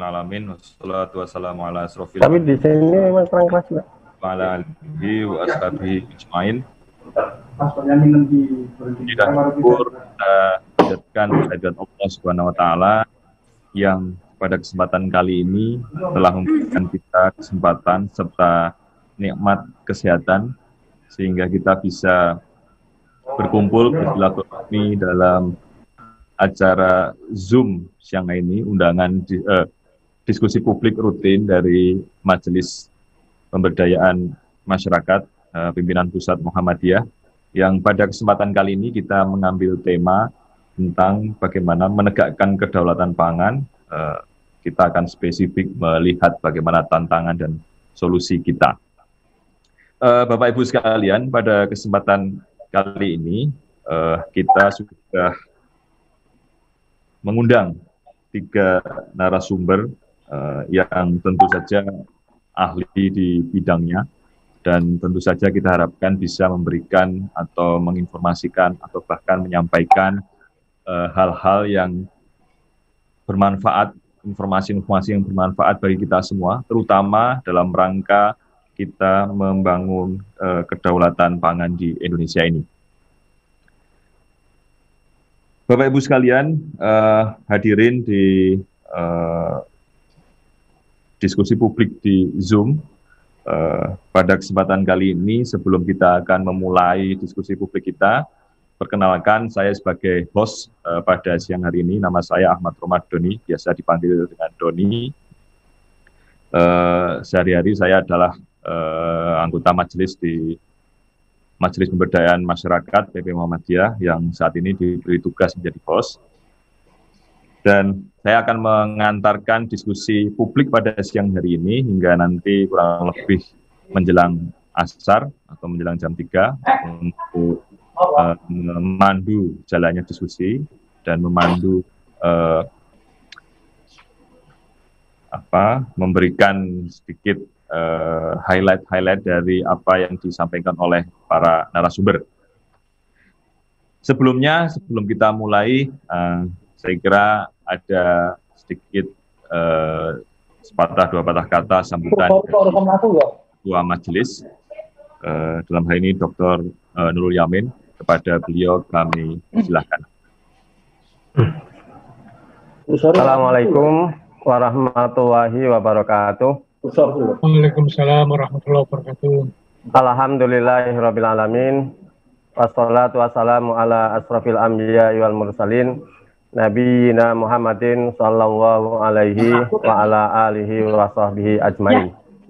alamin wassalatu wassalamu ala asrofil Tapi di sini memang kurang keras, Pak. wa ala alihi wa ashabihi ajmain. Tidak syukur kita panjatkan kehadirat Allah Subhanahu wa taala yang pada kesempatan kali ini telah memberikan kita kesempatan serta nikmat kesehatan sehingga kita bisa berkumpul bersilaturahmi dalam acara Zoom siang ini, undangan diskusi publik rutin dari Majelis Pemberdayaan Masyarakat Pimpinan Pusat Muhammadiyah, yang pada kesempatan kali ini kita mengambil tema tentang bagaimana menegakkan kedaulatan pangan. Kita akan spesifik melihat bagaimana tantangan dan solusi kita. Bapak Ibu sekalian, pada kesempatan kali ini kita sudah mengundang 3 narasumber yang tentu saja ahli di bidangnya, dan tentu saja kita harapkan bisa memberikan atau menginformasikan atau bahkan menyampaikan hal-hal yang bermanfaat, informasi-informasi yang bermanfaat bagi kita semua, terutama dalam rangka kita membangun kedaulatan pangan di Indonesia ini. Bapak Ibu sekalian, hadirin di diskusi publik di Zoom, pada kesempatan kali ini sebelum kita akan memulai diskusi publik kita, perkenalkan saya sebagai host pada siang hari ini. Nama saya Ahmad Romad Doni, biasa dipanggil dengan Doni. Sehari-hari saya adalah anggota majelis di Majelis Pemberdayaan Masyarakat PP Muhammadiyah yang saat ini diberi tugas menjadi host. Dan saya akan mengantarkan diskusi publik pada siang hari ini hingga nanti kurang lebih menjelang asar atau menjelang jam 3 untuk memandu jalannya diskusi dan memandu memberikan sedikit highlight dari apa yang disampaikan oleh para narasumber. Sebelumnya, sebelum kita mulai, saya kira ada sedikit sepatah dua patah kata sambutan Ketua Majelis, dalam hal ini Dr. Nurul Yamin. Kepada beliau kami silakan. Assalamualaikum warahmatullahi wabarakatuh. Waalaikumsalam warahmatullahi wabarakatuh. Alhamdulillahirabbil alamin. Wassalatu wassalamu ala asrofil anbiya wal mursalin nabiyina Muhammadin sallallahu alaihi wa ala alihi wa sahbihi ajmain.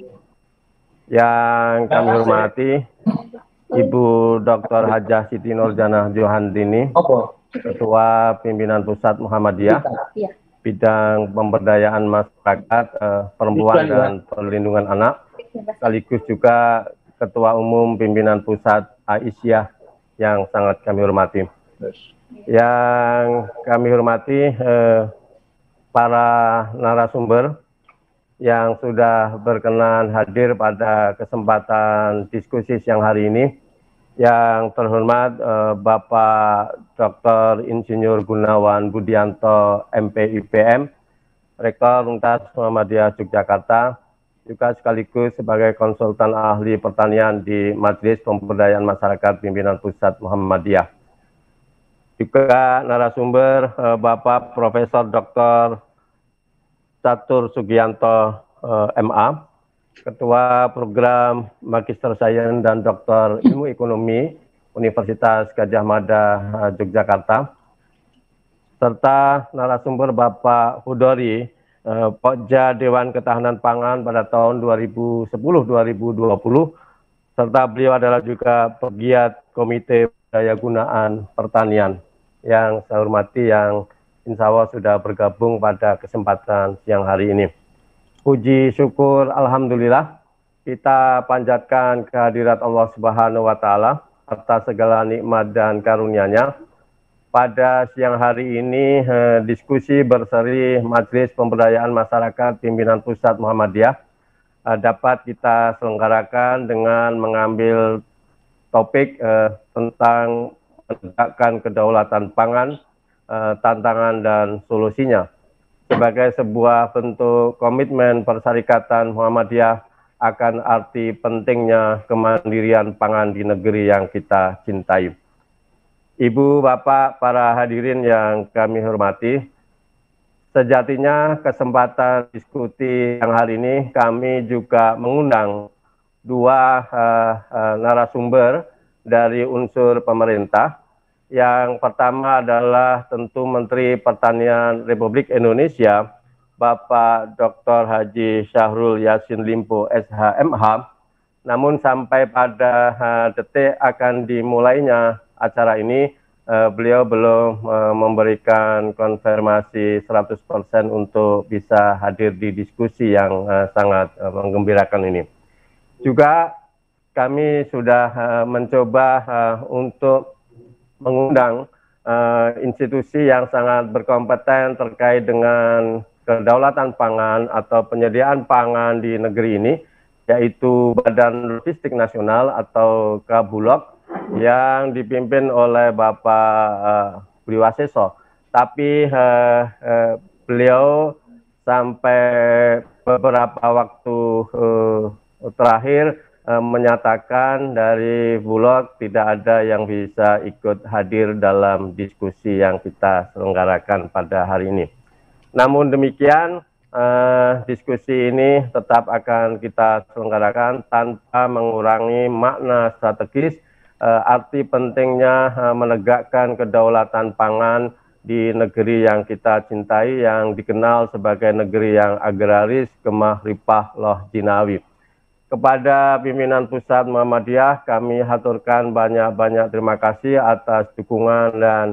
Yang kami hormati Ibu Dr. Hajah Siti Nurjanah Johandini, Ketua Pimpinan Pusat Muhammadiyah, bidang pemberdayaan masyarakat, perempuan dan perlindungan anak, sekaligus juga Ketua Umum Pimpinan Pusat Aisyah yang sangat kami hormati. Yang kami hormati para narasumber yang sudah berkenan hadir pada kesempatan diskusi siang hari ini. Yang terhormat Bapak Dr. Insinyur Gunawan Budianto MPIPM, Rektor Universitas Muhammadiyah Yogyakarta, juga sekaligus sebagai konsultan ahli pertanian di Majelis Pemberdayaan Masyarakat Pimpinan Pusat Muhammadiyah. Juga narasumber Bapak Profesor Dr. Catur Sugianto MA, Ketua Program Magister Sains dan Doktor Ilmu Ekonomi Universitas Gadjah Mada Yogyakarta, serta narasumber Bapak Hudori, Pokja Dewan Ketahanan Pangan pada tahun 2010-2020, serta beliau adalah juga pegiat Komite Daya Gunaan Pertanian yang saya hormati, yang insya Allah sudah bergabung pada kesempatan siang hari ini. Puji syukur alhamdulillah kita panjatkan kehadirat Allah Subhanahu wa taala atas segala nikmat dan karunia-Nya. Pada siang hari ini diskusi berseri Majelis Pemberdayaan Masyarakat Pimpinan Pusat Muhammadiyah dapat kita selenggarakan dengan mengambil topik tentang menegakkan kedaulatan pangan, tantangan dan solusinya. sebagai sebuah bentuk komitmen Persyarikatan Muhammadiyah akan arti pentingnya kemandirian pangan di negeri yang kita cintai. Ibu, Bapak, para hadirin yang kami hormati, sejatinya kesempatan diskusi yang hari ini kami juga mengundang dua narasumber dari unsur pemerintah. Yang pertama adalah tentu Menteri Pertanian Republik Indonesia, Bapak Dr. Haji Syahrul Yassin Limpo, SHMH. Namun sampai pada detik akan dimulainya acara ini, beliau belum memberikan konfirmasi 100% untuk bisa hadir di diskusi yang sangat menggembirakan ini. Juga kami sudah mencoba untuk mengundang institusi yang sangat berkompeten terkait dengan kedaulatan pangan atau penyediaan pangan di negeri ini, yaitu Badan Logistik Nasional atau KABULOG yang dipimpin oleh Bapak Budi Waseso. Tapi beliau sampai beberapa waktu terakhir menyatakan dari Bulog tidak ada yang bisa ikut hadir dalam diskusi yang kita selenggarakan pada hari ini. Namun demikian, diskusi ini tetap akan kita selenggarakan tanpa mengurangi makna strategis, arti pentingnya menegakkan kedaulatan pangan di negeri yang kita cintai, yang dikenal sebagai negeri yang agraris, kemah ripah loh jinawi. Kepada pimpinan Pusat Muhammadiyah, kami haturkan banyak-banyak terima kasih atas dukungan dan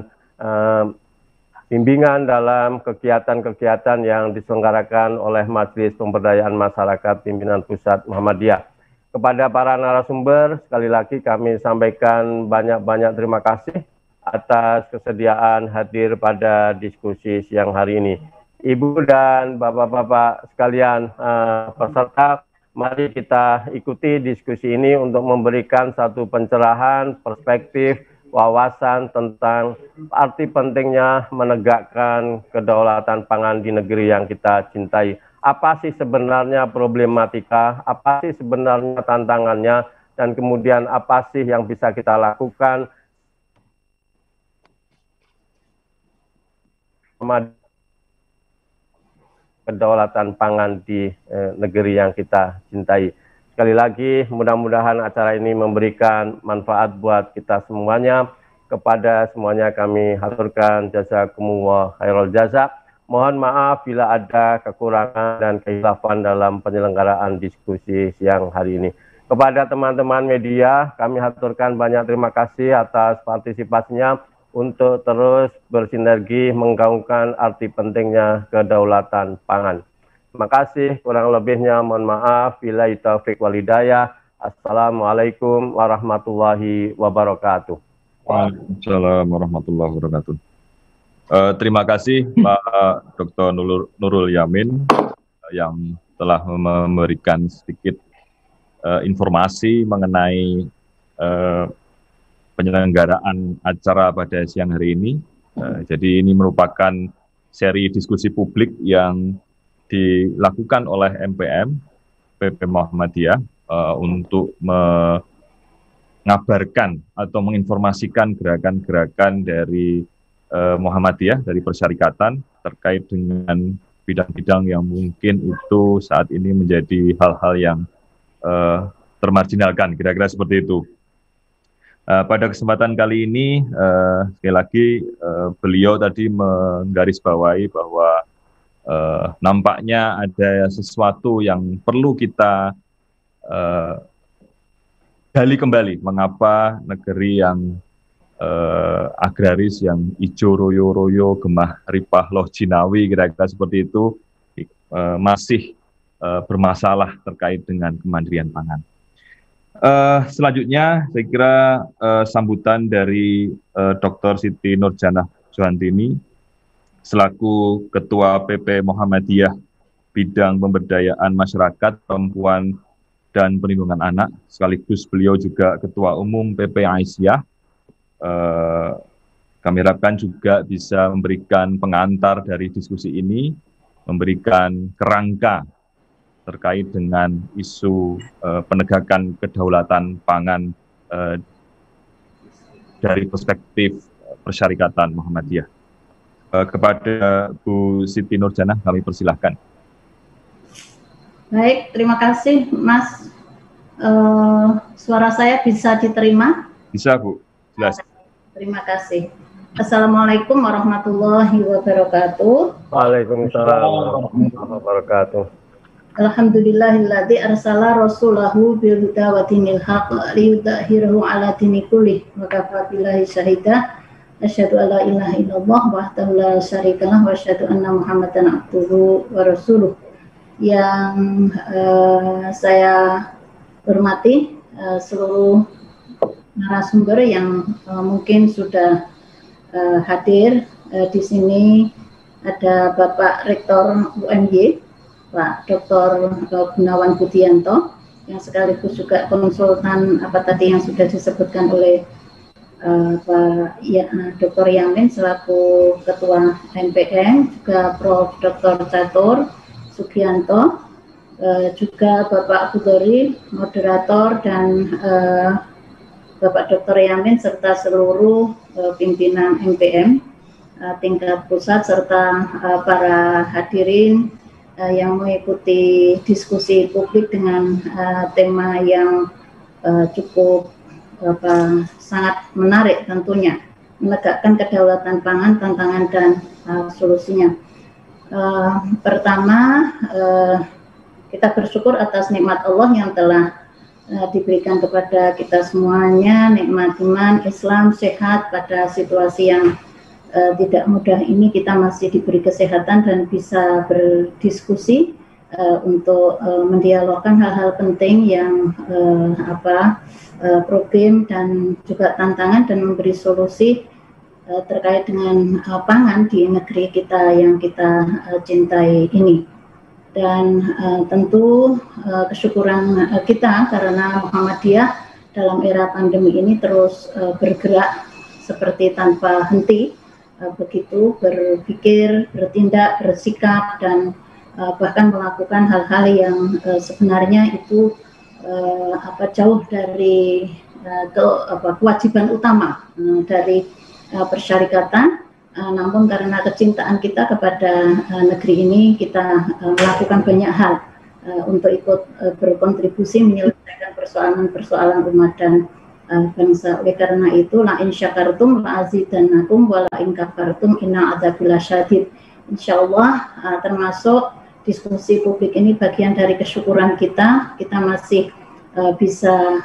bimbingan dalam kegiatan-kegiatan yang diselenggarakan oleh Majelis Pemberdayaan Masyarakat Pimpinan Pusat Muhammadiyah. Kepada para narasumber, sekali lagi kami sampaikan banyak-banyak terima kasih atas kesediaan hadir pada diskusi siang hari ini. Ibu dan bapak-bapak sekalian peserta, mari kita ikuti diskusi ini untuk memberikan satu pencerahan, perspektif, wawasan tentang arti pentingnya menegakkan kedaulatan pangan di negeri yang kita cintai. Apa sih sebenarnya problematika, apa sih sebenarnya tantangannya, dan kemudian apa sih yang bisa kita lakukan kedaulatan pangan di negeri yang kita cintai. Sekali lagi, mudah-mudahan acara ini memberikan manfaat buat kita semuanya. Kepada semuanya kami haturkan jazakumullah khairul jazak. Mohon maaf bila ada kekurangan dan kehilafan dalam penyelenggaraan diskusi siang hari ini. Kepada teman-teman media, kami haturkan banyak terima kasih atas partisipasinya untuk terus bersinergi menggaungkan arti pentingnya kedaulatan pangan. Terima kasih, kurang lebihnya mohon maaf. Billahi taufiq wal hidayah. Assalamualaikum warahmatullahi wabarakatuh. Waalaikumsalam warahmatullahi wabarakatuh. Terima kasih Pak Dr. Nurul Yamin yang telah memberikan sedikit informasi mengenai penyelenggaraan acara pada siang hari ini. Jadi ini merupakan seri diskusi publik yang dilakukan oleh MPM PP Muhammadiyah untuk mengabarkan atau menginformasikan gerakan-gerakan dari Muhammadiyah, dari Persyarikatan terkait dengan bidang-bidang yang mungkin itu saat ini menjadi hal-hal yang termarginalkan, kira-kira seperti itu. Pada kesempatan kali ini, sekali lagi beliau tadi menggarisbawahi bahwa nampaknya ada sesuatu yang perlu kita gali kembali, mengapa negeri yang agraris, yang ijo royo-royo, gemah ripah loh jinawi, kira-kira seperti itu, masih bermasalah terkait dengan kemandirian pangan. Selanjutnya, saya kira sambutan dari Dr. Siti Nurjanah Johantini, selaku Ketua PP Muhammadiyah Bidang Pemberdayaan Masyarakat Perempuan dan Perlindungan Anak, sekaligus beliau juga Ketua Umum PP Aisyah. Kami harapkan juga bisa memberikan pengantar dari diskusi ini, memberikan kerangka terkait dengan isu penegakan kedaulatan pangan dari perspektif Persyarikatan Muhammadiyah. Kepada Bu Siti Nurjanah kami persilahkan. Baik, terima kasih Mas. Suara saya bisa diterima? Bisa Bu, jelas. Terima kasih. Assalamualaikum warahmatullahi wabarakatuh. Waalaikumsalam warahmatullahi wabarakatuh. Alhamdulillahilladzi arsala rasulahu bil huda wa dinil haqq liyudhhirahu ala dini kullih wa kafa billahi syahida. Asyhadu alla ilaha illallah wahdahu la syarikalah wa asyhadu anna Muhammadan abduhu wa rasuluh. Yang saya hormati seluruh narasumber yang mungkin sudah hadir di sini. Ada Bapak Rektor UMY, Pak Dr. Gunawan Budianto, yang sekaligus juga konsultan apa tadi yang sudah disebutkan oleh Pak Dr. Yamin selaku Ketua NPM, juga Prof. Dr. Catur Sugianto, juga Bapak Budori, moderator, dan Bapak Dr. Yamin serta seluruh pimpinan NPM tingkat pusat serta para hadirin yang mengikuti diskusi publik dengan tema yang cukup sangat menarik tentunya, menegakkan kedaulatan pangan, tantangan dan solusinya. Pertama, kita bersyukur atas nikmat Allah yang telah diberikan kepada kita semuanya, nikmat iman, Islam, sehat pada situasi yang tidak mudah ini. Kita masih diberi kesehatan dan bisa berdiskusi untuk mendialogkan hal-hal penting yang problem dan juga tantangan, dan memberi solusi terkait dengan pangan di negeri kita yang kita cintai ini. Dan tentu kesyukuran kita karena Muhammadiyah dalam era pandemi ini terus bergerak seperti tanpa henti, begitu berpikir, bertindak, bersikap, dan bahkan melakukan hal-hal yang sebenarnya itu jauh dari kewajiban utama dari persyarikatan, namun karena kecintaan kita kepada negeri ini, kita melakukan banyak hal untuk ikut berkontribusi menyelesaikan persoalan-persoalan umat dan bangsa. Oleh karena itu, la in syakartum la azidannakum wa la in kafartum inna adzabi lasyadid. Insyaallah termasuk diskusi publik ini bagian dari kesyukuran kita. Kita masih bisa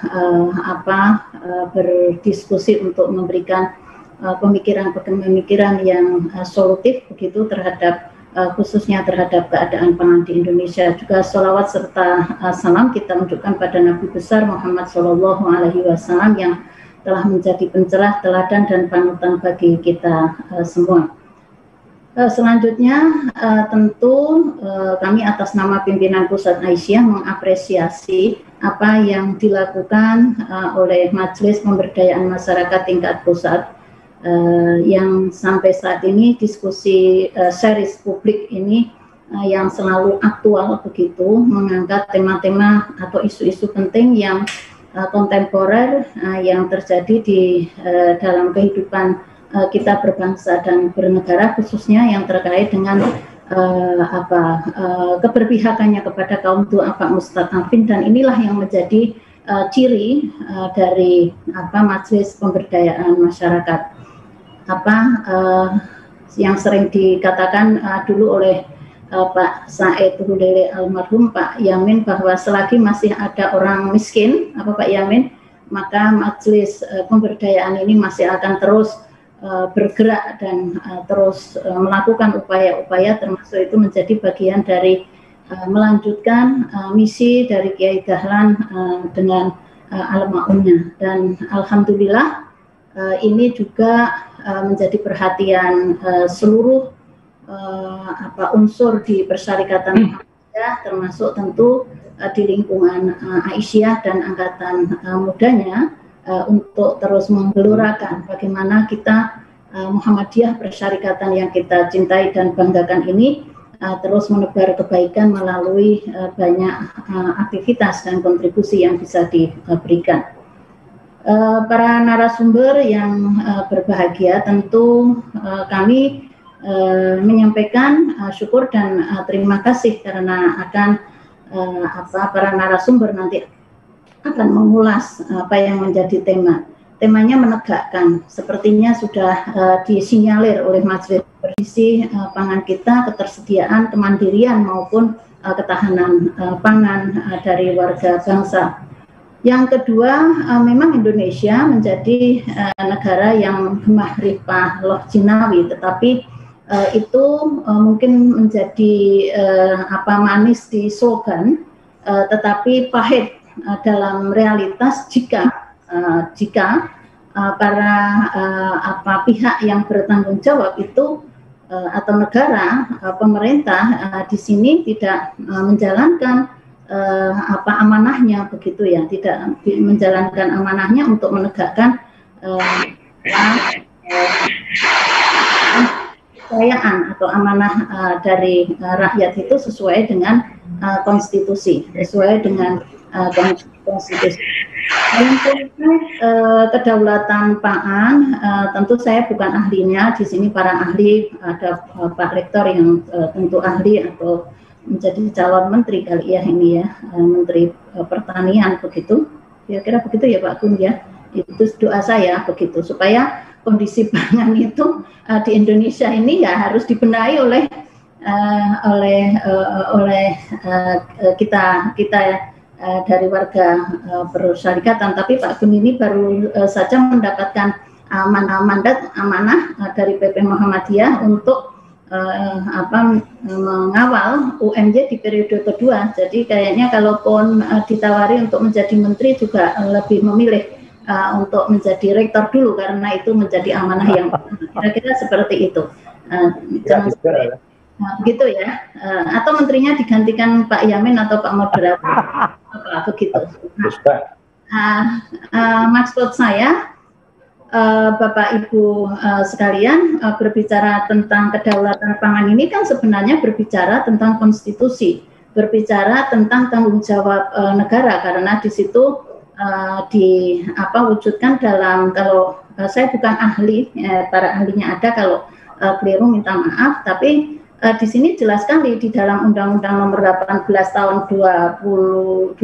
berdiskusi untuk memberikan pemikiran-pemikiran yang solutif begitu terhadap khususnya terhadap keadaan pangan di Indonesia. Juga sholawat serta salam kita unjukkan pada Nabi besar Muhammad SAW yang telah menjadi pencelah, teladan, dan panutan bagi kita semua. Selanjutnya tentu kami atas nama pimpinan Pusat Aisyah mengapresiasi apa yang dilakukan oleh Majelis Pemberdayaan Masyarakat tingkat pusat yang sampai saat ini diskusi series publik ini yang selalu aktual begitu, mengangkat tema-tema atau isu-isu penting yang kontemporer yang terjadi di dalam kehidupan kita berbangsa dan bernegara, khususnya yang terkait dengan keberpihakannya kepada kaum du'afa mustad'afin, dan inilah yang menjadi ciri dari Majelis Pemberdayaan Masyarakat. Yang sering dikatakan dulu oleh Pak Said Hudele almarhum Pak Yamin, bahwa selagi masih ada orang miskin, Pak Yamin, maka Majelis Pemberdayaan ini masih akan terus bergerak dan terus melakukan upaya-upaya, termasuk itu menjadi bagian dari melanjutkan misi dari Kiai Dahlan dengan al-ma'unnya. Dan alhamdulillah ini juga menjadi perhatian seluruh unsur di Persyarikatan Muhammadiyah, termasuk tentu di lingkungan Aisyah dan angkatan mudanya, untuk terus menggelurakan bagaimana kita Muhammadiyah, persyarikatan yang kita cintai dan banggakan ini terus menebar kebaikan melalui banyak aktivitas dan kontribusi yang bisa diberikan. Para narasumber yang berbahagia, tentu kami menyampaikan syukur dan terima kasih karena akan para narasumber nanti akan mengulas apa yang menjadi tema. Temanya menegakkan, sepertinya sudah disinyalir oleh Majelis Berisi pangan kita, ketersediaan, kemandirian maupun ketahanan pangan dari warga bangsa. Yang kedua, memang Indonesia menjadi negara yang gemah ripah loh jinawi, tetapi itu mungkin menjadi manis di slogan, tetapi pahit dalam realitas jika para pihak yang bertanggung jawab itu atau negara, pemerintah di sini tidak menjalankan amanahnya, begitu ya, tidak menjalankan amanahnya untuk menegakkan kepercayaan atau amanah dari rakyat itu sesuai dengan konstitusi, sesuai dengan konstitusi. Kedaulatan pangan, tentu saya bukan ahlinya. Di sini para ahli, ada Pak Rektor yang tentu ahli atau menjadi calon menteri kali ya ini ya, Menteri Pertanian begitu. Kira-kira begitu ya Pak Gun ya. Itu doa saya begitu, supaya kondisi pangan itu di Indonesia ini ya harus dibenahi oleh kita dari warga persyarikatan. Tapi Pak Gun ini baru saja mendapatkan mandat amanah dari PP Muhammadiyah untuk mengawal UMY di periode kedua. Jadi kayaknya kalaupun ditawari untuk menjadi menteri juga lebih memilih untuk menjadi rektor dulu, karena itu menjadi amanah yang kira-kira seperti itu. Jangan begitu ya, atau menterinya digantikan Pak Yamin atau Pak Moderator, begitu. Maksud saya, Bapak Ibu sekalian, berbicara tentang kedaulatan pangan ini kan sebenarnya berbicara tentang konstitusi, berbicara tentang tanggung jawab negara, karena di situ wujudkan dalam, kalau saya bukan ahli, para ahlinya ada, kalau keliru minta maaf, tapi di sini jelas sekali di dalam Undang-Undang Nomor 18 Tahun 2012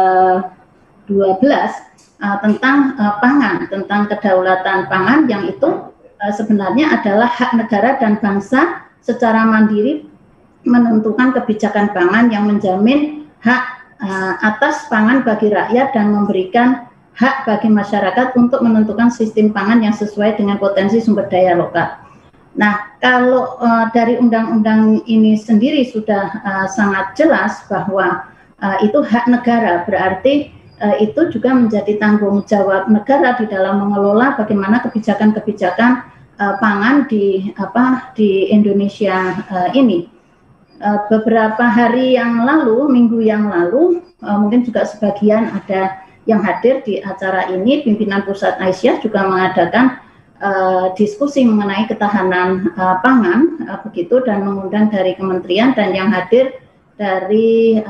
tentang pangan, tentang kedaulatan pangan, yang itu sebenarnya adalah hak negara dan bangsa secara mandiri menentukan kebijakan pangan yang menjamin hak atas pangan bagi rakyat dan memberikan hak bagi masyarakat untuk menentukan sistem pangan yang sesuai dengan potensi sumber daya lokal. Nah, kalau dari undang-undang ini sendiri sudah sangat jelas bahwa itu hak negara, berarti itu juga menjadi tanggung jawab negara di dalam mengelola bagaimana kebijakan-kebijakan pangan di Indonesia ini. Beberapa hari yang lalu, minggu yang lalu, mungkin juga sebagian ada yang hadir di acara ini, pimpinan Pusat Aisyah juga mengadakan diskusi mengenai ketahanan pangan, begitu, dan mengundang dari kementerian, dan yang hadir dari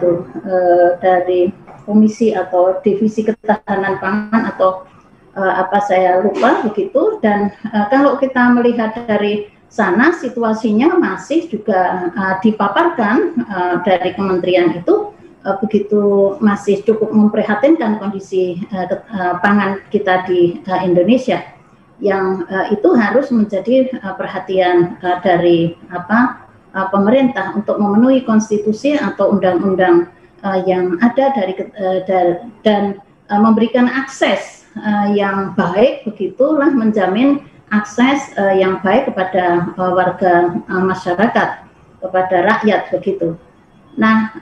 dari komisi atau divisi ketahanan pangan atau saya lupa begitu. Dan kalau kita melihat dari sana, situasinya masih juga dipaparkan dari kementerian itu begitu, masih cukup memprihatinkan kondisi pangan kita di Indonesia, yang itu harus menjadi perhatian dari pemerintah untuk memenuhi konstitusi atau undang-undang yang ada dan memberikan akses yang baik, begitulah menjamin akses yang baik kepada warga masyarakat, kepada rakyat, begitu. Nah,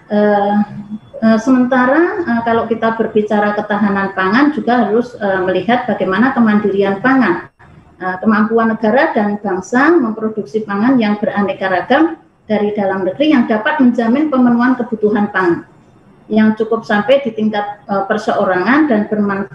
sementara kalau kita berbicara ketahanan pangan juga harus melihat bagaimana kemandirian pangan, kemampuan negara dan bangsa memproduksi pangan yang beraneka ragam dari dalam negeri yang dapat menjamin pemenuhan kebutuhan pangan yang cukup sampai di tingkat perseorangan dan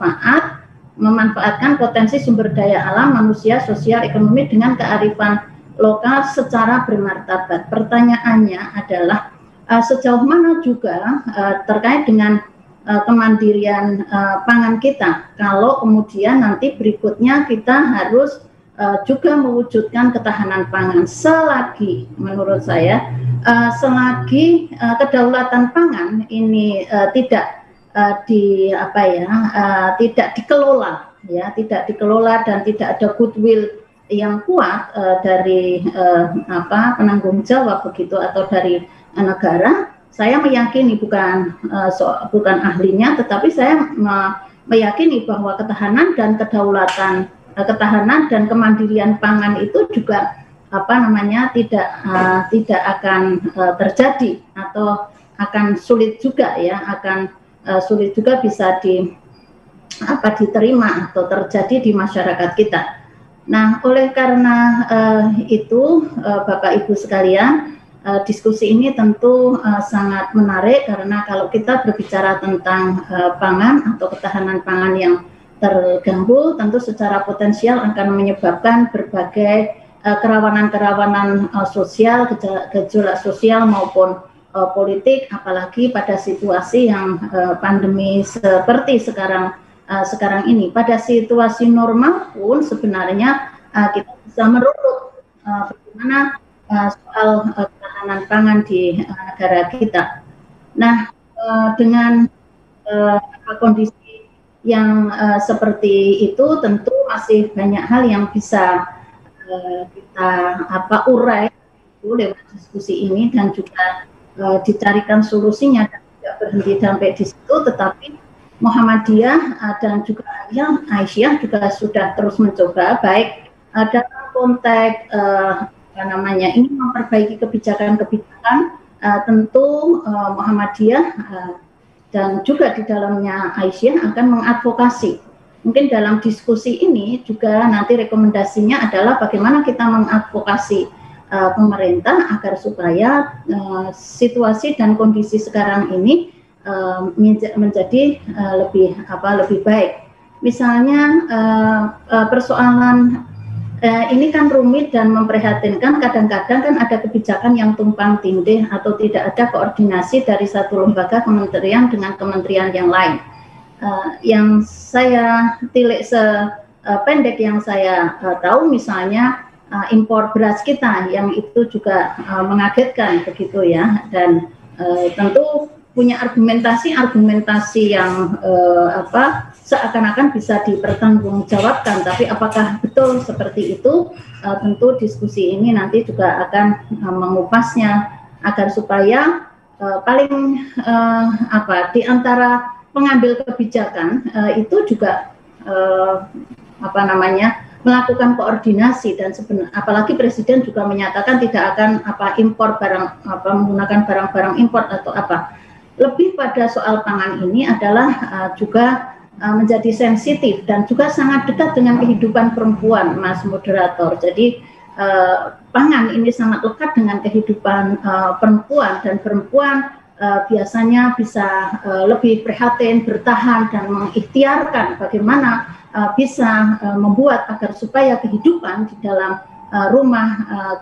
memanfaatkan potensi sumber daya alam, manusia, sosial, ekonomi dengan kearifan lokal secara bermartabat. Pertanyaannya adalah sejauh mana juga terkait dengan kemandirian pangan kita, kalau kemudian nanti berikutnya kita harus juga mewujudkan ketahanan pangan. Selagi menurut saya selagi kedaulatan pangan ini tidak tidak dikelola, ya, tidak dikelola dan tidak ada goodwill yang kuat dari penanggung jawab begitu atau dari negara, saya meyakini bukan ahlinya, tetapi saya meyakini bahwa ketahanan dan kedaulatan, ketahanan dan kemandirian pangan itu juga tidak akan terjadi atau akan sulit juga, ya, akan sulit juga bisa diterima atau terjadi di masyarakat kita. Nah, oleh karena itu, Bapak Ibu sekalian, diskusi ini tentu sangat menarik, karena kalau kita berbicara tentang pangan atau ketahanan pangan yang terganggu, tentu secara potensial akan menyebabkan berbagai kerawanan-kerawanan sosial, gejolak sosial maupun politik, apalagi pada situasi yang pandemi seperti sekarang ini. Pada situasi normal pun sebenarnya kita bisa merunut bagaimana soal ketahanan pangan di negara kita. Nah, dengan kondisi yang seperti itu, tentu masih banyak hal yang bisa kita urai lewat diskusi ini, dan juga dicarikan solusinya, dan tidak berhenti sampai di situ. Tetapi Muhammadiyah dan juga Aisyah juga sudah terus mencoba, baik dalam konteks ini memperbaiki kebijakan-kebijakan, tentu Muhammadiyah dan juga di dalamnya Aisyah akan mengadvokasi. Mungkin dalam diskusi ini juga nanti rekomendasinya adalah bagaimana kita mengadvokasi pemerintah agar supaya situasi dan kondisi sekarang ini menjadi lebih baik. Misalnya persoalan ini kan rumit dan memprihatinkan. Kadang-kadang kan ada kebijakan yang tumpang tindih atau tidak ada koordinasi dari satu lembaga kementerian dengan kementerian yang lain. Yang saya tilik sependek yang saya tahu, misalnya impor beras kita yang itu juga mengagetkan begitu, ya, dan tentu punya argumentasi yang seakan-akan bisa dipertanggungjawabkan, tapi apakah betul seperti itu? Tentu diskusi ini nanti juga akan mengupasnya agar supaya di antara pengambil kebijakan itu juga melakukan koordinasi, dan apalagi Presiden juga menyatakan tidak akan impor menggunakan barang-barang impor atau lebih pada soal pangan ini adalah juga menjadi sensitif dan juga sangat dekat dengan kehidupan perempuan, Mas Moderator. Jadi pangan ini sangat lekat dengan kehidupan perempuan, dan perempuan biasanya bisa lebih prihatin, bertahan, dan mengikhtiarkan bagaimana bisa membuat agar supaya kehidupan di dalam rumah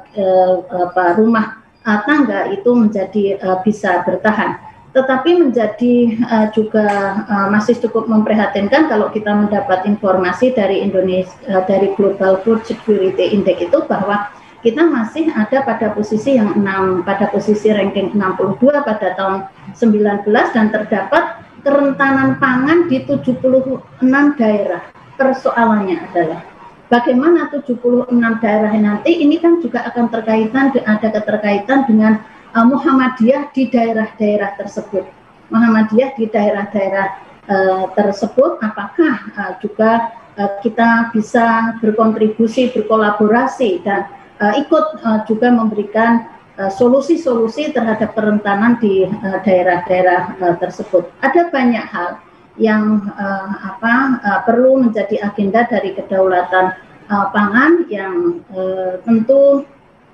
tangga itu menjadi bisa bertahan. Tetapi menjadi juga masih cukup memprihatinkan kalau kita mendapat informasi dari Indonesia, dari Global Food Security Index itu, bahwa kita masih ada pada posisi ranking 62 pada tahun 19, dan terdapat kerentanan pangan di 76 daerah. Persoalannya adalah bagaimana 76 daerah nanti ini kan juga akan ada keterkaitan dengan Muhammadiyah di daerah-daerah tersebut. Muhammadiyah di daerah-daerah tersebut, apakah juga kita bisa berkontribusi, berkolaborasi, dan ikut juga memberikan solusi-solusi terhadap kerentanan di daerah-daerah tersebut. Ada banyak hal yang perlu menjadi agenda dari kedaulatan pangan yang tentu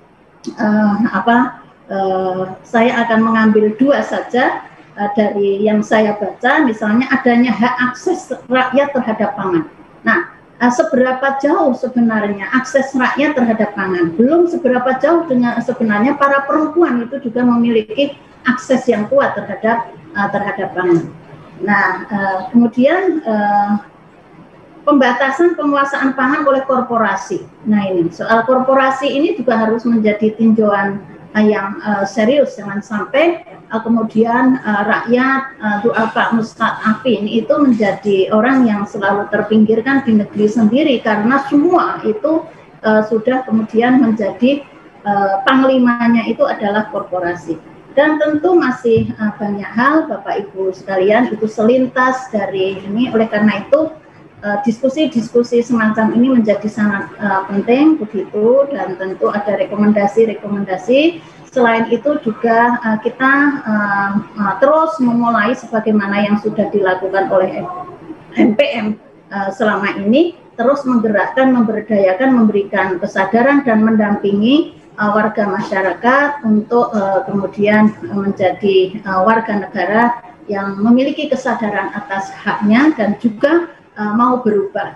saya akan mengambil dua saja dari yang saya baca, misalnya adanya hak akses rakyat terhadap pangan. Nah, seberapa jauh sebenarnya akses rakyat terhadap pangan. Belum seberapa jauh dengan sebenarnya para perempuan itu juga memiliki akses yang kuat terhadap pangan. Nah, kemudian pembatasan penguasaan pangan oleh korporasi. Nah, ini soal korporasi ini juga harus menjadi tinjauan yang serius, jangan sampai kemudian rakyat du'afa mustad'afin itu menjadi orang yang selalu terpinggirkan di negeri sendiri, karena semua itu sudah kemudian menjadi panglimanya itu adalah korporasi. Dan tentu masih banyak hal Bapak Ibu sekalian, itu selintas dari ini. Oleh karena itu diskusi-diskusi semacam ini menjadi sangat penting begitu, dan tentu ada rekomendasi-rekomendasi. Selain itu juga kita terus memulai sebagaimana yang sudah dilakukan oleh MPM selama ini, terus menggerakkan, memberdayakan, memberikan kesadaran dan mendampingi warga masyarakat untuk kemudian menjadi warga negara yang memiliki kesadaran atas haknya dan juga mau berubah,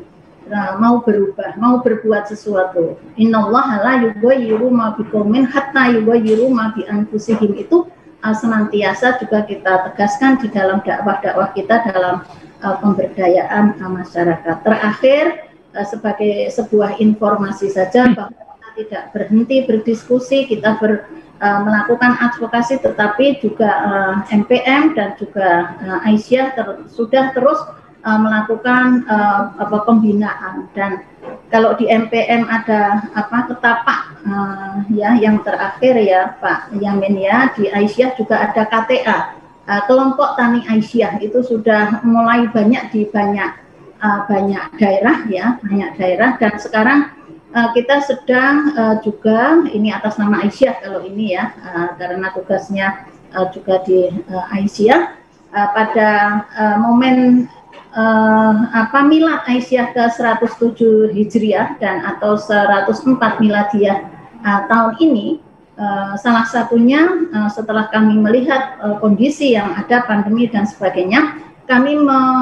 mau berbuat sesuatu. Innallaha la yughayyiru ma biqaumin hatta yughayyiru ma bi anfusihim, itu senantiasa juga kita tegaskan di dalam dakwah-dakwah kita dalam pemberdayaan masyarakat. Terakhir, sebagai sebuah informasi saja bahwa kita tidak berhenti berdiskusi, kita melakukan advokasi, tetapi juga MPM dan juga Aisyah sudah terus melakukan pembinaan. Dan kalau di MPM ada ketapak ya yang terakhir ya Pak Yamin ya, di Aisyah juga ada KTA, kelompok tani Aisyah, itu sudah mulai banyak di banyak daerah ya, dan sekarang kita sedang juga ini atas nama Aisyah kalau ini ya, karena tugasnya juga di Aisyah pada momen milad Aisyah ke 107 Hijriah dan atau 104 Miladiyah tahun ini, salah satunya setelah kami melihat kondisi yang ada, pandemi dan sebagainya, kami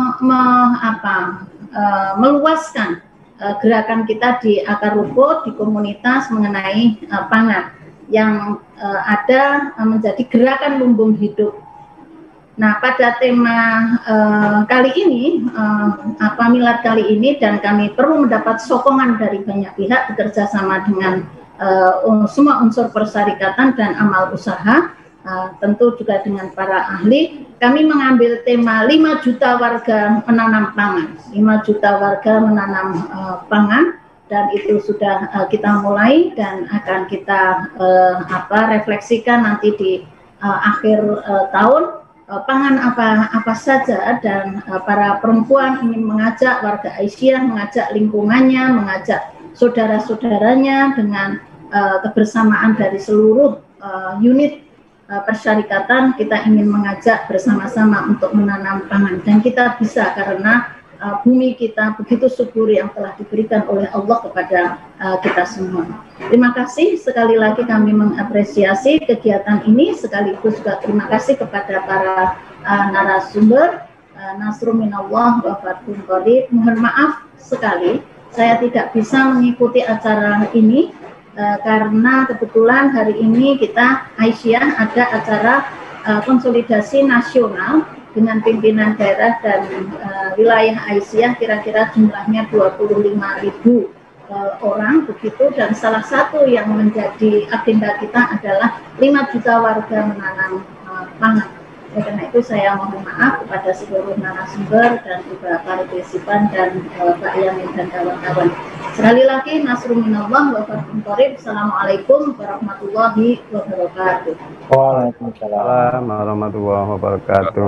meluaskan gerakan kita di akar rumput, di komunitas mengenai pangan yang ada menjadi gerakan lumbung hidup. Nah, pada tema kali ini, milad kali ini, dan kami perlu mendapat sokongan dari banyak pihak bekerja sama dengan semua unsur persyarikatan dan amal usaha, tentu juga dengan para ahli. Kami mengambil tema 5 juta warga menanam pangan, 5 juta warga menanam pangan, dan itu sudah kita mulai dan akan kita refleksikan nanti di akhir tahun. Pangan apa saja, dan para perempuan ingin mengajak warga Aisyah, mengajak lingkungannya, mengajak saudara-saudaranya dengan kebersamaan dari seluruh unit persyarikatan. Kita ingin mengajak bersama-sama untuk menanam pangan, dan kita bisa karena bumi kita begitu subur yang telah diberikan oleh Allah kepada kita semua. Terima kasih sekali lagi, kami mengapresiasi kegiatan ini, sekaligus juga terima kasih kepada para narasumber. Nasrun minallah wa fathun qarib. Mohon maaf sekali saya tidak bisa mengikuti acara ini karena kebetulan hari ini kita Aisyah ada acara konsolidasi nasional dengan pimpinan daerah dan wilayah Aisyah, kira-kira jumlahnya 25.000 orang begitu, dan salah satu yang menjadi agenda kita adalah 5 juta warga menanam pangan. Karena itu saya mohon maaf kepada seluruh narasumber dan juga partisipan dan Pak Yamin dan kawan-kawan. Sekali lagi, Nasrun minallah wa fathun qarib. Assalamualaikum warahmatullahi wabarakatuh. Waalaikumsalam warahmatullahi wabarakatuh.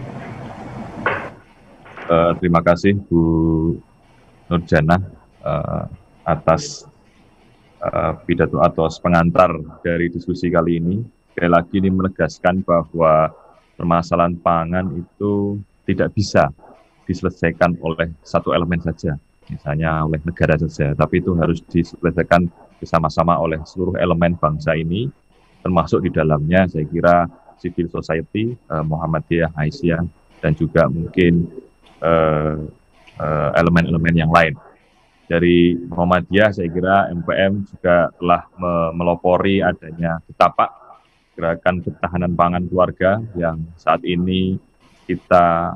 Terima kasih Bu Nurjanah atas pidato atau pengantar dari diskusi kali ini. Sekali lagi ini menegaskan bahwa permasalahan pangan itu tidak bisa diselesaikan oleh satu elemen saja, misalnya oleh negara saja, tapi itu harus diselesaikan bersama-sama oleh seluruh elemen bangsa ini, termasuk di dalamnya saya kira civil society, Muhammadiyah, Aisyah, dan juga mungkin elemen-elemen yang lain. Dari Muhammadiyah, saya kira MPM juga telah melopori adanya Getapak, Gerakan Ketahanan Pangan Keluarga, yang saat ini kita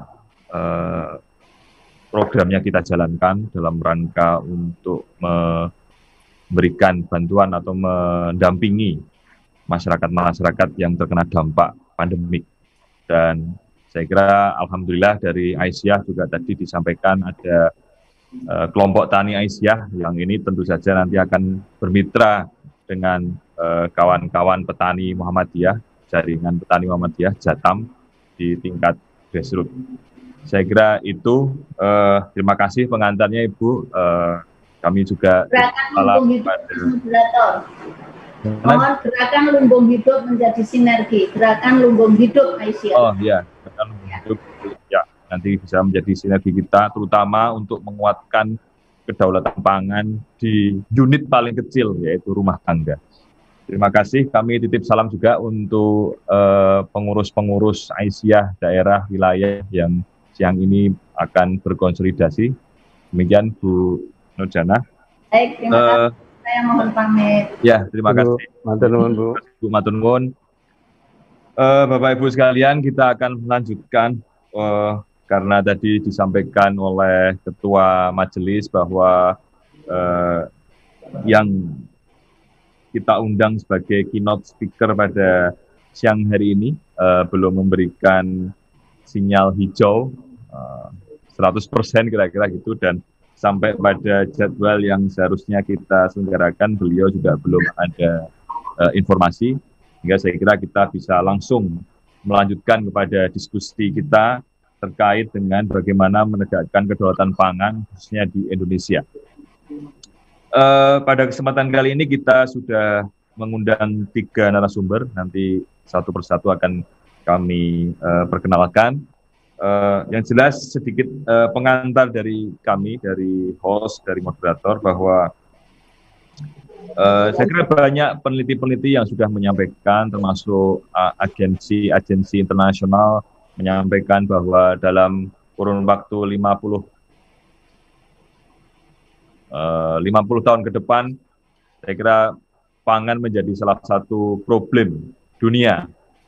programnya kita jalankan dalam rangka untuk memberikan bantuan atau mendampingi masyarakat-masyarakat yang terkena dampak pandemik. Dan saya kira alhamdulillah dari Aisyah juga tadi disampaikan ada kelompok tani Aisyah yang ini tentu saja nanti akan bermitra dengan kawan-kawan petani Muhammadiyah, jaringan petani Muhammadiyah, Jatam, di tingkat grassroots. Saya kira itu, terima kasih pengantarnya Ibu. Kami juga salam kepada mohon gerakan lumbung hidup menjadi sinergi, gerakan lumbung hidup Aisyah. Oh iya, gerakan lumbung hidup ya, nanti bisa menjadi sinergi kita, terutama untuk menguatkan kedaulatan pangan di unit paling kecil, yaitu rumah tangga. Terima kasih, kami titip salam juga untuk pengurus-pengurus Aisyah daerah wilayah yang siang ini akan berkonsolidasi. Demikian Bu Nurjana. Baik, terima kasih. Saya mohon pamit. Ya, terima kasih. Matur nuwun, Bu. Bu matur nuwun. Bapak Ibu sekalian, kita akan melanjutkan karena tadi disampaikan oleh Ketua Majelis bahwa yang kita undang sebagai keynote speaker pada siang hari ini belum memberikan sinyal hijau 100% kira-kira gitu, dan sampai pada jadwal yang seharusnya kita selenggarakan beliau juga belum ada informasi, sehingga saya kira kita bisa langsung melanjutkan kepada diskusi kita terkait dengan bagaimana menegakkan kedaulatan pangan khususnya di Indonesia. Pada kesempatan kali ini kita sudah mengundang 3 narasumber, nanti satu persatu akan kami perkenalkan. Yang jelas sedikit pengantar dari kami, dari host, dari moderator, bahwa saya kira banyak peneliti-peneliti yang sudah menyampaikan, termasuk agensi-agensi internasional menyampaikan bahwa dalam kurun waktu 50 tahun ke depan, saya kira pangan menjadi salah satu problem dunia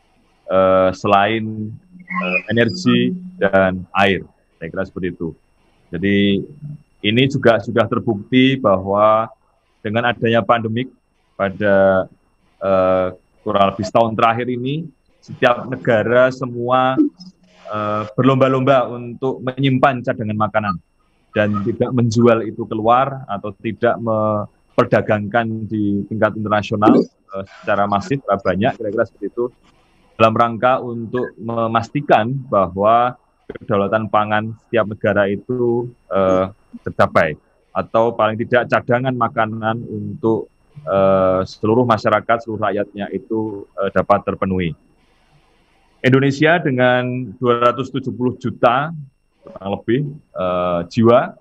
selain energi dan air. Saya kira seperti itu. Jadi ini juga sudah terbukti bahwa dengan adanya pandemik pada kurang lebih setahun terakhir ini, setiap negara semua berlomba-lomba untuk menyimpan cadangan makanan dan tidak menjual itu keluar atau tidak memperdagangkan di tingkat internasional secara masif, banyak, kira-kira seperti itu, dalam rangka untuk memastikan bahwa kedaulatan pangan setiap negara itu tercapai, atau paling tidak cadangan makanan untuk seluruh masyarakat, seluruh rakyatnya itu dapat terpenuhi. Indonesia dengan 270 juta kurang lebih jiwa,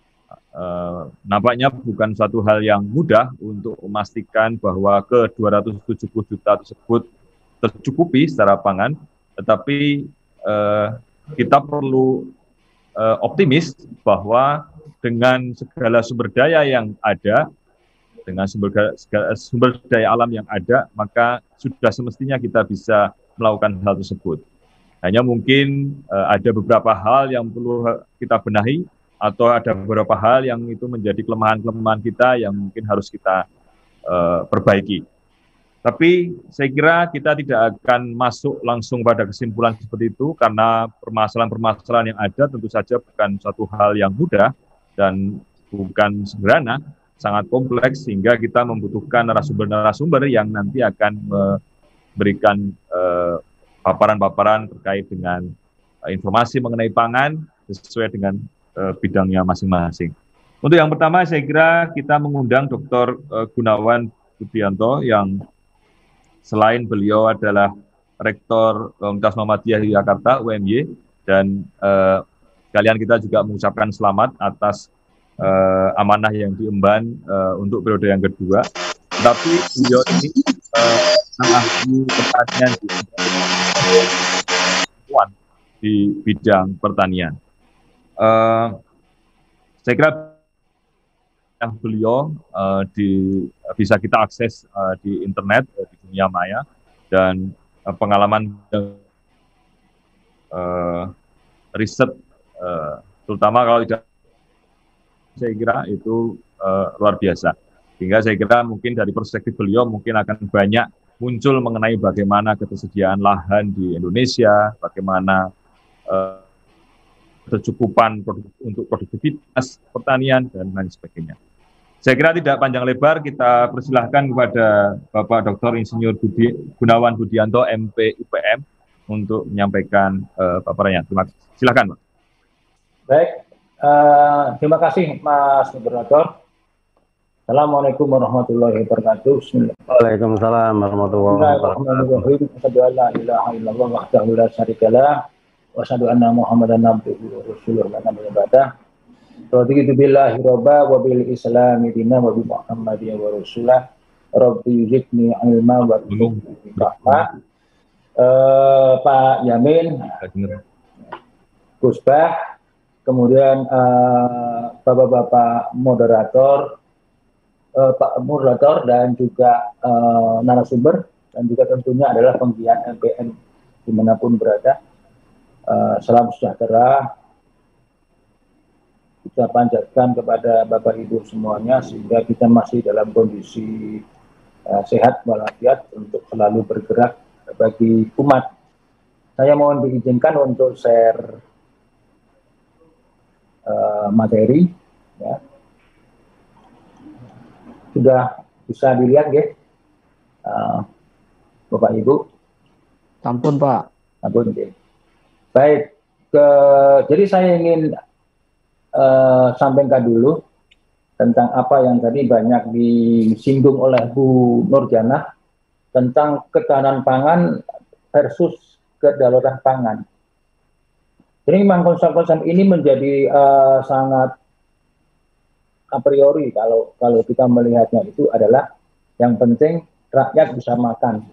nampaknya bukan suatu hal yang mudah untuk memastikan bahwa ke 270 juta tersebut tercukupi secara pangan, tetapi kita perlu optimis bahwa dengan segala sumber daya yang ada, dengan sumber daya alam yang ada, maka sudah semestinya kita bisa melakukan hal tersebut. Hanya mungkin ada beberapa hal yang perlu kita benahi, atau ada beberapa hal yang itu menjadi kelemahan-kelemahan kita yang mungkin harus kita perbaiki. Tapi saya kira kita tidak akan masuk langsung pada kesimpulan seperti itu, karena permasalahan-permasalahan yang ada tentu saja bukan suatu hal yang mudah dan bukan sederhana, sangat kompleks, sehingga kita membutuhkan narasumber-narasumber yang nanti akan memberikan paparan-paparan terkait dengan informasi mengenai pangan sesuai dengan bidangnya masing-masing. Untuk yang pertama, saya kira kita mengundang Dr. Gunawan Budianto, yang selain beliau adalah Rektor Universitas Muhammadiyah Yogyakarta (UMY), dan kalian kita juga mengucapkan selamat atas amanah yang diemban untuk periode yang kedua. Tapi beliau ini ahli pertanian di bidang pertanian. Saya kira yang beliau bisa kita akses di internet, di dunia maya, dan pengalaman riset, terutama kalau tidak, saya kira itu luar biasa. Sehingga saya kira mungkin dari perspektif beliau mungkin akan banyak muncul mengenai bagaimana ketersediaan lahan di Indonesia, bagaimana kecukupan untuk produktivitas pertanian, dan lain sebagainya. Saya kira tidak panjang lebar, kita persilahkan kepada Bapak Dr. Insinyur Gunawan Budianto, MP UPM, untuk menyampaikan paparannya. Terima kasih. Silakan, Pak. Baik, terima kasih Mas Moderator. Assalamualaikum warahmatullahi wabarakatuh. Waalaikumsalam warahmatullahi wabarakatuh. Bismillahirrahmanirrahim. Asyhadu an la ilaha illallah wahdahu la syarikalah wa asyhadu anna Muhammadan abduhu wa rasuluhu la nabiyya ba'dah. Raditu billahi robba wa bil islami dina wa bi Muhammadiyya wa rasulah. Rabbi zidni ilma wa rzuqni rahmah. Pak Yamin, Gus Bah, kemudian Bapak-bapak moderator, Pak moderator, dan juga narasumber, dan juga tentunya adalah penggiat LPM dimanapun berada. Salam sejahtera kita panjatkan kepada Bapak Ibu semuanya, sehingga kita masih dalam kondisi sehat walafiat untuk selalu bergerak bagi umat. Saya mohon diizinkan untuk share materi, ya. Sudah bisa dilihat ya, Bapak Ibu? Ampun Pak. Ampun ya. Baik, jadi saya ingin sampaikan dulu tentang apa yang tadi banyak disinggung oleh Bu Nurjana tentang ketahanan pangan versus kedaulatan pangan. Jadi memang konsep-konsep ini menjadi sangat a priori kalau kita melihatnya, itu adalah yang penting rakyat bisa makan.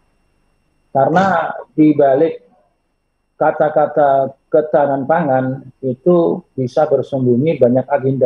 Karena di balik kata-kata ketahanan pangan itu bisa bersembunyi banyak agenda.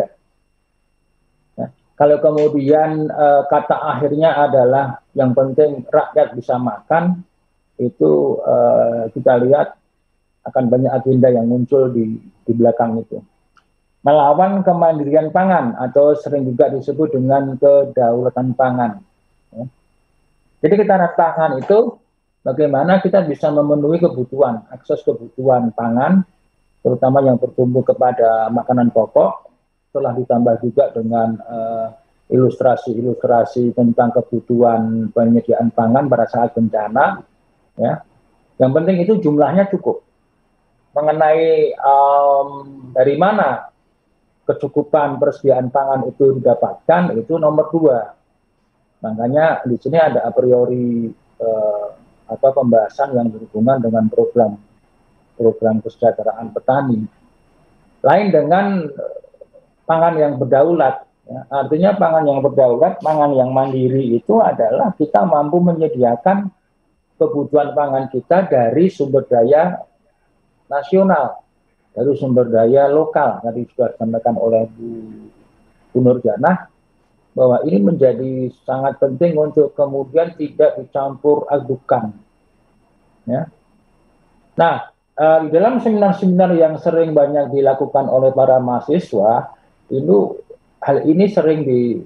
Ya, kalau kemudian kata akhirnya adalah yang penting rakyat bisa makan, itu kita lihat akan banyak agenda yang muncul di belakang itu. Melawan kemandirian pangan atau sering juga disebut dengan kedaulatan pangan. Ya. Jadi ketahanan pangan itu bagaimana kita bisa memenuhi kebutuhan, akses kebutuhan pangan, terutama yang bertumbuh kepada makanan pokok, telah ditambah juga dengan ilustrasi-ilustrasi tentang kebutuhan penyediaan pangan pada saat bencana. Ya. Yang penting itu jumlahnya cukup. Mengenai dari mana kecukupan persediaan pangan itu didapatkan, itu nomor 2. Makanya di sini ada a priori pembahasan yang berhubungan dengan program kesejahteraan petani. Lain dengan pangan yang berdaulat. Ya. Artinya pangan yang berdaulat, pangan yang mandiri itu adalah kita mampu menyediakan kebutuhan pangan kita dari sumber daya nasional, dari sumber daya lokal. Tadi sudah disampaikan oleh Bu Nurjana bahwa ini menjadi sangat penting untuk kemudian tidak dicampur adukan. Ya. Nah, di dalam seminar-seminar yang sering banyak dilakukan oleh para mahasiswa, hal ini sering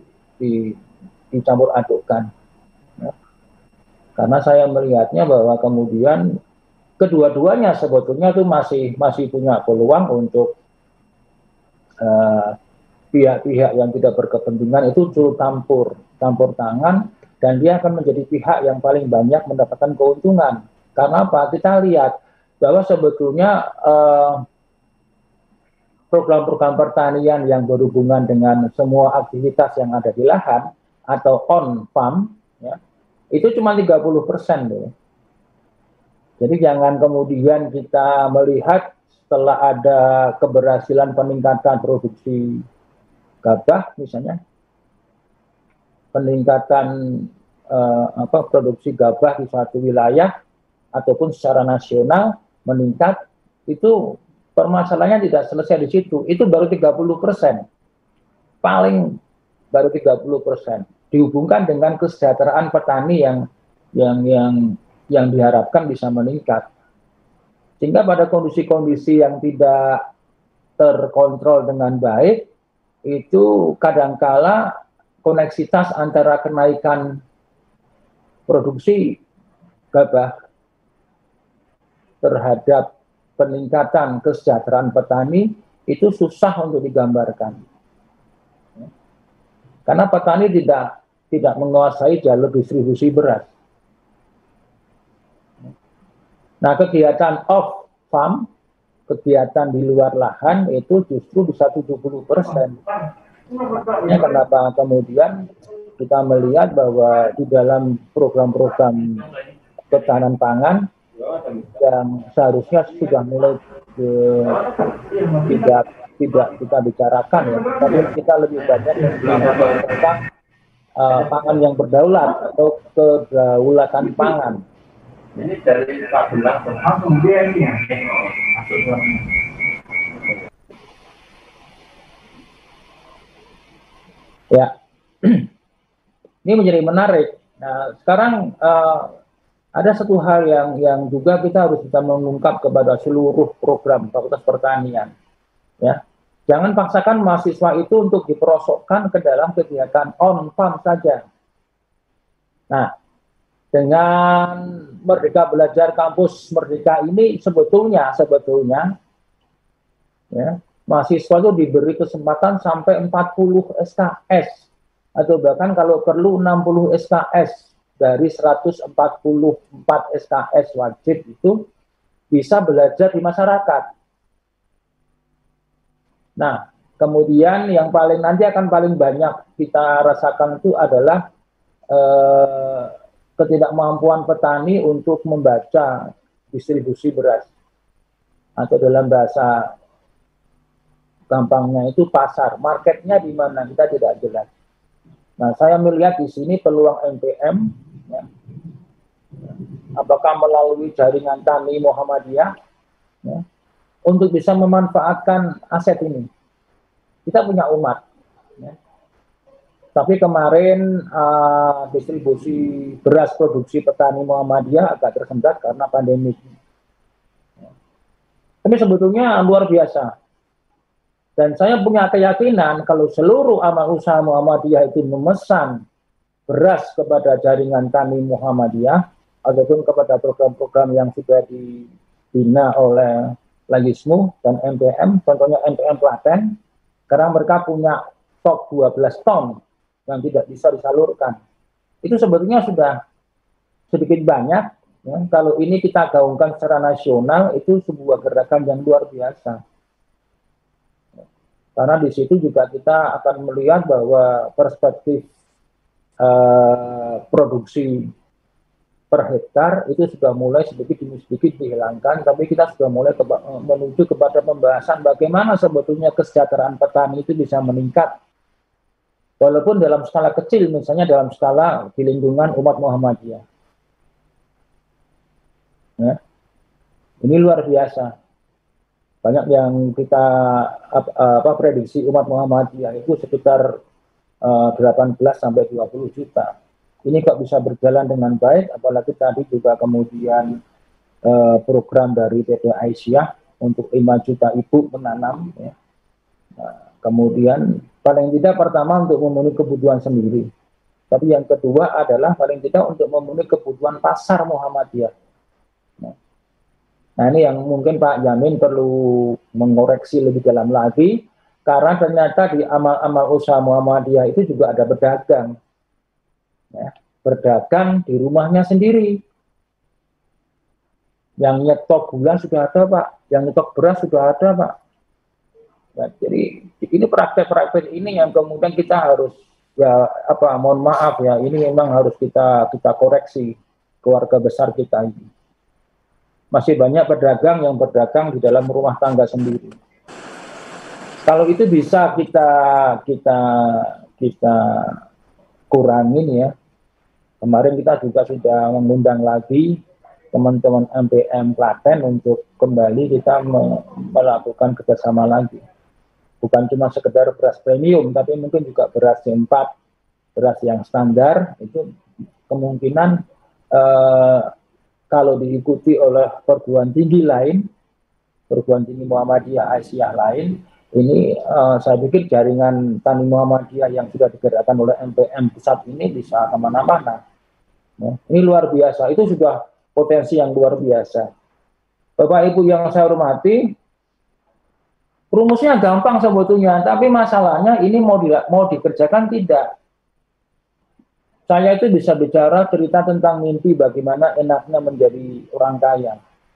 dicampur adukkan. Ya. Karena saya melihatnya bahwa kemudian kedua-duanya sebetulnya itu masih punya peluang untuk pihak-pihak yang tidak berkepentingan itu campur tangan, dan dia akan menjadi pihak yang paling banyak mendapatkan keuntungan. Karena apa? Kita lihat bahwa sebetulnya program-program pertanian yang berhubungan dengan semua aktivitas yang ada di lahan atau on farm, ya, itu cuma 30%. Loh. Jadi jangan kemudian kita melihat setelah ada keberhasilan peningkatan produksi gabah, misalnya peningkatan produksi gabah di suatu wilayah ataupun secara nasional meningkat, itu permasalahannya tidak selesai di situ. Itu baru 30%. Paling baru 30%. Dihubungkan dengan kesejahteraan petani yang diharapkan bisa meningkat. Sehingga pada kondisi-kondisi yang tidak terkontrol dengan baik, itu kadangkala koneksitas antara kenaikan produksi gabah terhadap peningkatan kesejahteraan petani itu susah untuk digambarkan. Karena petani tidak menguasai jalur distribusi beras. Nah, kegiatan off farm, kegiatan di luar lahan itu justru bisa 70%. Ya, kenapa kemudian kita melihat bahwa di dalam program-program ketahanan pangan yang seharusnya sudah mulai tidak kita bicarakan ya, tapi kita lebih banyak tentang pangan yang berdaulat atau kedaulatan pangan. Ini dari 14 kemudian ini ya, ini menjadi menarik. Nah, sekarang ada satu hal yang juga kita harus bisa mengungkap kepada seluruh program Fakultas Pertanian. Ya, jangan paksakan mahasiswa itu untuk diperosokkan ke dalam kegiatan on farm saja. Nah, dengan Merdeka Belajar Kampus Merdeka ini sebetulnya ya, mahasiswa itu diberi kesempatan sampai 40 SKS atau bahkan kalau perlu 60 SKS dari 144 SKS wajib itu bisa belajar di masyarakat. Nah, kemudian yang nanti akan paling banyak kita rasakan itu adalah ketidakmampuan petani untuk membaca distribusi beras, atau dalam bahasa gampangnya itu pasar, marketnya di mana kita tidak jelas. Nah, saya melihat di sini peluang MPM, ya, apakah melalui jaringan tani Muhammadiyah, ya, untuk bisa memanfaatkan aset ini. Kita punya umat. Ya. Tapi kemarin distribusi beras produksi petani Muhammadiyah agak tersendat karena pandemi. Tapi sebetulnya luar biasa. Dan saya punya keyakinan kalau seluruh amal usaha Muhammadiyah itu memesan beras kepada jaringan tani Muhammadiyah ataupun kepada program-program yang sudah dibina oleh Lagismu dan MPM, contohnya MPM Klaten, karena mereka punya stok 12 ton yang tidak bisa disalurkan. Itu sebetulnya sudah sedikit banyak. Ya. Kalau ini kita gaungkan secara nasional, itu sebuah gerakan yang luar biasa. Karena di situ juga kita akan melihat bahwa perspektif produksi per hektar itu sudah mulai sedikit demi sedikit dihilangkan, tapi kita sudah mulai menuju kepada pembahasan bagaimana sebetulnya kesejahteraan petani itu bisa meningkat. Walaupun dalam skala kecil, misalnya dalam skala di lingkungan umat Muhammadiyah. Ya. Ini luar biasa. Banyak yang kita prediksi umat Muhammadiyah itu sekitar 18 sampai 20 juta. Ini kok bisa berjalan dengan baik, apalagi tadi juga kemudian program dari PT Aisyah untuk 5 juta ibu menanam. Ya. Nah, kemudian paling tidak pertama untuk memenuhi kebutuhan sendiri. Tapi yang kedua adalah paling tidak untuk memenuhi kebutuhan pasar Muhammadiyah. Nah, ini yang mungkin Pak Yamin perlu mengoreksi lebih dalam lagi, karena ternyata di amal-amal usaha Muhammadiyah itu juga ada pedagang. Ya, berdagang di rumahnya sendiri. Yang nyetok gula sudah ada, Pak. Yang nyetok beras sudah ada, Pak. Ya, jadi ini praktek-praktek ini yang kemudian kita harus, ya mohon maaf ya, ini memang harus kita koreksi keluarga besar kita ini. Masih banyak pedagang yang berdagang di dalam rumah tangga sendiri. Kalau itu bisa kita kurangin ya. Kemarin kita juga sudah mengundang lagi teman-teman MPM Klaten untuk kembali kita melakukan kerjasama lagi. Bukan cuma sekedar beras premium, tapi mungkin juga beras C4, beras yang standar, itu kemungkinan kalau diikuti oleh perguruan tinggi lain, perguruan tinggi Muhammadiyah Aisyah lain, ini saya pikir jaringan Tani Muhammadiyah yang sudah digerakkan oleh MPM pusat ini bisa kemana-mana. Ya, ini luar biasa, itu sudah potensi yang luar biasa. Bapak Ibu yang saya hormati, rumusnya gampang sebetulnya, tapi masalahnya ini mau dikerjakan tidak. Saya itu bisa bicara cerita tentang mimpi bagaimana enaknya menjadi orang kaya.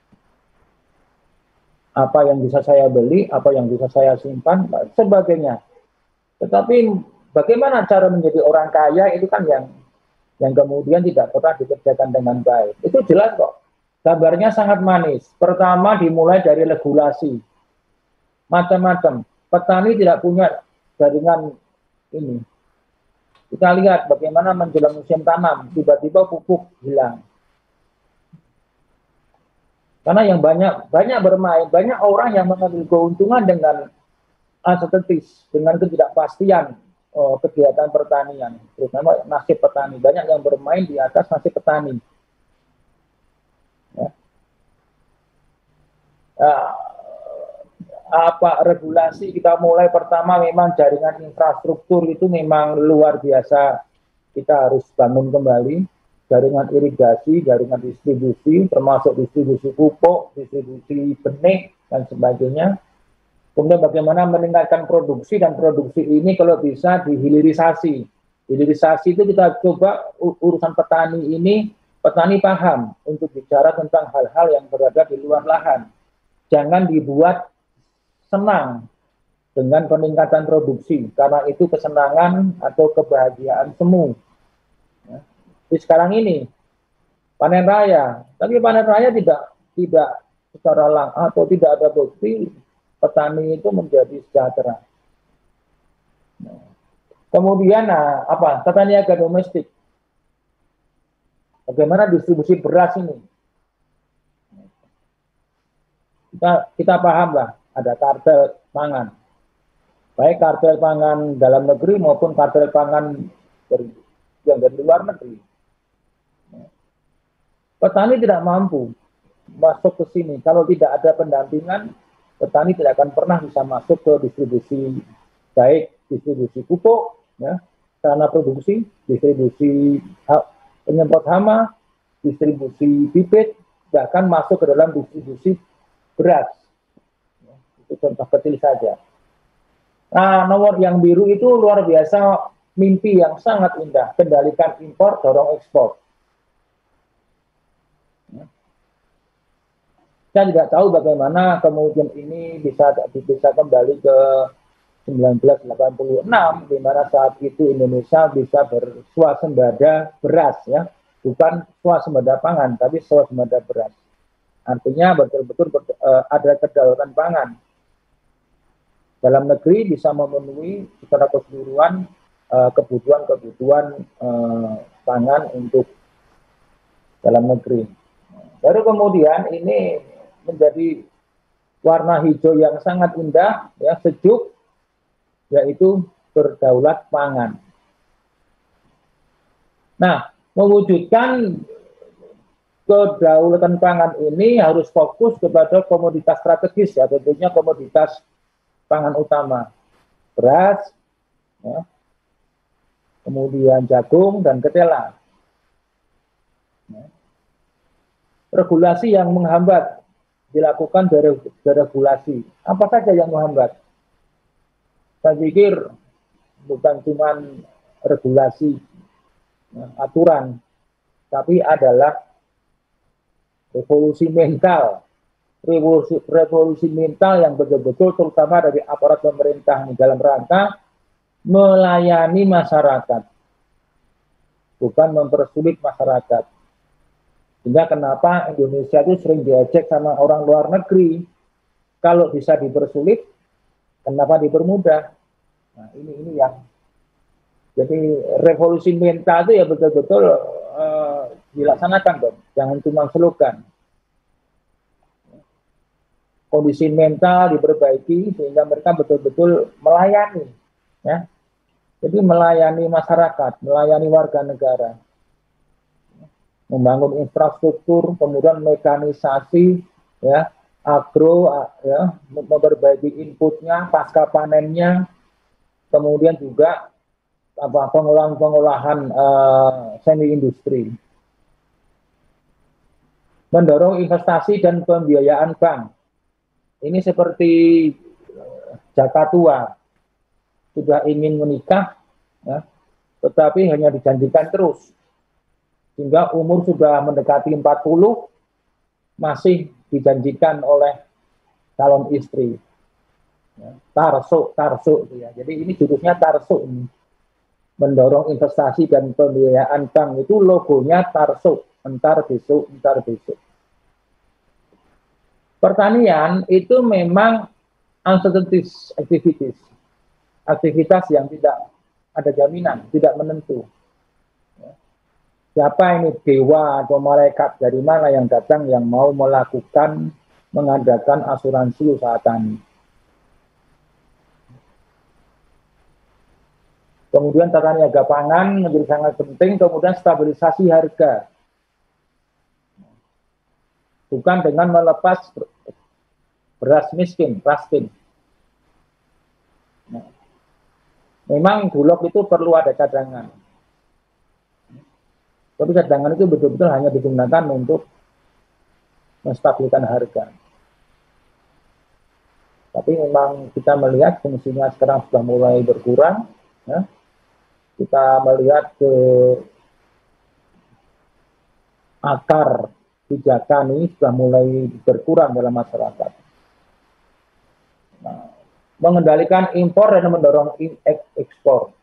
Apa yang bisa saya beli, apa yang bisa saya simpan, sebagainya. Tetapi bagaimana cara menjadi orang kaya itu kan yang kemudian tidak pernah dikerjakan dengan baik. Itu jelas kok. Gambarnya sangat manis. Pertama dimulai dari regulasi. Macam-macam. Petani tidak punya jaringan ini. Kita lihat bagaimana menjelang musim tanam, tiba-tiba pupuk hilang. Karena yang banyak bermain, banyak orang yang mengambil keuntungan dengan uncertainties, dengan ketidakpastian kegiatan pertanian, terutama nasib petani. Banyak yang bermain di atas nasib petani. Ya. Regulasi kita mulai pertama memang jaringan infrastruktur itu memang luar biasa. Kita harus bangun kembali jaringan irigasi, jaringan distribusi, termasuk distribusi pupuk, distribusi benih dan sebagainya. Kemudian bagaimana meningkatkan produksi, dan produksi ini kalau bisa dihilirisasi. Hilirisasi itu kita coba urusan petani ini, petani paham untuk bicara tentang hal-hal yang berada di luar lahan. Jangan dibuat senang dengan peningkatan produksi, karena itu kesenangan atau kebahagiaan semu. Ya. Di sekarang ini, panen raya, tapi panen raya tidak secara langsung atau tidak ada bukti petani itu menjadi sejahtera. Kemudian tata niaga domestik. Bagaimana distribusi beras ini? Kita paham lah, ada kartel pangan. Baik kartel pangan dalam negeri maupun kartel pangan yang dari luar negeri. Petani tidak mampu masuk ke sini kalau tidak ada pendampingan. Petani tidak akan pernah bisa masuk ke distribusi, baik distribusi pupuk, ya, sarana produksi, distribusi penyemprot hama, distribusi bibit, bahkan masuk ke dalam distribusi beras. Ya, itu contoh kecil saja. Nah, nomor yang biru itu luar biasa, mimpi yang sangat indah, kendalikan impor, dorong ekspor. Saya tidak tahu bagaimana kemudian ini bisa kembali ke 1986, di mana saat itu Indonesia bisa berswasembada beras, ya, bukan swasembada pangan, tapi swasembada beras. Artinya betul-betul ada kedaulatan pangan. Dalam negeri bisa memenuhi secara keseluruhan kebutuhan pangan untuk dalam negeri. Baru kemudian ini menjadi warna hijau yang sangat indah, ya, sejuk, yaitu berdaulat pangan. Nah, mewujudkan kedaulatan pangan ini harus fokus kepada komoditas strategis, ya, tentunya komoditas pangan utama, beras, ya, kemudian jagung dan ketela. Ya. Regulasi yang menghambat dilakukan dari regulasi. Apa saja yang menghambat? Saya pikir bukan cuma regulasi, ya, aturan, tapi adalah revolusi mental. Revolusi mental yang betul-betul terutama dari aparat pemerintah dalam rangka melayani masyarakat, bukan mempersulit masyarakat. Sehingga kenapa Indonesia itu sering diejek sama orang luar negeri. Kalau bisa dipersulit, kenapa dipermudah? Nah, ini yang jadi revolusi mental itu ya betul-betul dilaksanakan dong, jangan cuma slogan. Kondisi mental diperbaiki sehingga mereka betul-betul melayani, ya. Jadi melayani masyarakat, melayani warga negara, membangun infrastruktur, kemudian mekanisasi, ya, agro, ya, memperbaiki inputnya, pasca panennya, kemudian juga pengolahan semi industri, mendorong investasi dan pembiayaan bank. Ini seperti jaka tua, sudah ingin menikah, ya, tetapi hanya dijanjikan terus, hingga umur sudah mendekati 40, masih dijanjikan oleh calon istri. Ya, tarsuk ya. Jadi ini judulnya tarsuk ini. Mendorong investasi dan pembiayaan bank, itu logonya tarsuk, entar besok, entar besok. Pertanian itu memang uncertainty activities, aktivitas yang tidak ada jaminan, tidak menentu. Siapa ini dewa atau malaikat dari mana yang datang yang mau melakukan, mengadakan asuransi usaha tani. Kemudian tata niaga pangan menjadi sangat penting, kemudian stabilisasi harga. Bukan dengan melepas beras miskin, raskin. Nah, memang Bulog itu perlu ada cadangan. Tapi cadangan itu betul-betul hanya digunakan untuk menstabilkan harga. Tapi memang kita melihat fungsinya sekarang sudah mulai berkurang, ya. Kita melihat ke akar kebijakan ini sudah mulai berkurang dalam masyarakat. Nah, mengendalikan impor dan mendorong ekspor.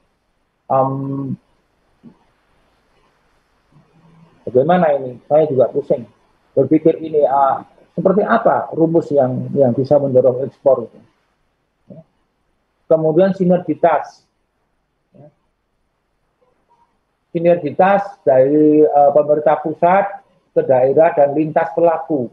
Bagaimana ini? Saya juga pusing berpikir ini seperti apa rumus yang bisa mendorong ekspor itu. Kemudian sinergitas. Sinergitas dari pemerintah pusat ke daerah dan lintas pelaku.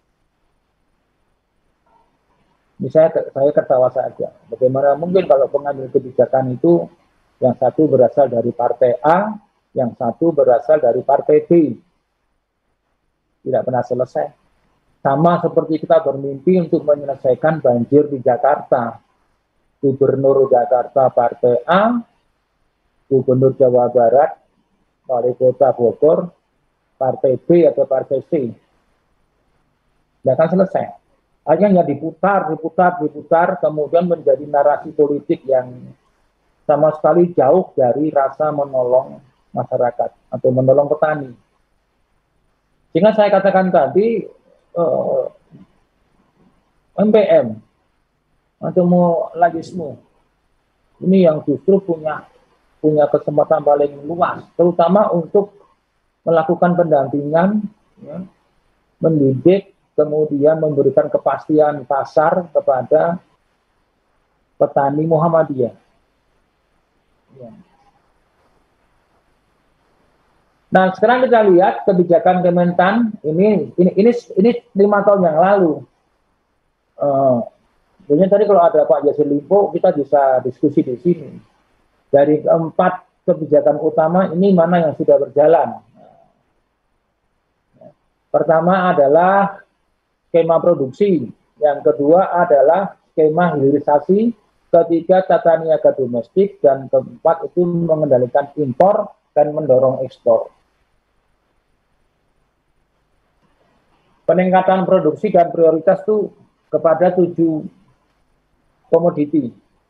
Misalnya saya ketawa saja. Bagaimana mungkin kalau pengambil kebijakan itu yang satu berasal dari partai A, yang satu berasal dari partai B. Tidak pernah selesai. Sama seperti kita bermimpi untuk menyelesaikan banjir di Jakarta. Gubernur Jakarta partai A, Gubernur Jawa Barat, Wali Kota Bogor, partai B atau partai C. Tidak akan selesai. Hanya diputar, kemudian menjadi narasi politik yang sama sekali jauh dari rasa menolong masyarakat atau menolong petani. Sehingga saya katakan tadi, MPM atau mu'lagisme ini yang justru punya kesempatan paling luas, terutama untuk melakukan pendampingan, ya, mendidik, kemudian memberikan kepastian pasar kepada petani Muhammadiyah. Ya. Nah, sekarang kita lihat kebijakan Kementan ini 5 tahun yang lalu. Sebenarnya tadi kalau ada Pak Yasir Limpo, kita bisa diskusi di sini. Dari 4 kebijakan utama ini mana yang sudah berjalan? Pertama adalah skema produksi, yang kedua adalah skema hilirisasi, ketiga tata niaga domestik, dan keempat itu mengendalikan impor dan mendorong ekspor. Peningkatan produksi dan prioritas itu kepada 7 komoditi.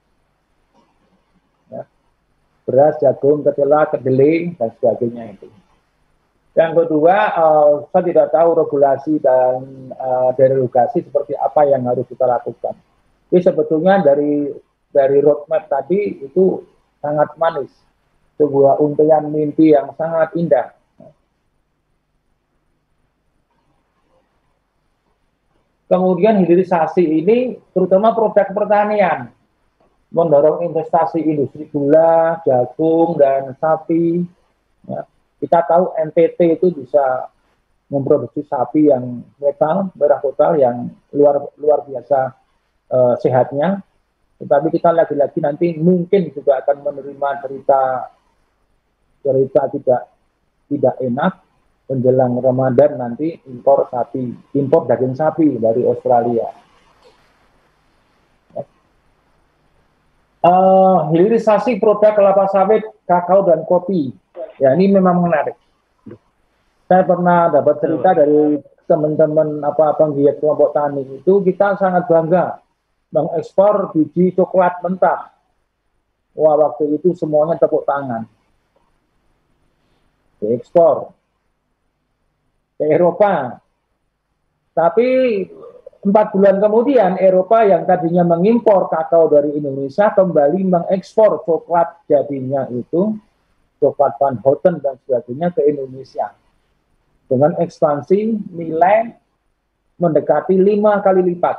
Ya. Beras, jagung, kedelai, kedelai, dan sebagainya itu. Yang kedua, saya tidak tahu regulasi dan derogasi seperti apa yang harus kita lakukan. Jadi sebetulnya dari roadmap tadi itu sangat manis. Sebuah untayan mimpi yang sangat indah. Kemudian hilirisasi ini terutama produk pertanian, mendorong investasi industri gula, jagung, dan sapi, ya, Kita tahu NTT itu bisa memproduksi sapi yang merah total yang luar biasa sehatnya. Tetapi kita lagi-lagi nanti mungkin juga akan menerima cerita tidak enak menjelang Ramadan nanti impor daging sapi dari Australia. Hilirisasi produk kelapa sawit, kakao dan kopi. Ya, ini memang menarik. Saya pernah dapat cerita dari teman-teman penggiat kelompok tani itu, kita sangat bangga mengekspor biji coklat mentah. Wah, waktu itu semuanya tepuk tangan. Diekspor ke Eropa. Tapi 4 bulan kemudian Eropa yang tadinya mengimpor kakao dari Indonesia kembali mengekspor coklat jadinya itu, coklat Van Houten dan sebagainya ke Indonesia. Dengan ekspansi nilai mendekati 5 kali lipat.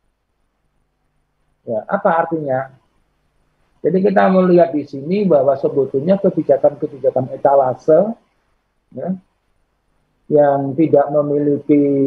Ya, apa artinya? Jadi kita melihat di sini bahwa sebetulnya kebijakan-kebijakan etalase ya, yang tidak memiliki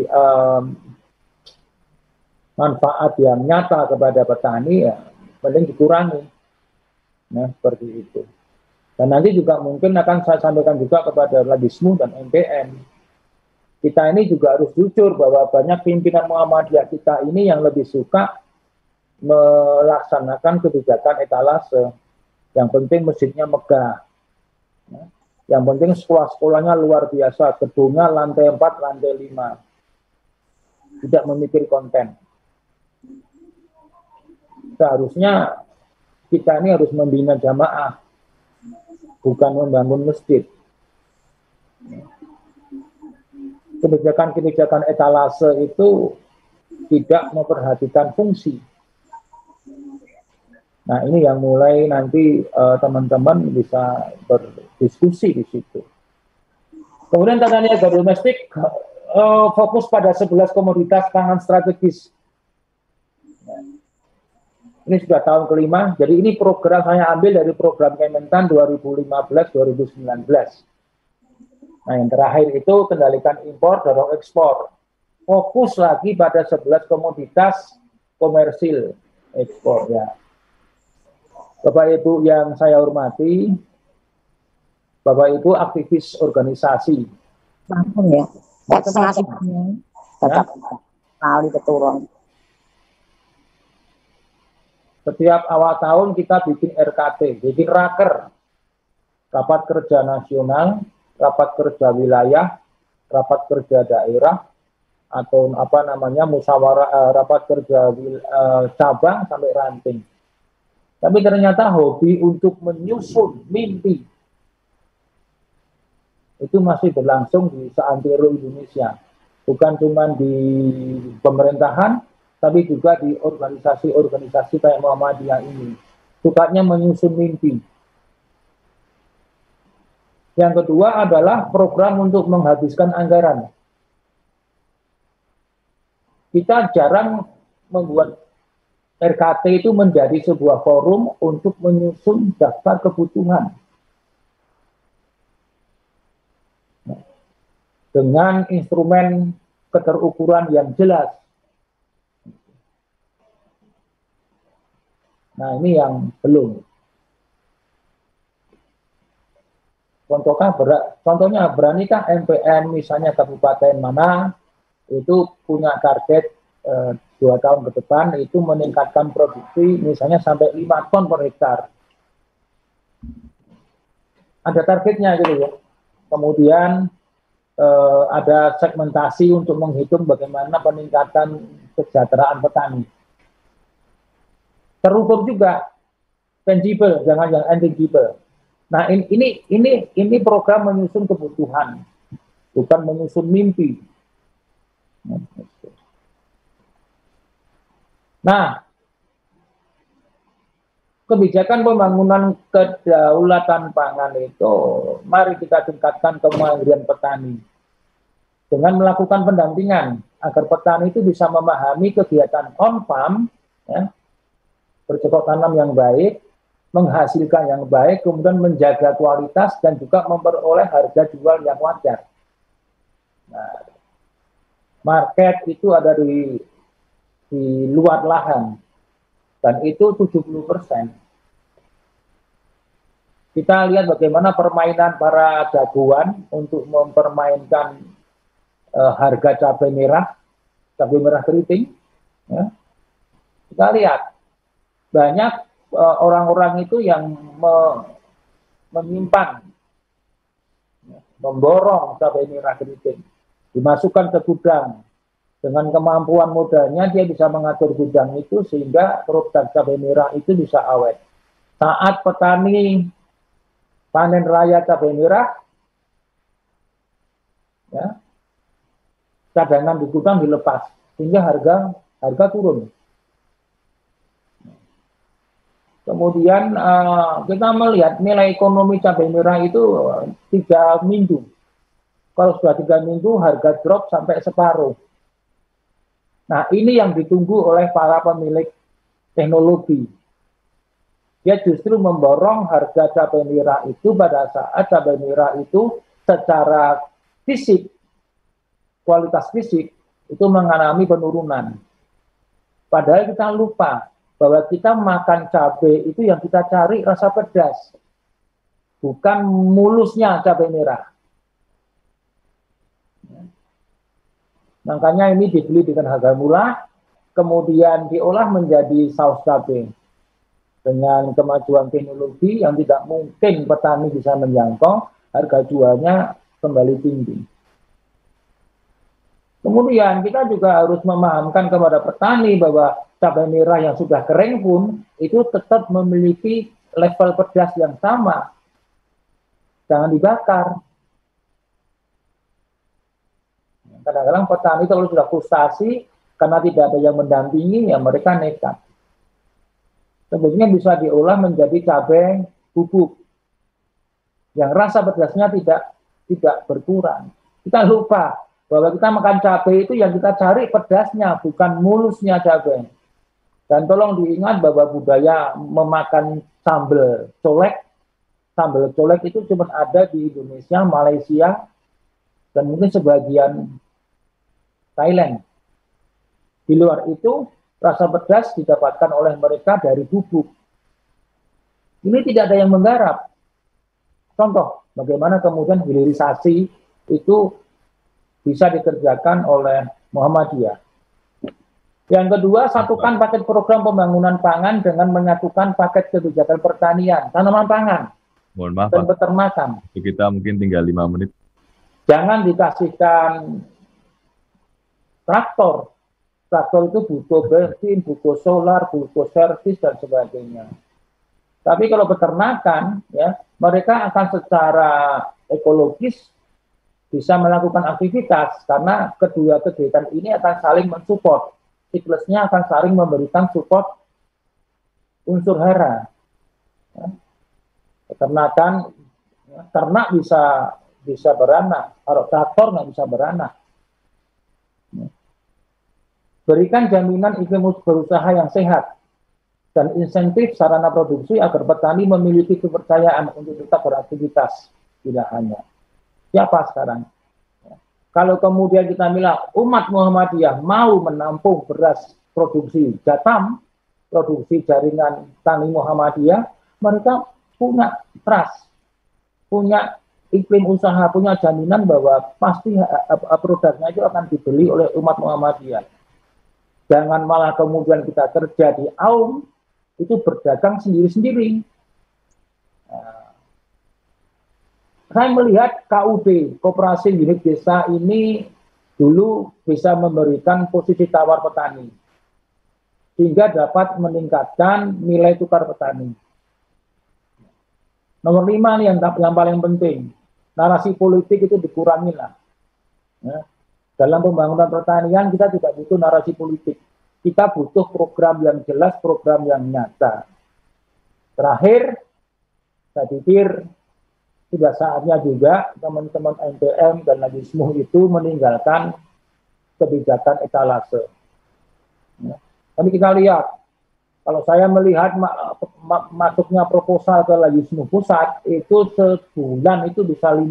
manfaat yang nyata kepada petani, ya mending dikurangi. Nah, seperti itu. Dan nanti juga mungkin akan saya sampaikan juga kepada Ladismu dan MPN. Kita ini juga harus jujur bahwa banyak pimpinan Muhammadiyah kita ini yang lebih suka melaksanakan kebijakan etalase. Yang penting masjidnya megah. Yang penting sekolah-sekolahnya luar biasa, gedungnya lantai 4, lantai 5. Tidak memikir konten. Seharusnya kita ini harus membina jamaah, bukan membangun masjid. Kebijakan-kebijakan etalase itu tidak memperhatikan fungsi. Nah, ini yang mulai nanti teman-teman bisa berdiskusi di situ. Kemudian tata niaga domestik fokus pada 11 komoditas pangan strategis. Ini sudah tahun kelima, jadi ini program saya ambil dari program Kementan 2015-2019. Nah, yang terakhir itu kendalikan impor, dorong ekspor. Fokus lagi pada 11 komoditas komersil ekspor ya. Bapak Ibu yang saya hormati, Bapak Ibu aktivis organisasi. Langsung ya. Tetap kali keturun. Setiap awal tahun kita bikin RKT, bikin raker, rapat kerja nasional, rapat kerja wilayah, rapat kerja daerah, atau apa namanya musyawarah, rapat kerja cabang sampai ranting. Tapi ternyata hobi untuk menyusun mimpi itu masih berlangsung di seantero Indonesia, bukan cuma di pemerintahan, tapi juga di organisasi-organisasi kayak Muhammadiyah ini. Sukanya menyusun mimpi. Yang kedua adalah program untuk menghabiskan anggaran. Kita jarang membuat RKT itu menjadi sebuah forum untuk menyusun daftar kebutuhan. Dengan instrumen keterukuran yang jelas. Nah, ini yang belum. Contohnya, beranikah MPN misalnya kabupaten mana itu punya target 2 tahun ke depan itu meningkatkan produksi misalnya sampai 5 ton per hektar. Ada targetnya gitu ya. Kemudian ada segmentasi untuk menghitung bagaimana peningkatan kesejahteraan petani. Terukur juga, tangible, jangan yang intangible. Nah, ini program menyusun kebutuhan, bukan menyusun mimpi. Nah, kebijakan pembangunan kedaulatan pangan itu, mari kita tingkatkan kemandirian petani dengan melakukan pendampingan agar petani itu bisa memahami kegiatan on-farm, ya, bercocok tanam yang baik, menghasilkan yang baik, kemudian menjaga kualitas dan juga memperoleh harga jual yang wajar. Nah, market itu ada di luar lahan, dan itu 70%. Kita lihat bagaimana permainan para jagoan untuk mempermainkan harga cabai merah keriting. Ya. Kita lihat banyak orang-orang itu yang menyimpan, memborong cabai merah keriting, dimasukkan ke gudang. Dengan kemampuan modalnya dia bisa mengatur gudang itu sehingga produk cabai merah itu bisa awet. Saat petani panen raya cabai merah, ya, cadangan di gudang dilepas sehingga harga turun. Kemudian kita melihat nilai ekonomi cabai merah itu 3 minggu. Kalau sudah 3 minggu harga drop sampai separuh. Nah, ini yang ditunggu oleh para pemilik teknologi. Dia justru memborong harga cabai merah itu pada saat cabai merah itu secara fisik, kualitas fisik itu mengalami penurunan. Padahal kita lupa bahwa kita makan cabai itu yang kita cari rasa pedas, bukan mulusnya cabai merah. Makanya ini dibeli dengan harga murah, kemudian diolah menjadi saus cabai. Dengan kemajuan teknologi yang tidak mungkin petani bisa menjangkau, harga jualnya kembali tinggi. Kemudian kita juga harus memahamkan kepada petani bahwa cabai merah yang sudah kering pun itu tetap memiliki level pedas yang sama. Jangan dibakar. Kadang-kadang petani kalau sudah frustasi karena tidak ada yang mendampingi, ya mereka nekat. Sebetulnya bisa diolah menjadi cabai bubuk yang rasa pedasnya tidak berkurang. Kita lupa bahwa kita makan cabai itu yang kita cari pedasnya, bukan mulusnya cabai. Dan tolong diingat bahwa budaya memakan sambal colek itu cuma ada di Indonesia, Malaysia, dan mungkin sebagian Thailand. Di luar itu, rasa pedas didapatkan oleh mereka dari bubuk. Ini tidak ada yang menggarap. Contoh, bagaimana kemudian hilirisasi itu bisa dikerjakan oleh Muhammadiyah. Yang kedua, satukan paket program pembangunan pangan dengan menyatukan paket kebijakan pertanian, tanaman pangan, Mohon maaf, dan Pak. peternakan. Kita mungkin tinggal 5 menit. Jangan dikasihkan traktor. Traktor itu butuh bensin, butuh solar, butuh servis, dan sebagainya. Tapi kalau peternakan, ya, mereka akan secara ekologis bisa melakukan aktivitas karena kedua kegiatan ini akan saling mensupport. Siklusnya akan saling memberikan support unsur hara. Ya. Peternakan, ya, ternak bisa beranak, kalau traktor nggak bisa beranak. Ya. Berikan jaminan iklim berusaha yang sehat dan insentif sarana produksi agar petani memiliki kepercayaan untuk tetap beraktivitas. Tidak hanya siapa sekarang. Kalau kemudian kita bilang umat Muhammadiyah mau menampung beras produksi Jatam, produksi jaringan tani Muhammadiyah, mereka punya trust, punya iklim usaha, punya jaminan bahwa pasti produknya itu akan dibeli oleh umat Muhammadiyah. Jangan malah kemudian kita kerja di AUM, itu berdagang sendiri-sendiri. Saya melihat KUD, Koperasi Unit Desa ini dulu bisa memberikan posisi tawar petani, sehingga dapat meningkatkan nilai tukar petani. Nomor 5 nih yang paling penting, narasi politik itu dikurangilah. Ya. Dalam pembangunan pertanian kita tidak butuh narasi politik, kita butuh program yang jelas, program yang nyata. Terakhir, saya pikir sudah saatnya juga teman-teman NPM dan Najismu itu meninggalkan kebijakan etalase. Ya. Tapi kita lihat Kalau saya melihat masuknya proposal ke Legismu Pusat itu sebulan itu bisa 50.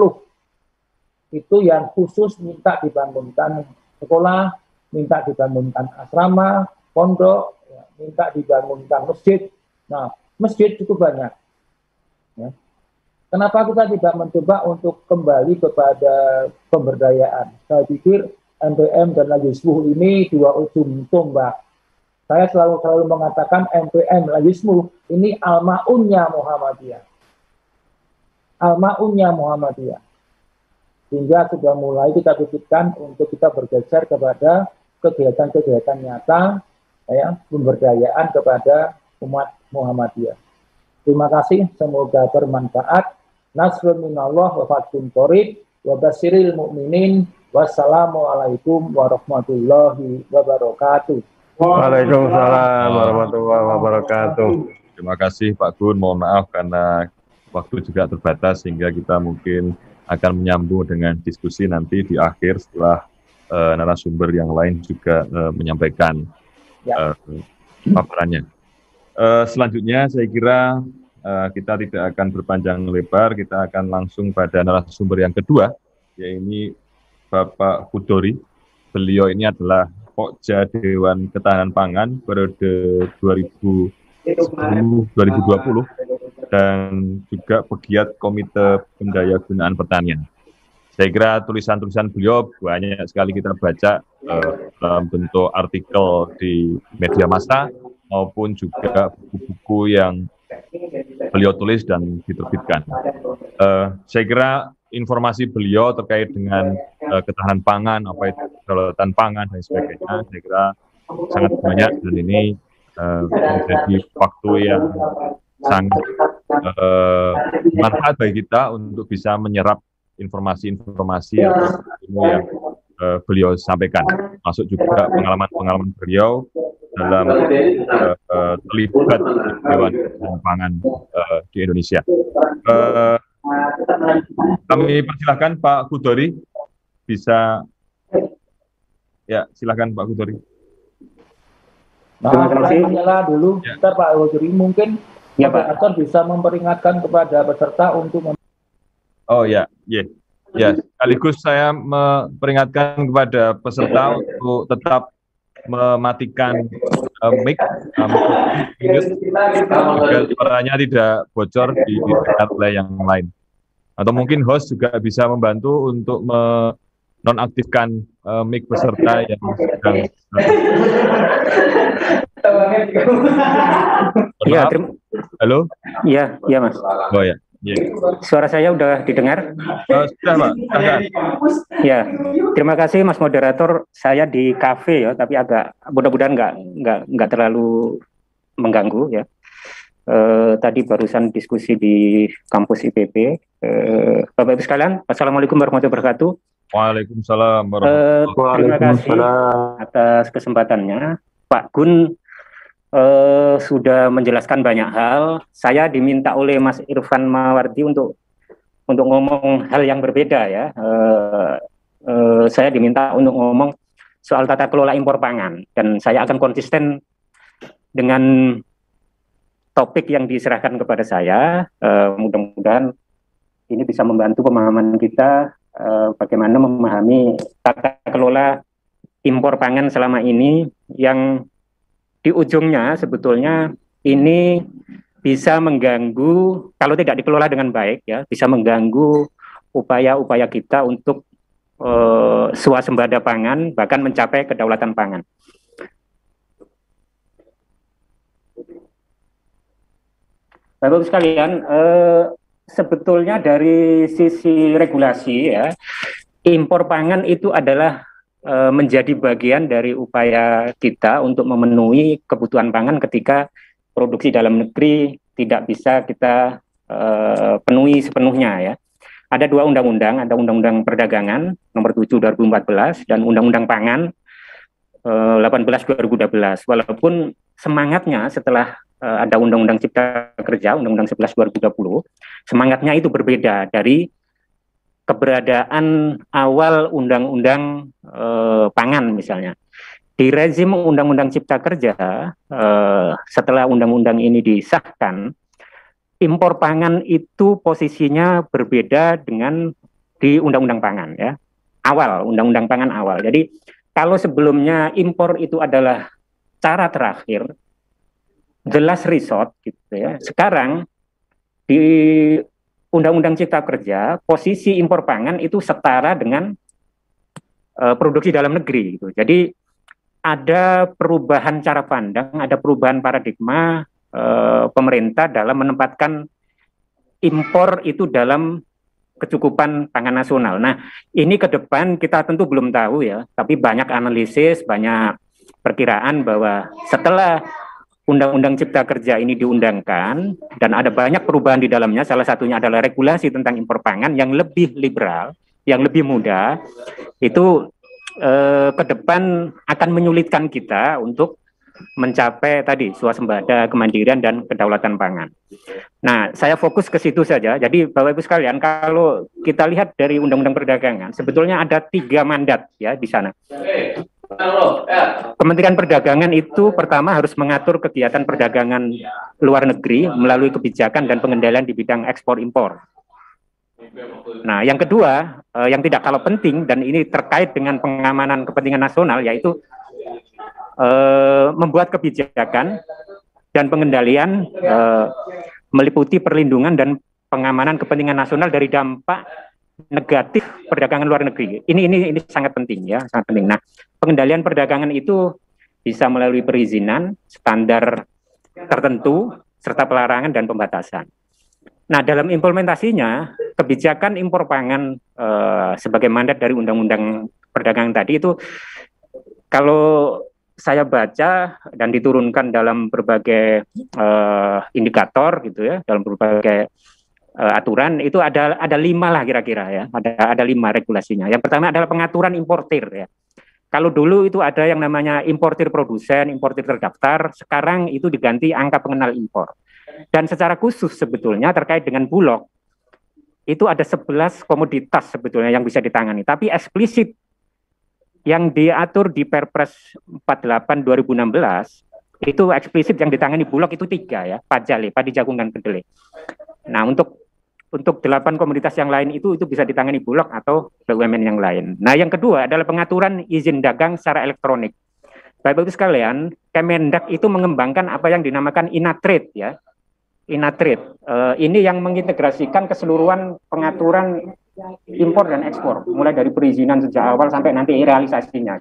Itu yang khusus minta dibangunkan sekolah, minta dibangunkan asrama, pondok, ya, minta dibangunkan masjid. Nah, masjid cukup banyak. Ya. Kenapa kita tidak mencoba untuk kembali kepada pemberdayaan? Saya pikir MPM dan Legismu ini dua ujung tombak. Saya selalu mengatakan MPM Legismu ini almaunnya Muhammadiyah. Almaunnya Muhammadiyah. Sehingga sudah mulai kita pikirkan untuk kita bergeser kepada kegiatan-kegiatan nyata, ya, pemberdayaan kepada umat Muhammadiyah. Terima kasih, semoga bermanfaat. Nasrun minallah wa fathun qorib wa basyiril mu'minin. Wassalamualaikum warahmatullahi wabarakatuh. Waalaikumsalam warahmatullahi wabarakatuh. Terima kasih Pak Gun, mohon maaf karena waktu juga terbatas sehingga kita mungkin akan menyambung dengan diskusi nanti di akhir setelah narasumber yang lain juga menyampaikan paparannya. Selanjutnya saya kira kita tidak akan berpanjang lebar, kita akan langsung pada narasumber yang kedua, yaitu Bapak Kudori. Beliau ini adalah Pokja Dewan Ketahanan Pangan periode 2010-2020 dan juga pegiat Komite Pendayagunaan Pertanian. Saya kira tulisan-tulisan beliau banyak sekali kita baca dalam bentuk artikel di media massa maupun juga buku-buku yang beliau tulis dan diterbitkan. Saya kira informasi beliau terkait dengan ketahanan pangan, apa itu kedaulatan pangan dan sebagainya, saya kira sangat banyak dan ini menjadi waktu yang sangat bermanfaat bagi kita untuk bisa menyerap informasi-informasi yang beliau sampaikan, masuk juga pengalaman-pengalaman beliau dalam terlibat di Dewan Ketahanan Pangan di Indonesia. Kami persilahkan Pak Kudori, bisa ya silakan Pak Kudori. Terima kasih. Dulu, bentar Pak Kudori, mungkin ya, Pak bisa memperingatkan kepada peserta untuk sekaligus saya memperingatkan kepada peserta untuk tetap mematikan mic agar suaranya tidak bocor di oleh yang lain. Atau mungkin host juga bisa membantu untuk menonaktifkan mic peserta yang sedang. Iya, halo. Iya, Mas. Oh ya. Yeah. Suara saya udah didengar? Sudah, Pak. Ya, terima kasih Mas Moderator. Saya di kafe ya, tapi agak mudah-mudahan nggak terlalu mengganggu ya. Tadi barusan diskusi di kampus IPB. Bapak Ibu sekalian, Assalamualaikum warahmatullahi wabarakatuh. Waalaikumsalam warahmatullahi wabarakatuh. Terima kasih atas kesempatannya. Pak Gun sudah menjelaskan banyak hal. Saya diminta oleh Mas Irfan Mawardi untuk ngomong hal yang berbeda ya. Saya diminta untuk ngomong soal tata kelola impor pangan dan saya akan konsisten dengan topik yang diserahkan kepada saya. Mudah-mudahan ini bisa membantu pemahaman kita bagaimana memahami tata kelola impor pangan selama ini yang di ujungnya sebetulnya ini bisa mengganggu, kalau tidak dikelola dengan baik ya, bisa mengganggu upaya-upaya kita untuk swasembada pangan, bahkan mencapai kedaulatan pangan. Bapak-Ibu sekalian, sebetulnya dari sisi regulasi ya, impor pangan itu adalah menjadi bagian dari upaya kita untuk memenuhi kebutuhan pangan ketika produksi dalam negeri tidak bisa kita penuhi sepenuhnya ya. Ada dua undang-undang, ada Undang-Undang Perdagangan nomor 7 2014 dan Undang-Undang Pangan 18 2012. Walaupun semangatnya setelah ada Undang-Undang Cipta Kerja, Undang-Undang 11 2020, semangatnya itu berbeda dari keberadaan awal undang-undang pangan misalnya. Di rezim Undang-Undang Cipta Kerja, setelah undang-undang ini disahkan, impor pangan itu posisinya berbeda dengan di Undang-Undang Pangan ya. Awal, Undang-Undang Pangan awal. Jadi kalau sebelumnya impor itu adalah cara terakhir, the last resort gitu ya. Sekarang di Undang-Undang Cipta Kerja, posisi impor pangan itu setara dengan produksi dalam negeri gitu. Jadi ada perubahan cara pandang, ada perubahan paradigma pemerintah dalam menempatkan impor itu dalam kecukupan pangan nasional. Nah, ini ke depan kita tentu belum tahu ya, tapi banyak analisis, banyak perkiraan bahwa setelah Undang-Undang Cipta Kerja ini diundangkan dan ada banyak perubahan di dalamnya, salah satunya adalah regulasi tentang impor pangan yang lebih liberal, yang lebih mudah, itu ke depan akan menyulitkan kita untuk mencapai tadi swasembada, kemandirian dan kedaulatan pangan. Nah, saya fokus ke situ saja. Jadi Bapak Ibu sekalian, kalau kita lihat dari Undang-Undang Perdagangan, sebetulnya ada 3 mandat ya di sana. Kementerian Perdagangan itu pertama harus mengatur kegiatan perdagangan luar negeri melalui kebijakan dan pengendalian di bidang ekspor impor. Nah, yang kedua, yang tidak kalah penting dan ini terkait dengan pengamanan kepentingan nasional, yaitu membuat kebijakan dan pengendalian meliputi perlindungan dan pengamanan kepentingan nasional dari dampak negatif perdagangan luar negeri. Ini sangat penting ya, sangat penting. Nah, pengendalian perdagangan itu bisa melalui perizinan, standar tertentu, serta pelarangan dan pembatasan. Nah, dalam implementasinya, kebijakan impor pangan sebagai mandat dari Undang-Undang Perdagangan tadi itu, kalau saya baca dan diturunkan dalam berbagai indikator gitu ya, dalam berbagai aturan itu ada 5 lah kira-kira ya, ada 5 regulasinya. Yang pertama adalah pengaturan importir ya. Kalau dulu itu ada yang namanya importir produsen, importir terdaftar, sekarang itu diganti angka pengenal impor. Dan secara khusus sebetulnya terkait dengan bulog, itu ada 11 komoditas sebetulnya yang bisa ditangani. Tapi eksplisit yang diatur di Perpres 48 2016, itu eksplisit yang ditangani bulog itu 3 ya, pajale, padi jagung dan kedelai. Nah, untuk 8 komoditas yang lain itu bisa ditangani bulog atau BUMN yang lain. Nah, yang kedua adalah pengaturan izin dagang secara elektronik. Bapak Ibu sekalian, Kemendak itu mengembangkan apa yang dinamakan Inatrade ya. Inatrade ini yang mengintegrasikan keseluruhan pengaturan impor dan ekspor, mulai dari perizinan sejak awal sampai nanti realisasinya.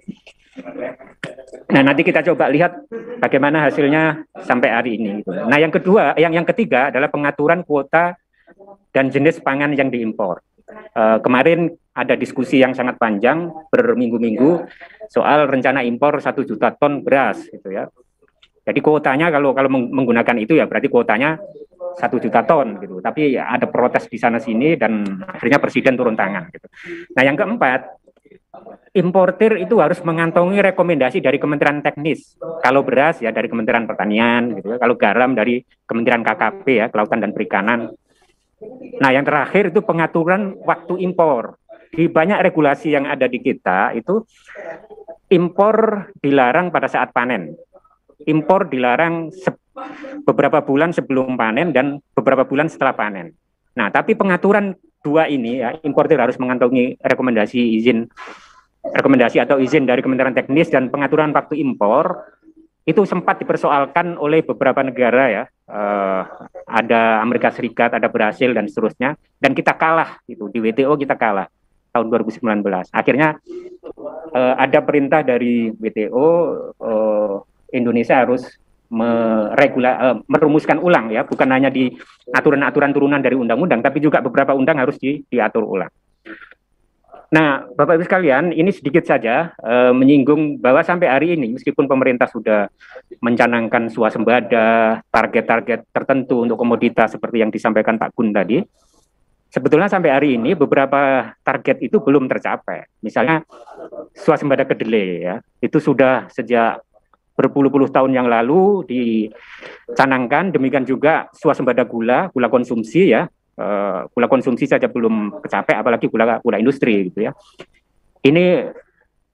Nah, nanti kita coba lihat bagaimana hasilnya sampai hari ini. Nah, yang kedua, yang ketiga adalah pengaturan kuota dan jenis pangan yang diimpor. Kemarin ada diskusi yang sangat panjang berminggu-minggu soal rencana impor 1 juta ton beras, gitu ya. Jadi kuotanya kalau menggunakan itu ya berarti kuotanya 1 juta ton gitu. Tapi ya ada protes di sana sini dan akhirnya presiden turun tangan gitu. Nah, yang keempat, importir itu harus mengantongi rekomendasi dari Kementerian Teknis. Kalau beras ya dari Kementerian Pertanian gitu ya. Kalau garam dari Kementerian KKP ya, Kelautan dan Perikanan. Nah, yang terakhir itu pengaturan waktu impor. Di banyak regulasi yang ada di kita itu impor dilarang pada saat panen. Impor dilarang beberapa bulan sebelum panen dan beberapa bulan setelah panen. Nah, tapi pengaturan 2 ini ya, importir harus mengantongi rekomendasi atau izin dari Kementerian Teknis dan pengaturan waktu impor itu sempat dipersoalkan oleh beberapa negara ya. Ada Amerika Serikat, ada Brasil dan seterusnya, dan kita kalah gitu di WTO, kita kalah tahun 2019. Akhirnya ada perintah dari WTO, Indonesia harus merumuskan ulang ya, bukan hanya di aturan-aturan turunan dari undang-undang, tapi juga beberapa undang harus diatur ulang. Nah, Bapak Ibu sekalian, ini sedikit saja menyinggung bahwa sampai hari ini, meskipun pemerintah sudah mencanangkan swasembada, target-target tertentu untuk komoditas seperti yang disampaikan Pak Gun tadi, sebetulnya sampai hari ini beberapa target itu belum tercapai. Misalnya swasembada kedelai ya, itu sudah sejak berpuluh-puluh tahun yang lalu dicanangkan, demikian juga swasembada gula konsumsi ya, gula konsumsi saja belum tercapai, apalagi gula industri gitu ya. Ini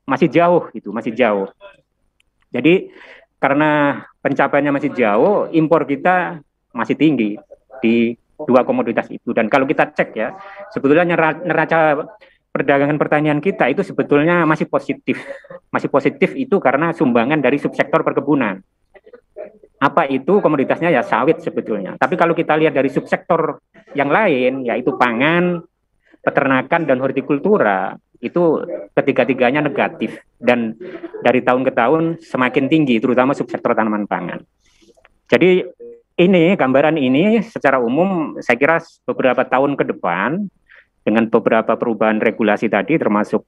masih jauh gitu, masih jauh. Jadi karena pencapaiannya masih jauh, impor kita masih tinggi di dua komoditas itu. Dan kalau kita cek ya, sebetulnya neraca perdagangan pertanian kita itu sebetulnya masih positif. Masih positif itu karena sumbangan dari subsektor perkebunan. Apa itu komoditasnya? Ya sawit sebetulnya. Tapi kalau kita lihat dari subsektor yang lain, yaitu pangan, peternakan, dan hortikultura, itu ketiga-tiganya negatif. Dan dari tahun ke tahun semakin tinggi, terutama subsektor tanaman pangan. Jadi ini, gambaran ini secara umum saya kira beberapa tahun ke depan, dengan beberapa perubahan regulasi tadi, termasuk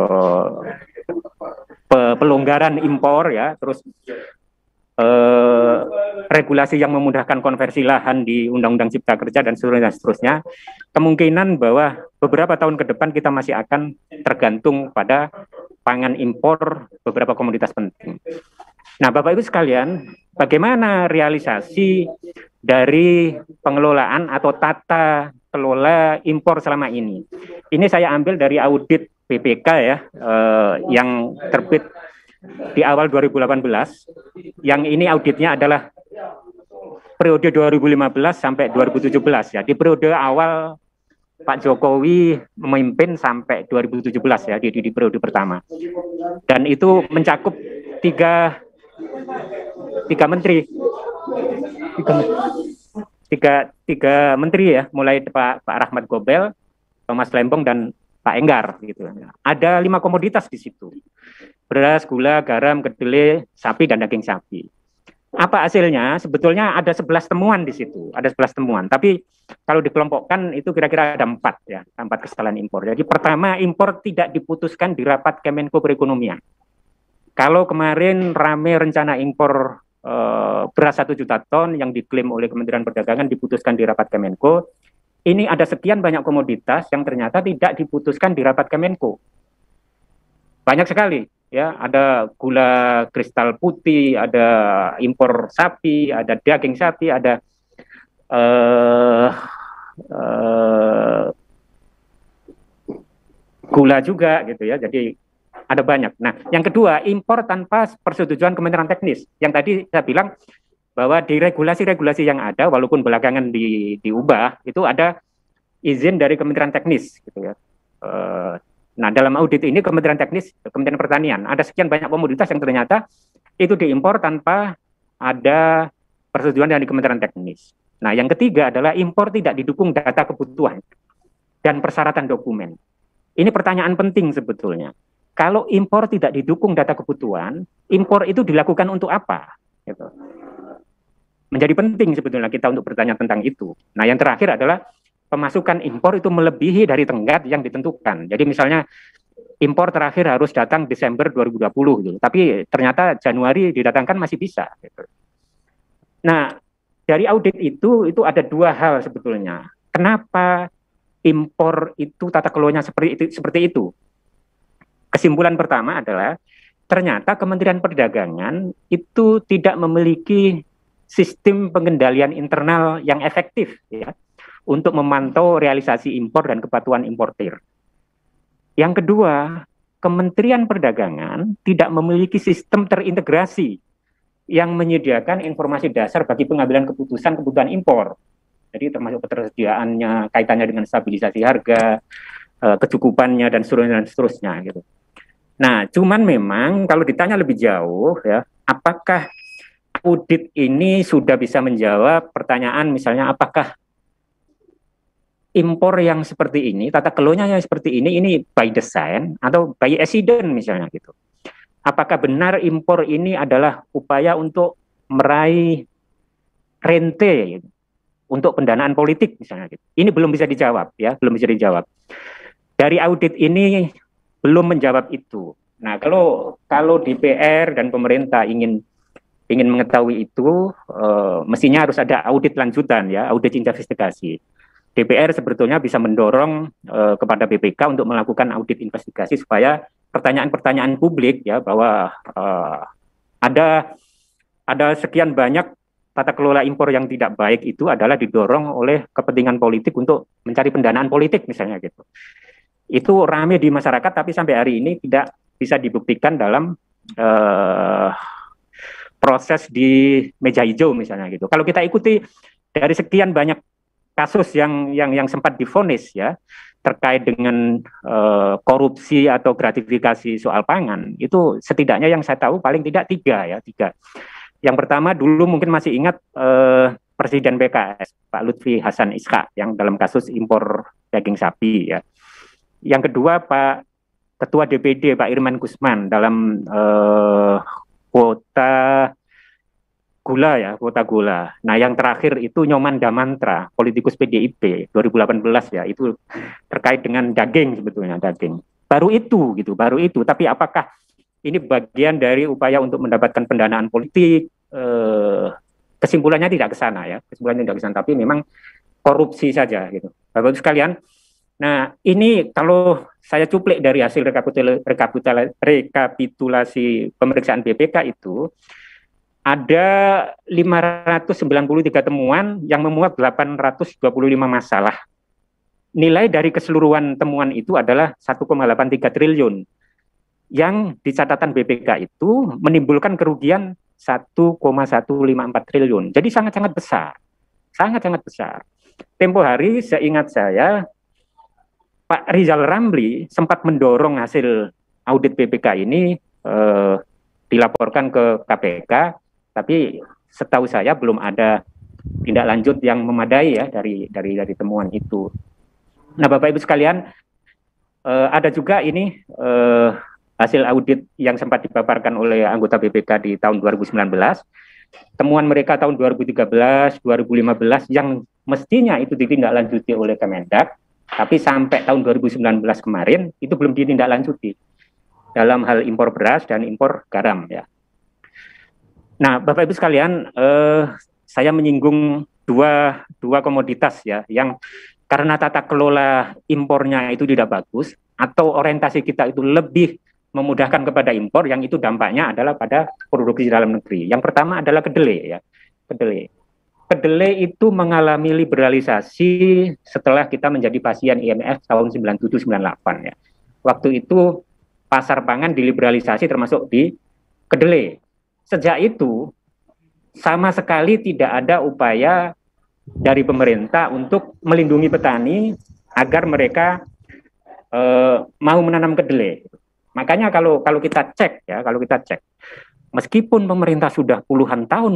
pelonggaran impor ya, terus regulasi yang memudahkan konversi lahan di Undang-Undang Cipta Kerja dan seterusnya, kemungkinan bahwa beberapa tahun ke depan kita masih akan tergantung pada pangan impor beberapa komoditas penting. Nah, Bapak Ibu sekalian, bagaimana realisasi dari pengelolaan atau tata kelola impor selama ini? Ini saya ambil dari audit BPK ya, yang terbit di awal 2018, yang ini auditnya adalah periode 2015 sampai 2017 ya. Di periode awal Pak Jokowi memimpin sampai 2017 ya, di periode pertama. Dan itu mencakup tiga menteri ya, mulai Pak Rahmat Gobel, Thomas Lembong, dan Pak Enggar gitu. Ada 5 komoditas di situ. Beras, gula, garam, kedelai, sapi, dan daging sapi. Apa hasilnya? Sebetulnya ada 11 temuan di situ, ada 11 temuan. Tapi kalau dikelompokkan itu kira-kira ada 4 ya, 4 kesalahan impor. Jadi pertama, impor tidak diputuskan di rapat Kemenko Perekonomian. Kalau kemarin rame rencana impor beras 1 juta ton yang diklaim oleh Kementerian Perdagangan diputuskan di rapat Kemenko, ini ada sekian banyak komoditas yang ternyata tidak diputuskan di rapat Kemenko. Banyak sekali. Ya, ada gula kristal putih, ada impor sapi, ada daging sapi, ada gula juga gitu ya. Jadi ada banyak. Nah, yang kedua, impor tanpa persetujuan Kementerian Teknis. Yang tadi saya bilang bahwa di regulasi-regulasi yang ada, walaupun belakangan diubah, itu ada izin dari Kementerian Teknis gitu ya. Nah, dalam audit ini Kementerian Teknis, Kementerian Pertanian, ada sekian banyak komoditas yang ternyata itu diimpor tanpa ada persetujuan dari Kementerian Teknis. Nah, yang ketiga adalah impor tidak didukung data kebutuhan dan persyaratan dokumen. Ini pertanyaan penting sebetulnya. Kalau impor tidak didukung data kebutuhan, impor itu dilakukan untuk apa? Gitu. Menjadi penting sebetulnya kita untuk bertanya tentang itu. Nah, yang terakhir adalah pemasukan impor itu melebihi dari tenggat yang ditentukan. Jadi misalnya impor terakhir harus datang Desember 2020 gitu. Tapi ternyata Januari didatangkan masih bisa gitu. Nah, dari audit itu ada 2 hal sebetulnya. Kenapa impor itu tata kelolanya seperti itu? Kesimpulan pertama adalah ternyata Kementerian Perdagangan itu tidak memiliki sistem pengendalian internal yang efektif ya, untuk memantau realisasi impor dan kepatuhan importir. Yang kedua, Kementerian Perdagangan tidak memiliki sistem terintegrasi yang menyediakan informasi dasar bagi pengambilan keputusan impor. Jadi termasuk ketersediaannya, kaitannya dengan stabilisasi harga, kecukupannya, dan seterusnya gitu. Nah, cuman memang kalau ditanya lebih jauh ya, apakah audit ini sudah bisa menjawab pertanyaan misalnya apakah impor yang seperti ini, tata kelolanya yang seperti ini by design atau by accident misalnya gitu. Apakah benar impor ini adalah upaya untuk meraih rente gitu, untuk pendanaan politik misalnya gitu. Ini belum bisa dijawab ya, belum bisa dijawab. Dari audit ini belum menjawab itu. Nah, kalau DPR dan pemerintah ingin mengetahui itu, mestinya harus ada audit lanjutan ya, audit investigasi. DPR sebetulnya bisa mendorong kepada BPK untuk melakukan audit investigasi supaya pertanyaan-pertanyaan publik ya bahwa ada sekian banyak tata kelola impor yang tidak baik itu adalah didorong oleh kepentingan politik untuk mencari pendanaan politik misalnya gitu. Itu rame di masyarakat tapi sampai hari ini bisa dibuktikan dalam proses di meja hijau misalnya gitu. Kalau kita ikuti dari sekian banyak kasus yang sempat divonis ya terkait dengan korupsi atau gratifikasi soal pangan, itu setidaknya yang saya tahu paling tidak tiga. Yang pertama dulu mungkin masih ingat Presiden PKS Pak Lutfi Hasan Ishak yang dalam kasus impor daging sapi ya. Yang kedua Pak Ketua DPD Pak Irman Gusman dalam kuota gula. Nah, yang terakhir itu Nyoman Damantra, politikus PDIP 2018 ya, itu terkait dengan daging sebetulnya, daging. Baru itu. Tapi apakah ini bagian dari upaya untuk mendapatkan pendanaan politik? Kesimpulannya tidak ke sana ya. Tapi memang korupsi saja gitu. Bapak-Ibu sekalian, nah ini kalau saya cuplik dari hasil rekapitulasi pemeriksaan BPK itu, ada 593 temuan yang memuat 825 masalah. Nilai dari keseluruhan temuan itu adalah 1,83 triliun. Yang di catatan BPK itu menimbulkan kerugian 1,154 triliun. Jadi sangat-sangat besar. Tempo hari seingat saya, Pak Rizal Ramli sempat mendorong hasil audit BPK ini dilaporkan ke KPK, tapi setahu saya belum ada tindak lanjut yang memadai ya dari temuan itu. Nah, Bapak Ibu sekalian, ada juga ini hasil audit yang sempat dipaparkan oleh anggota BPK di tahun 2019. Temuan mereka tahun 2013, 2015 yang mestinya itu ditindaklanjuti oleh Kemendak, tapi sampai tahun 2019 kemarin itu belum ditindaklanjuti dalam hal impor beras dan impor garam ya. Nah, Bapak Ibu sekalian, saya menyinggung dua komoditas ya, yang karena tata kelola impornya itu tidak bagus atau orientasi kita itu lebih memudahkan kepada impor, yang itu dampaknya adalah pada produksi dalam negeri. Yang pertama adalah kedelai ya, kedelai itu mengalami liberalisasi setelah kita menjadi pasien IMF tahun 97-98 ya. Waktu itu pasar pangan diliberalisasi termasuk di kedelai. Sejak itu sama sekali tidak ada upaya dari pemerintah untuk melindungi petani agar mereka mau menanam kedelai. Makanya kalau kita cek, meskipun pemerintah sudah puluhan tahun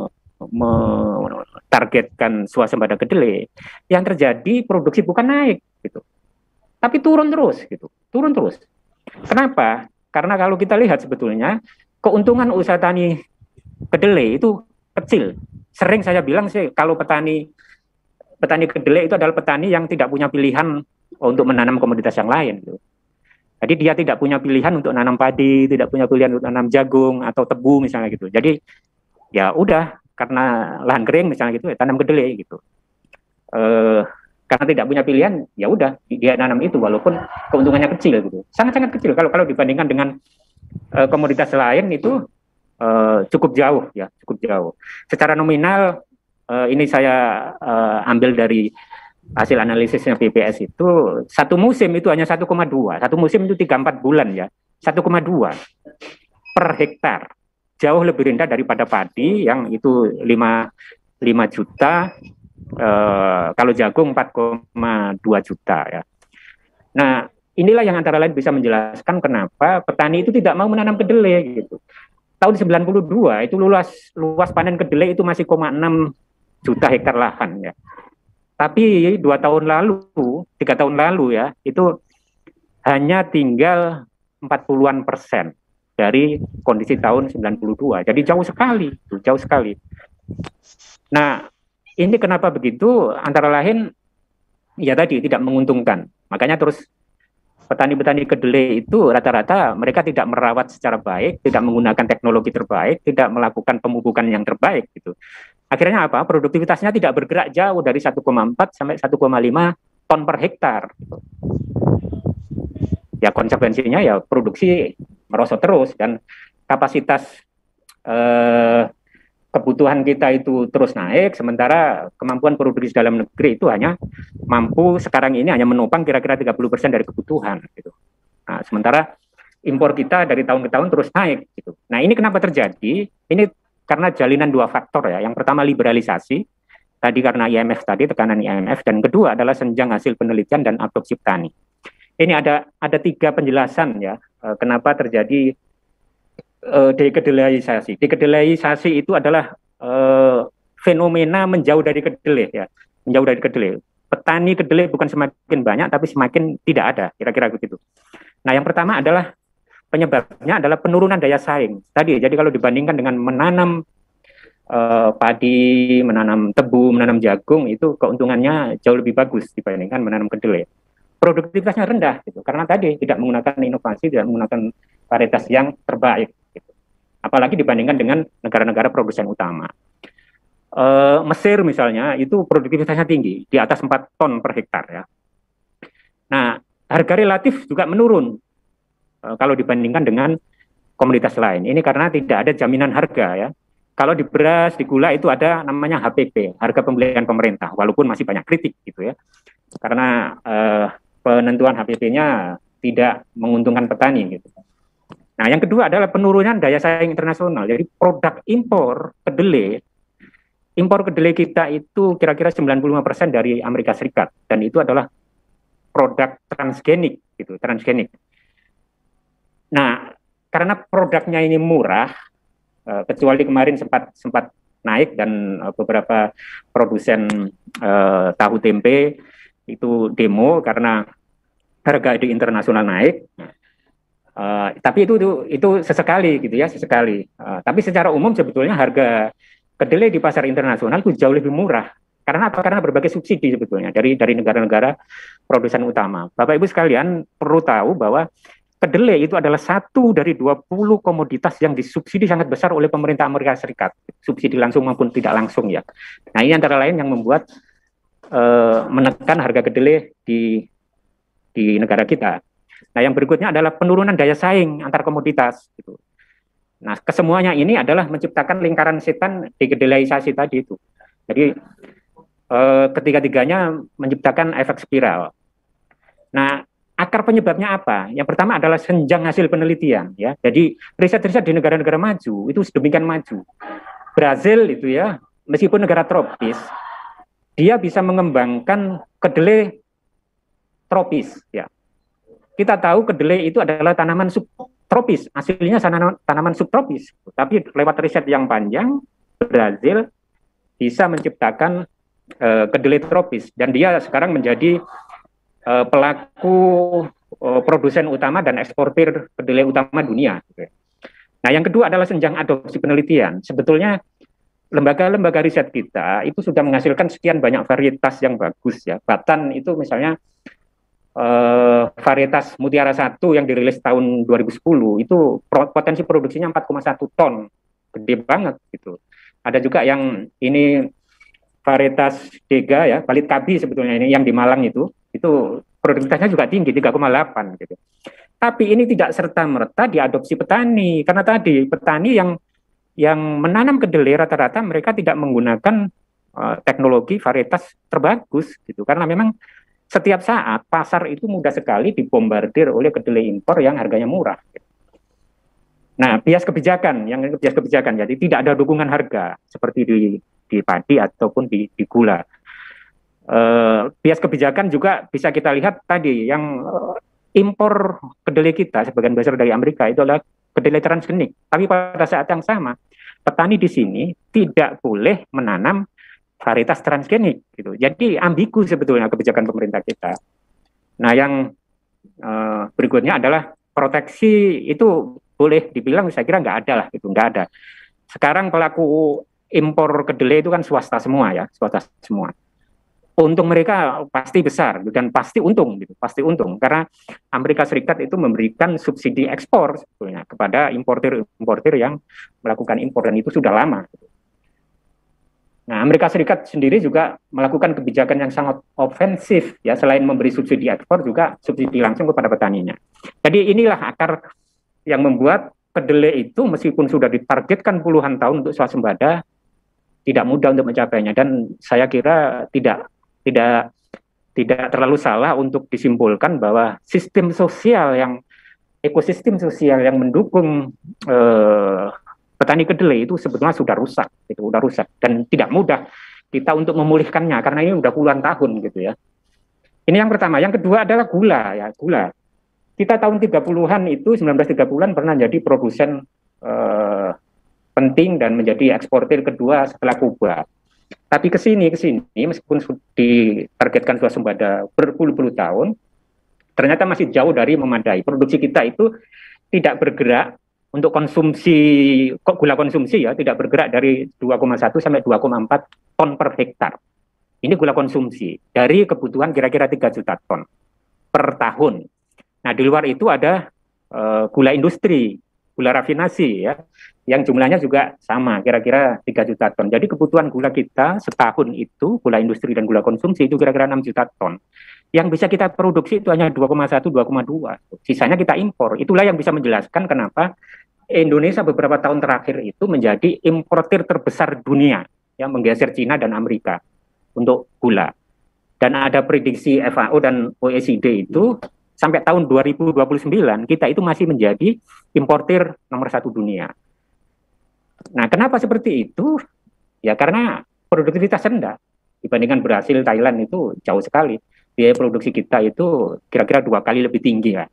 targetkan swasembada kedelai, yang terjadi produksi bukan naik gitu, tapi turun terus. Kenapa? Karena kalau kita lihat sebetulnya keuntungan usaha tani kedelai itu kecil. Sering saya bilang sih, kalau petani kedelai itu adalah petani yang tidak punya pilihan untuk menanam komoditas yang lain gitu. Jadi dia tidak punya pilihan untuk nanam padi, tidak punya pilihan untuk nanam jagung atau tebu misalnya gitu. Jadi ya udah, karena lahan kering misalnya gitu, ya tanam kedelai gitu. Karena tidak punya pilihan, ya udah dia nanam itu walaupun keuntungannya kecil gitu. Sangat-sangat kecil kalau dibandingkan dengan komoditas lain itu cukup jauh. Secara nominal ini saya ambil dari hasil analisisnya BPS itu, satu musim itu hanya 1,2. Satu musim itu 3-4 bulan ya. 1,2 per hektar. Jauh lebih rendah daripada padi yang itu 5 juta, kalau jagung 4,2 juta ya. Nah, inilah yang antara lain bisa menjelaskan kenapa petani itu tidak mau menanam kedelai gitu. Tahun 92 itu luas panen kedelai itu masih 0,6 juta hektar lahan ya. Tapi 3 tahun lalu ya, itu hanya tinggal 40-an% dari kondisi tahun 92. Jadi jauh sekali. Nah, ini kenapa begitu? Antara lain ya tadi tidak menguntungkan. Makanya terus petani-petani kedelai itu rata-rata mereka tidak merawat secara baik, tidak menggunakan teknologi terbaik, tidak melakukan pemupukan yang terbaik gitu. Akhirnya apa? Produktivitasnya tidak bergerak jauh dari 1,4 sampai 1,5 ton per hektar. Ya konsekuensinya ya produksi merosot terus dan kapasitas kebutuhan kita itu terus naik, sementara kemampuan produksi dalam negeri itu hanya mampu sekarang ini hanya menopang kira-kira 30% dari kebutuhan gitu. Nah, sementara impor kita dari tahun ke tahun terus naik gitu. Nah, ini kenapa terjadi? Ini karena jalinan dua faktor ya. Yang pertama liberalisasi, tadi karena IMF tadi, tekanan IMF, dan kedua adalah senjang hasil penelitian dan adopsi petani. Ini ada tiga penjelasan ya, kenapa terjadi dekedelisasi. Dekedelisasi itu adalah fenomena menjauh dari kedelai ya, menjauh dari kedelai. Petani kedelai bukan semakin banyak, tapi semakin tidak ada, kira-kira begitu. Nah, yang pertama adalah penyebabnya adalah penurunan daya saing. Tadi, jadi kalau dibandingkan dengan menanam padi, menanam tebu, menanam jagung, itu keuntungannya jauh lebih bagus dibandingkan menanam kedelai. Produktivitasnya rendah, gitu, karena tadi tidak menggunakan inovasi, tidak menggunakan varietas yang terbaik. Gitu. Apalagi dibandingkan dengan negara-negara produsen utama. Mesir misalnya, itu produktivitasnya tinggi, di atas 4 ton per hektar. Ya. Nah, harga relatif juga menurun kalau dibandingkan dengan komoditas lain. Ini karena tidak ada jaminan harga ya. Kalau di beras, di gula itu ada namanya HPP, harga pembelian pemerintah, walaupun masih banyak kritik gitu ya. Karena penentuan HPP-nya tidak menguntungkan petani gitu. Nah, yang kedua adalah penurunan daya saing internasional. Jadi produk impor kedelai kita itu kira-kira 95% dari Amerika Serikat, dan itu adalah produk transgenik gitu, transgenik. Nah, karena produknya ini murah, kecuali kemarin sempat naik dan beberapa produsen tahu tempe itu demo karena harga di internasional naik. Tapi itu sesekali gitu ya, sesekali. Tapi secara umum sebetulnya harga kedelai di pasar internasional itu jauh lebih murah. Karena apa? Karena berbagai subsidi sebetulnya dari negara-negara produsen utama. Bapak Ibu sekalian perlu tahu bahwa kedelai itu adalah satu dari 20 komoditas yang disubsidi sangat besar oleh pemerintah Amerika Serikat. Subsidi langsung maupun tidak langsung ya. Nah, ini antara lain yang membuat menekan harga kedelai di negara kita. Nah, yang berikutnya adalah penurunan daya saing antar komoditas. Gitu. Nah, kesemuanya ini adalah menciptakan lingkaran setan dekedelaisasi tadi itu. Jadi, ketiga-tiganya menciptakan efek spiral. Nah, akar penyebabnya apa? Yang pertama adalah senjang hasil penelitian. Ya. Jadi, riset-riset di negara-negara maju itu sedemikian maju. Brazil itu ya, meskipun negara tropis, dia bisa mengembangkan kedelai tropis. Ya. Kita tahu kedelai itu adalah tanaman subtropis, aslinya tanaman subtropis. Tapi lewat riset yang panjang, Brazil bisa menciptakan kedelai tropis. Dan dia sekarang menjadi pelaku produsen utama dan eksportir kedelai utama dunia. Nah, yang kedua adalah senjang adopsi penelitian. Sebetulnya lembaga-lembaga riset kita itu sudah menghasilkan sekian banyak varietas yang bagus ya. Batan itu misalnya varietas Mutiara 1 yang dirilis tahun 2010 itu potensi produksinya 4,1 ton, gede banget gitu. Ada juga yang ini varietas Dega ya, Balit Kabi sebetulnya ini yang di Malang itu produktivitasnya juga tinggi 3,8 gitu. Tapi ini tidak serta-merta diadopsi petani karena tadi petani yang menanam kedelai rata-rata mereka tidak menggunakan teknologi varietas terbagus gitu karena memang setiap saat pasar itu mudah sekali dibombardir oleh kedelai impor yang harganya murah. Nah, bias kebijakan, jadi tidak ada dukungan harga seperti di padi ataupun di gula. Bias kebijakan juga bisa kita lihat tadi yang impor kedelai kita sebagian besar dari Amerika itu adalah kedelai transgenik. Tapi pada saat yang sama petani di sini tidak boleh menanam varietas transgenik gitu. Jadi ambigu sebetulnya kebijakan pemerintah kita. Nah, yang berikutnya adalah proteksi itu boleh dibilang saya kira nggak ada lah gitu, nggak ada. Sekarang pelaku impor kedelai itu kan swasta semua ya, swasta semua. Untung mereka pasti besar dan pasti untung gitu, pasti untung karena Amerika Serikat itu memberikan subsidi ekspor sebetulnya kepada importir yang melakukan impor dan itu sudah lama. Gitu. Nah, Amerika Serikat sendiri juga melakukan kebijakan yang sangat ofensif ya, selain memberi subsidi ekspor juga subsidi langsung kepada petaninya. Jadi inilah akar yang membuat kedelai itu meskipun sudah ditargetkan puluhan tahun untuk swasembada tidak mudah untuk mencapainya dan saya kira tidak terlalu salah untuk disimpulkan bahwa sistem sosial yang ekosistem sosial yang mendukung petani kedelai itu sebetulnya sudah rusak, dan tidak mudah kita untuk memulihkannya karena ini udah puluhan tahun gitu ya. Ini yang pertama. Yang kedua adalah gula ya, gula. Kita tahun 30-an itu 1930-an pernah jadi produsen penting dan menjadi eksportir kedua setelah Kuba. Tapi ke sini meskipun ditargetkan swasembada berpuluh-puluh tahun, ternyata masih jauh dari memadai. Produksi kita itu tidak bergerak untuk konsumsi, gula konsumsi ya, tidak bergerak dari 2,1 sampai 2,4 ton per hektar. Ini gula konsumsi dari kebutuhan kira-kira 3 juta ton per tahun. Nah, di luar itu ada gula industri, gula rafinasi ya, yang jumlahnya juga sama, kira-kira 3 juta ton. Jadi kebutuhan gula kita setahun itu, gula industri dan gula konsumsi itu kira-kira 6 juta ton. Yang bisa kita produksi itu hanya 2,1, 2,2. Sisanya kita impor. Itulah yang bisa menjelaskan kenapa Indonesia beberapa tahun terakhir itu menjadi importir terbesar dunia, yang menggeser Cina dan Amerika untuk gula. Dan ada prediksi FAO dan OECD itu sampai tahun 2029 kita itu masih menjadi importir nomor 1 dunia. Nah, kenapa seperti itu? Ya karena produktivitas rendah dibandingkan Brasil, Thailand itu jauh sekali. Biaya produksi kita itu kira-kira 2 kali lebih tinggi ya.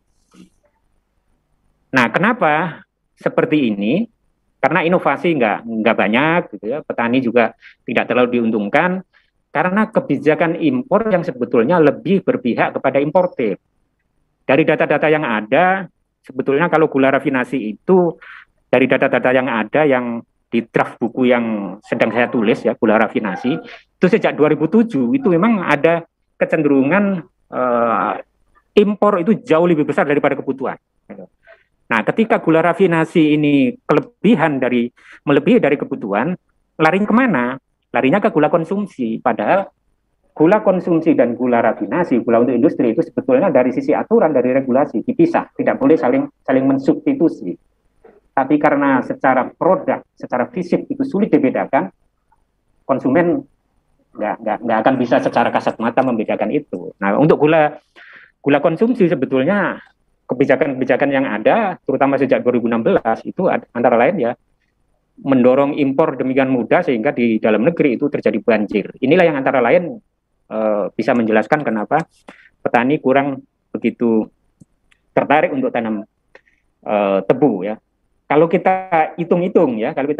Nah, kenapa seperti ini? Karena inovasi nggak banyak, gitu ya. Petani juga tidak terlalu diuntungkan karena kebijakan impor yang sebetulnya lebih berpihak kepada importir. Dari data-data yang ada, sebetulnya kalau gula rafinasi itu dari data-data yang ada yang di draft buku yang sedang saya tulis ya, gula rafinasi itu sejak 2007 itu memang ada kecenderungan impor itu jauh lebih besar daripada kebutuhan. Nah, ketika gula rafinasi ini melebihi dari kebutuhan, larinya kemana? Larinya ke gula konsumsi. Padahal gula konsumsi dan gula rafinasi, gula untuk industri itu sebetulnya dari sisi aturan, dari regulasi dipisah, tidak boleh saling mensubstitusi. Tapi karena secara produk, secara fisik itu sulit dibedakan, konsumen nggak akan bisa secara kasat mata membedakan itu. Nah, untuk gula konsumsi sebetulnya kebijakan-kebijakan yang ada, terutama sejak 2016 itu antara lain ya mendorong impor demikian mudah sehingga di dalam negeri itu terjadi banjir. Inilah yang antara lain bisa menjelaskan kenapa petani kurang begitu tertarik untuk tanam tebu ya. Kalau kita hitung-hitung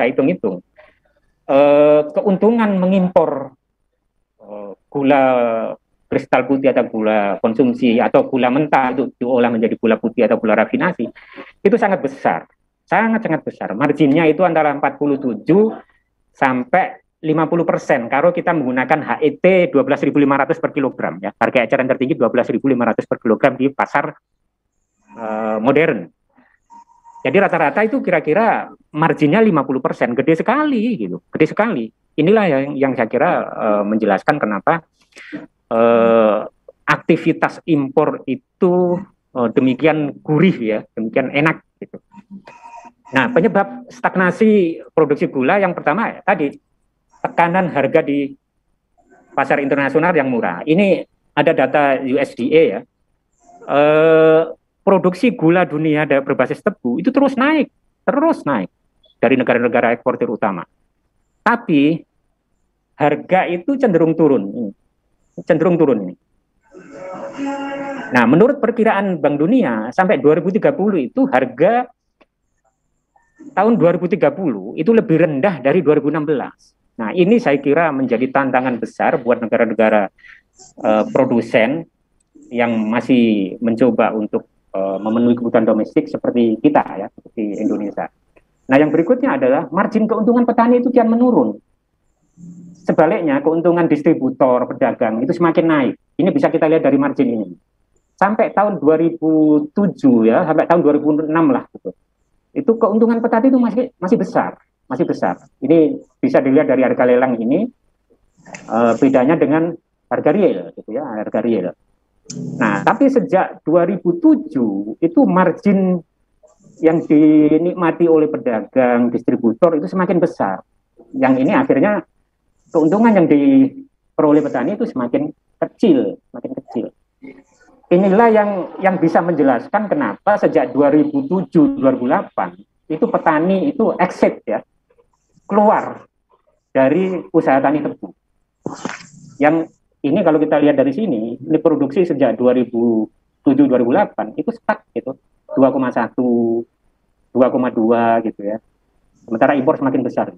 keuntungan mengimpor gula kristal putih atau gula konsumsi atau gula mentah itu diolah menjadi gula putih atau gula rafinasi itu sangat besar, sangat besar. Marginnya itu antara 47 sampai 50% kalau kita menggunakan HET 12.500 per kilogram ya. Harga eceran tertinggi 12.500 per kilogram di pasar modern. Jadi rata-rata itu kira-kira marginnya 50%, gede sekali gitu, gede sekali. Inilah yang saya kira menjelaskan kenapa aktivitas impor itu demikian gurih ya, demikian enak gitu. Nah, penyebab stagnasi produksi gula yang pertama ya, tadi tekanan harga di pasar internasional yang murah. Ini ada data USDA ya. Produksi gula dunia berbasis tebu itu terus naik dari negara-negara eksportir utama. Tapi harga itu cenderung turun ini. Nah, menurut perkiraan Bank Dunia sampai 2030 itu harga tahun 2030 itu lebih rendah dari 2016. Nah, ini saya kira menjadi tantangan besar buat negara-negara produsen yang masih mencoba untuk memenuhi kebutuhan domestik seperti kita ya, seperti Indonesia. Nah, yang berikutnya adalah margin keuntungan petani itu kian menurun. Sebaliknya, keuntungan distributor, pedagang itu semakin naik. Ini bisa kita lihat dari margin ini. Sampai tahun 2007 ya, sampai tahun 2006 lah gitu. Itu keuntungan petani itu masih besar. Ini bisa dilihat dari harga lelang ini, bedanya dengan harga real gitu ya, harga real. Nah, tapi sejak 2007 itu margin yang dinikmati oleh pedagang, distributor itu semakin besar. Yang ini akhirnya keuntungan yang diperoleh petani itu semakin kecil. inilah yang bisa menjelaskan kenapa sejak 2007-2008 itu petani itu exit ya, keluar dari usaha tani tebu. Yang ini kalau kita lihat dari sini, ini produksi sejak 2007-2008 itu stuck gitu, 2,1, 2,2 gitu ya. Sementara impor semakin besar.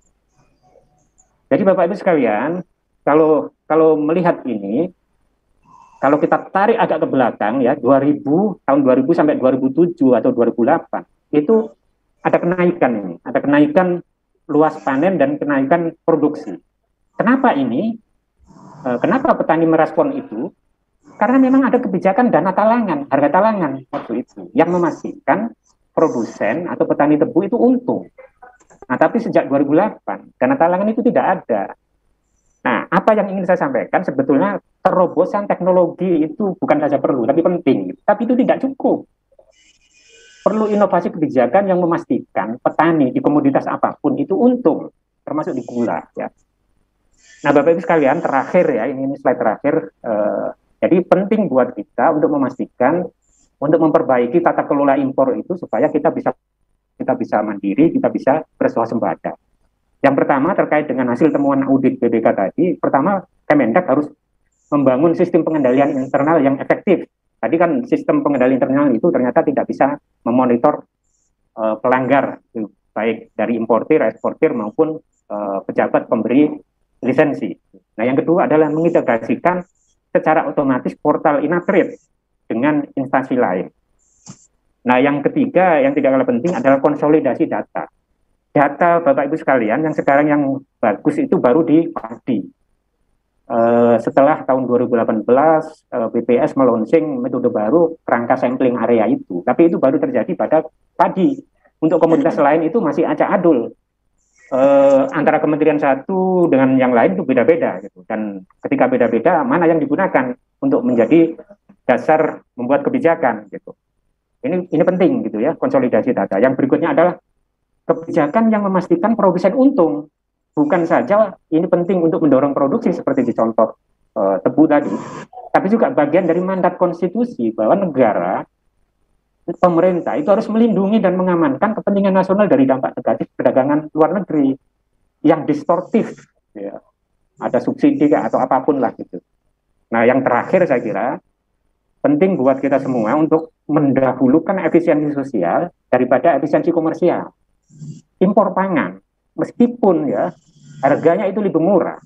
Jadi Bapak Ibu sekalian, kalau melihat ini, kalau kita tarik agak ke belakang ya, tahun 2000 sampai 2007 atau 2008, itu ada kenaikan ini, ada kenaikan luas panen dan kenaikan produksi. Kenapa ini? Kenapa petani merespon itu? Karena memang ada kebijakan dana talangan, harga talangan waktu itu, yang memastikan produsen atau petani tebu itu untung. Nah, tapi sejak 2008, dana talangan itu tidak ada. Nah, apa yang ingin saya sampaikan, sebetulnya terobosan teknologi itu bukan saja perlu, tapi penting. Tapi itu tidak cukup. Perlu inovasi kebijakan yang memastikan petani di komoditas apapun itu untung, termasuk di gula. Ya. Nah, Bapak Ibu sekalian, terakhir ya, ini slide terakhir. Jadi penting buat kita untuk memastikan, untuk memperbaiki tata kelola impor itu supaya kita bisa mandiri, kita bisa berswasembada. Yang pertama terkait dengan hasil temuan audit BPK tadi, pertama Kemendak harus membangun sistem pengendalian internal yang efektif. Tadi kan sistem pengendalian internal itu ternyata tidak bisa memonitor pelanggar, baik dari importir, eksportir maupun pejabat pemberi lisensi. Nah, yang kedua adalah mengintegrasikan secara otomatis portal Inatrit dengan instansi lain. Nah, yang ketiga yang tidak kalah penting adalah konsolidasi data. Data Bapak Ibu sekalian yang sekarang yang bagus itu baru di padi. Setelah tahun 2018 BPS meluncing metode baru kerangka sampling area itu, tapi itu baru terjadi pada padi. Untuk komoditas lain itu masih acak adul. Antara kementerian satu dengan yang lain itu beda-beda gitu. Dan ketika beda-beda, mana yang digunakan untuk menjadi dasar membuat kebijakan gitu. Ini penting gitu ya, konsolidasi data. Yang berikutnya adalah kebijakan yang memastikan produsen untung. Bukan saja ini penting untuk mendorong produksi seperti di contoh tebu tadi, tapi juga bagian dari mandat konstitusi bahwa negara, pemerintah itu harus melindungi dan mengamankan kepentingan nasional dari dampak negatif perdagangan luar negeri yang distortif, ya. Ada subsidi atau apapun lah gitu. Nah, yang terakhir saya kira penting buat kita semua untuk mendahulukan efisiensi sosial daripada efisiensi komersial. Impor pangan, meskipun ya harganya itu lebih murah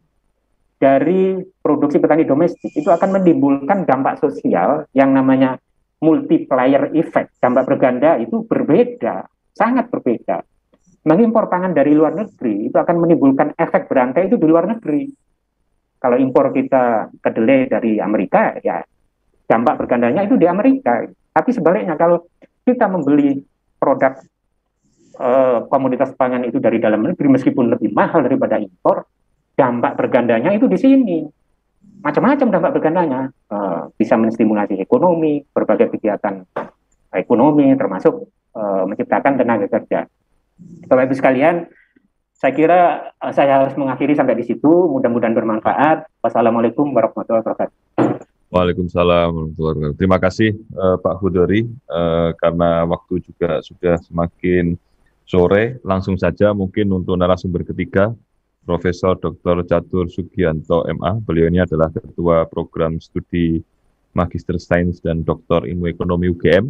dari produksi petani domestik, itu akan menimbulkan dampak sosial yang namanya multiplier effect, dampak berganda itu berbeda, sangat berbeda. Mengimpor pangan dari luar negeri itu akan menimbulkan efek berantai itu di luar negeri. Kalau impor kita kedelai dari Amerika, ya dampak bergandanya itu di Amerika. Tapi sebaliknya kalau kita membeli produk komoditas pangan itu dari dalam negeri meskipun lebih mahal daripada impor, dampak bergandanya itu di sini. Macam-macam dampak bergandanya, bisa menstimulasi ekonomi, berbagai kegiatan ekonomi, termasuk menciptakan tenaga kerja. Bapak Ibu sekalian, saya kira saya harus mengakhiri sampai di situ. Mudah-mudahan bermanfaat. Wassalamualaikum warahmatullahi wabarakatuh. Waalaikumsalam warahmatullahi wabarakatuh. Terima kasih Pak Hudori, karena waktu juga sudah semakin sore. Langsung saja mungkin untuk narasumber ketiga, Profesor Dr. Catur Sugianto MA. Beliau ini adalah Ketua Program Studi Magister Sains dan Doktor Ilmu Ekonomi UGM.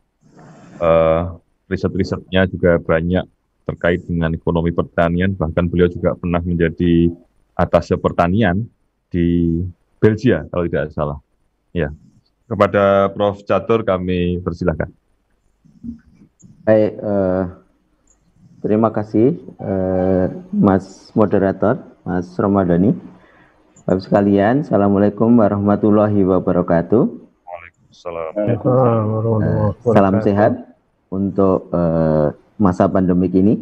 Riset-risetnya juga banyak terkait dengan ekonomi pertanian, bahkan beliau juga pernah menjadi atase pertanian di Belgia, kalau tidak salah. Ya, kepada Prof. Catur kami persilahkan. Baik, terima kasih Mas Moderator, Mas Ramadhani. Bapak sekalian, Assalamualaikum warahmatullahi wabarakatuh. Waalaikumsalam. Salam sehat untuk masa pandemik ini.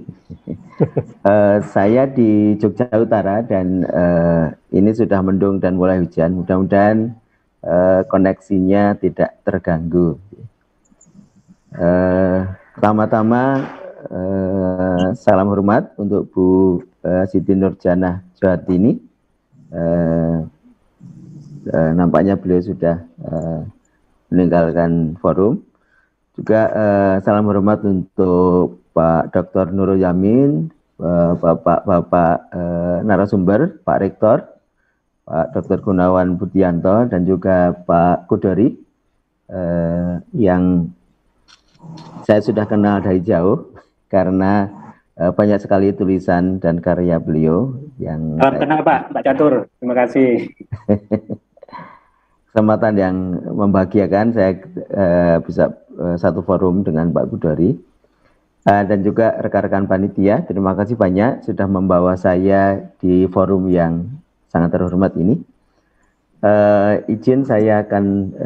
Saya di Jogja Utara dan ini sudah mendung dan mulai hujan. Mudah-mudahan koneksinya tidak terganggu. Pertama-tama salam hormat untuk Bu Siti Nurjanah Johartini. Nampaknya beliau sudah meninggalkan forum. Juga salam hormat untuk Pak Dr. Nurul Yamin, Bapak narasumber, Pak Rektor, Pak Dr. Gunawan Budianto, dan juga Pak Kudori, yang saya sudah kenal dari jauh karena banyak sekali tulisan dan karya beliau yang kenal Pak Catur, terima kasih. Kesempatan yang membahagiakan saya bisa satu forum dengan Pak Kudori dan juga rekan-rekan panitia. Terima kasih banyak sudah membawa saya di forum yang sangat terhormat ini. Izin saya akan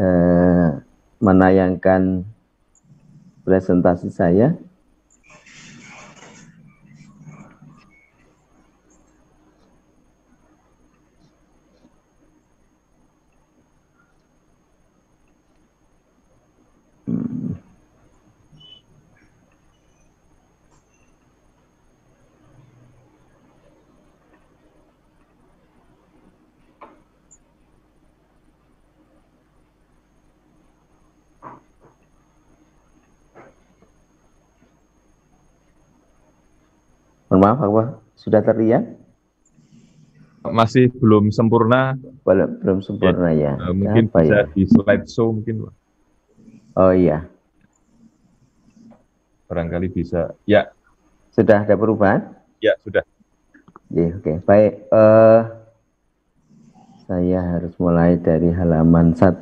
menayangkan presentasi saya. Maaf, Pak, sudah terlihat? Masih belum sempurna. Belum sempurna ya. Mungkin apa bisa ya? di slideshow mungkin, Pak. Oh iya. Barangkali bisa. Ya. Sudah ada perubahan? Ya, sudah. Ya, oke. Baik. Saya harus mulai dari halaman 1.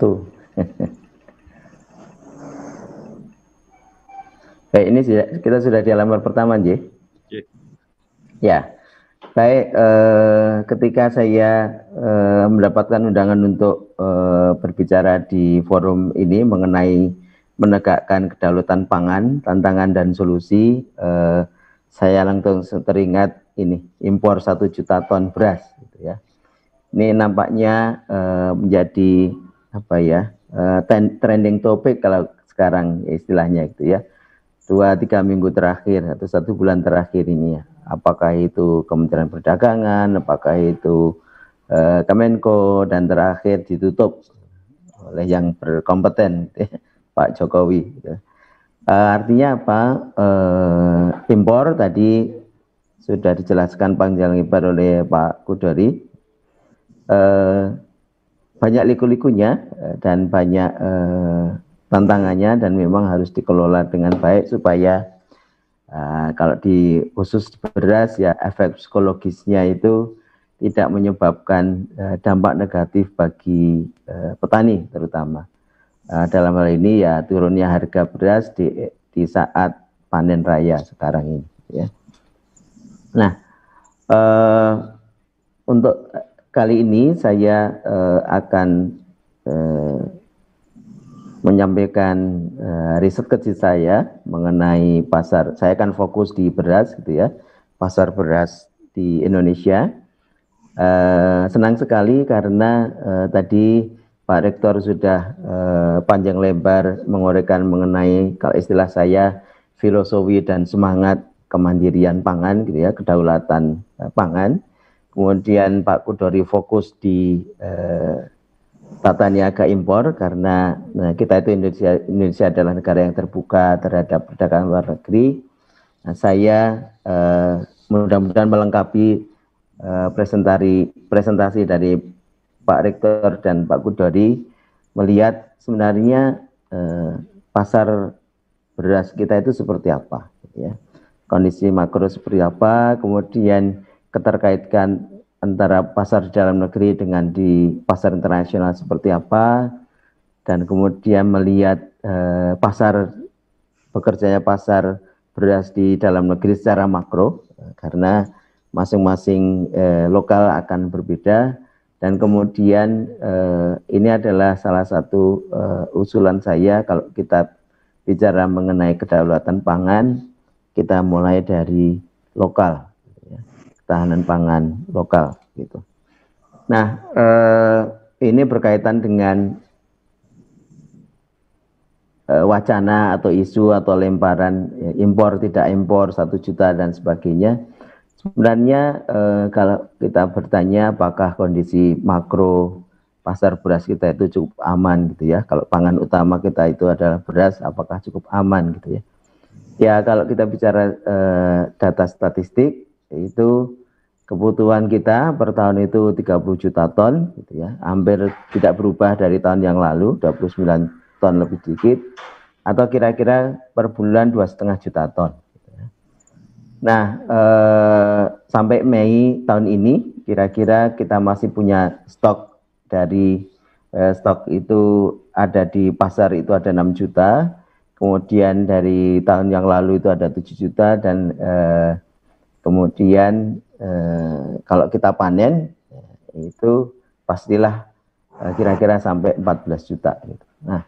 Baik, ini kita sudah di halaman pertama, J. Ya, baik. Ketika saya mendapatkan undangan untuk berbicara di forum ini mengenai menegakkan kedaulatan pangan, tantangan dan solusi, saya langsung teringat ini impor 1 juta ton beras, gitu ya. Ini nampaknya menjadi apa ya, trending topik kalau sekarang istilahnya, gitu ya. 2-3 minggu terakhir atau 1 bulan terakhir ini ya. Apakah itu Kementerian Perdagangan, apakah itu Kemenko, dan terakhir ditutup oleh yang berkompeten, Pak Jokowi. Gitu. Artinya apa? Impor tadi sudah dijelaskan panjang lebar oleh Pak Kudori. Banyak liku-likunya dan banyak tantangannya, dan memang harus dikelola dengan baik supaya kalau di khusus beras ya, efek psikologisnya itu tidak menyebabkan dampak negatif bagi petani terutama. Dalam hal ini ya turunnya harga beras di saat panen raya sekarang ini. Ya. Nah, untuk kali ini saya akan menyampaikan riset kecil saya mengenai pasar. Saya akan fokus di beras, gitu ya, pasar beras di Indonesia. Senang sekali karena tadi Pak Rektor sudah panjang lebar menguraikan mengenai, kalau istilah saya, filosofi dan semangat kemandirian pangan, gitu ya, kedaulatan pangan. Kemudian Pak Kudori fokus di tata niaga impor karena kita itu Indonesia adalah negara yang terbuka terhadap perdagangan luar negeri. Nah, saya mudah-mudahan melengkapi presentasi dari Pak Rektor dan Pak Kudori melihat sebenarnya pasar beras kita itu seperti apa, ya. Kondisi makro seperti apa, kemudian keterkaitan antara pasar dalam negeri dengan di pasar internasional seperti apa, dan kemudian melihat bekerjanya pasar beras di dalam negeri secara makro, karena masing-masing lokal akan berbeda, dan kemudian ini adalah salah satu usulan saya kalau kita bicara mengenai kedaulatan pangan, kita mulai dari lokal. Ketahanan pangan lokal, gitu. Nah, ini berkaitan dengan wacana atau isu atau lemparan impor tidak impor 1 juta dan sebagainya. Sebenarnya kalau kita bertanya apakah kondisi makro pasar beras kita itu cukup aman gitu ya. Kalau pangan utama kita itu adalah beras, apakah cukup aman gitu ya. Ya kalau kita bicara data statistik, itu kebutuhan kita per tahun itu 30 juta ton gitu ya. Hampir tidak berubah dari tahun yang lalu, 29 ton lebih sedikit, atau kira-kira per bulan 2,5 juta ton. Nah, sampai Mei tahun ini, kira-kira kita masih punya stok dari stok itu ada di pasar itu ada 6 juta, kemudian dari tahun yang lalu itu ada 7 juta, dan kemudian kalau kita panen, itu pastilah kira-kira sampai 14 juta. Gitu. Nah,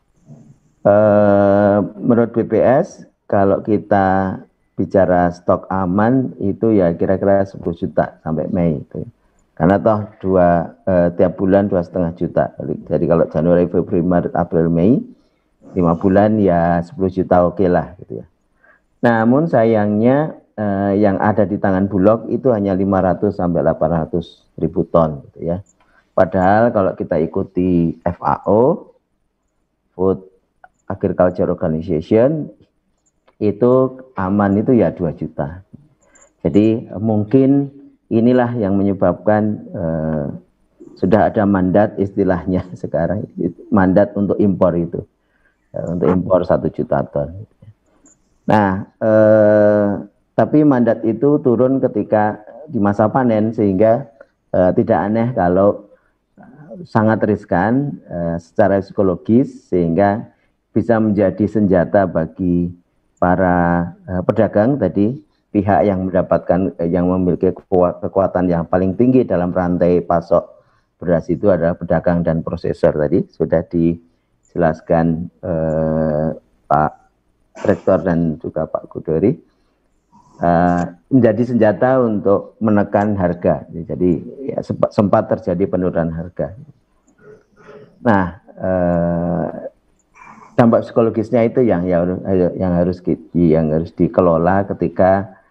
menurut BPS, kalau kita bicara stok aman itu ya kira-kira 10 juta sampai Mei itu. Karena toh tiap bulan 2,5 juta. Jadi kalau Januari, Februari, Maret, April, Mei 5 bulan ya 10 juta oke lah gitu ya. Namun sayangnya yang ada di tangan Bulog itu hanya 500 sampai 800 ribu ton gitu ya. Padahal kalau kita ikuti FAO, Food Agriculture Organization, itu aman itu ya 2 juta. Jadi mungkin inilah yang menyebabkan sudah ada mandat istilahnya sekarang, mandat untuk impor itu, untuk impor 1 juta ton. Nah, tapi mandat itu turun ketika di masa panen, sehingga tidak aneh kalau sangat riskan secara psikologis, sehingga bisa menjadi senjata bagi para pedagang tadi, pihak yang mendapatkan, yang memiliki kekuatan yang paling tinggi dalam rantai pasok beras itu adalah pedagang dan prosesor. Tadi sudah dijelaskan Pak Rektor dan juga Pak Kudori, menjadi senjata untuk menekan harga. Jadi ya, sempat terjadi penurunan harga. Nah, dampak psikologisnya itu yang harus dikelola ketika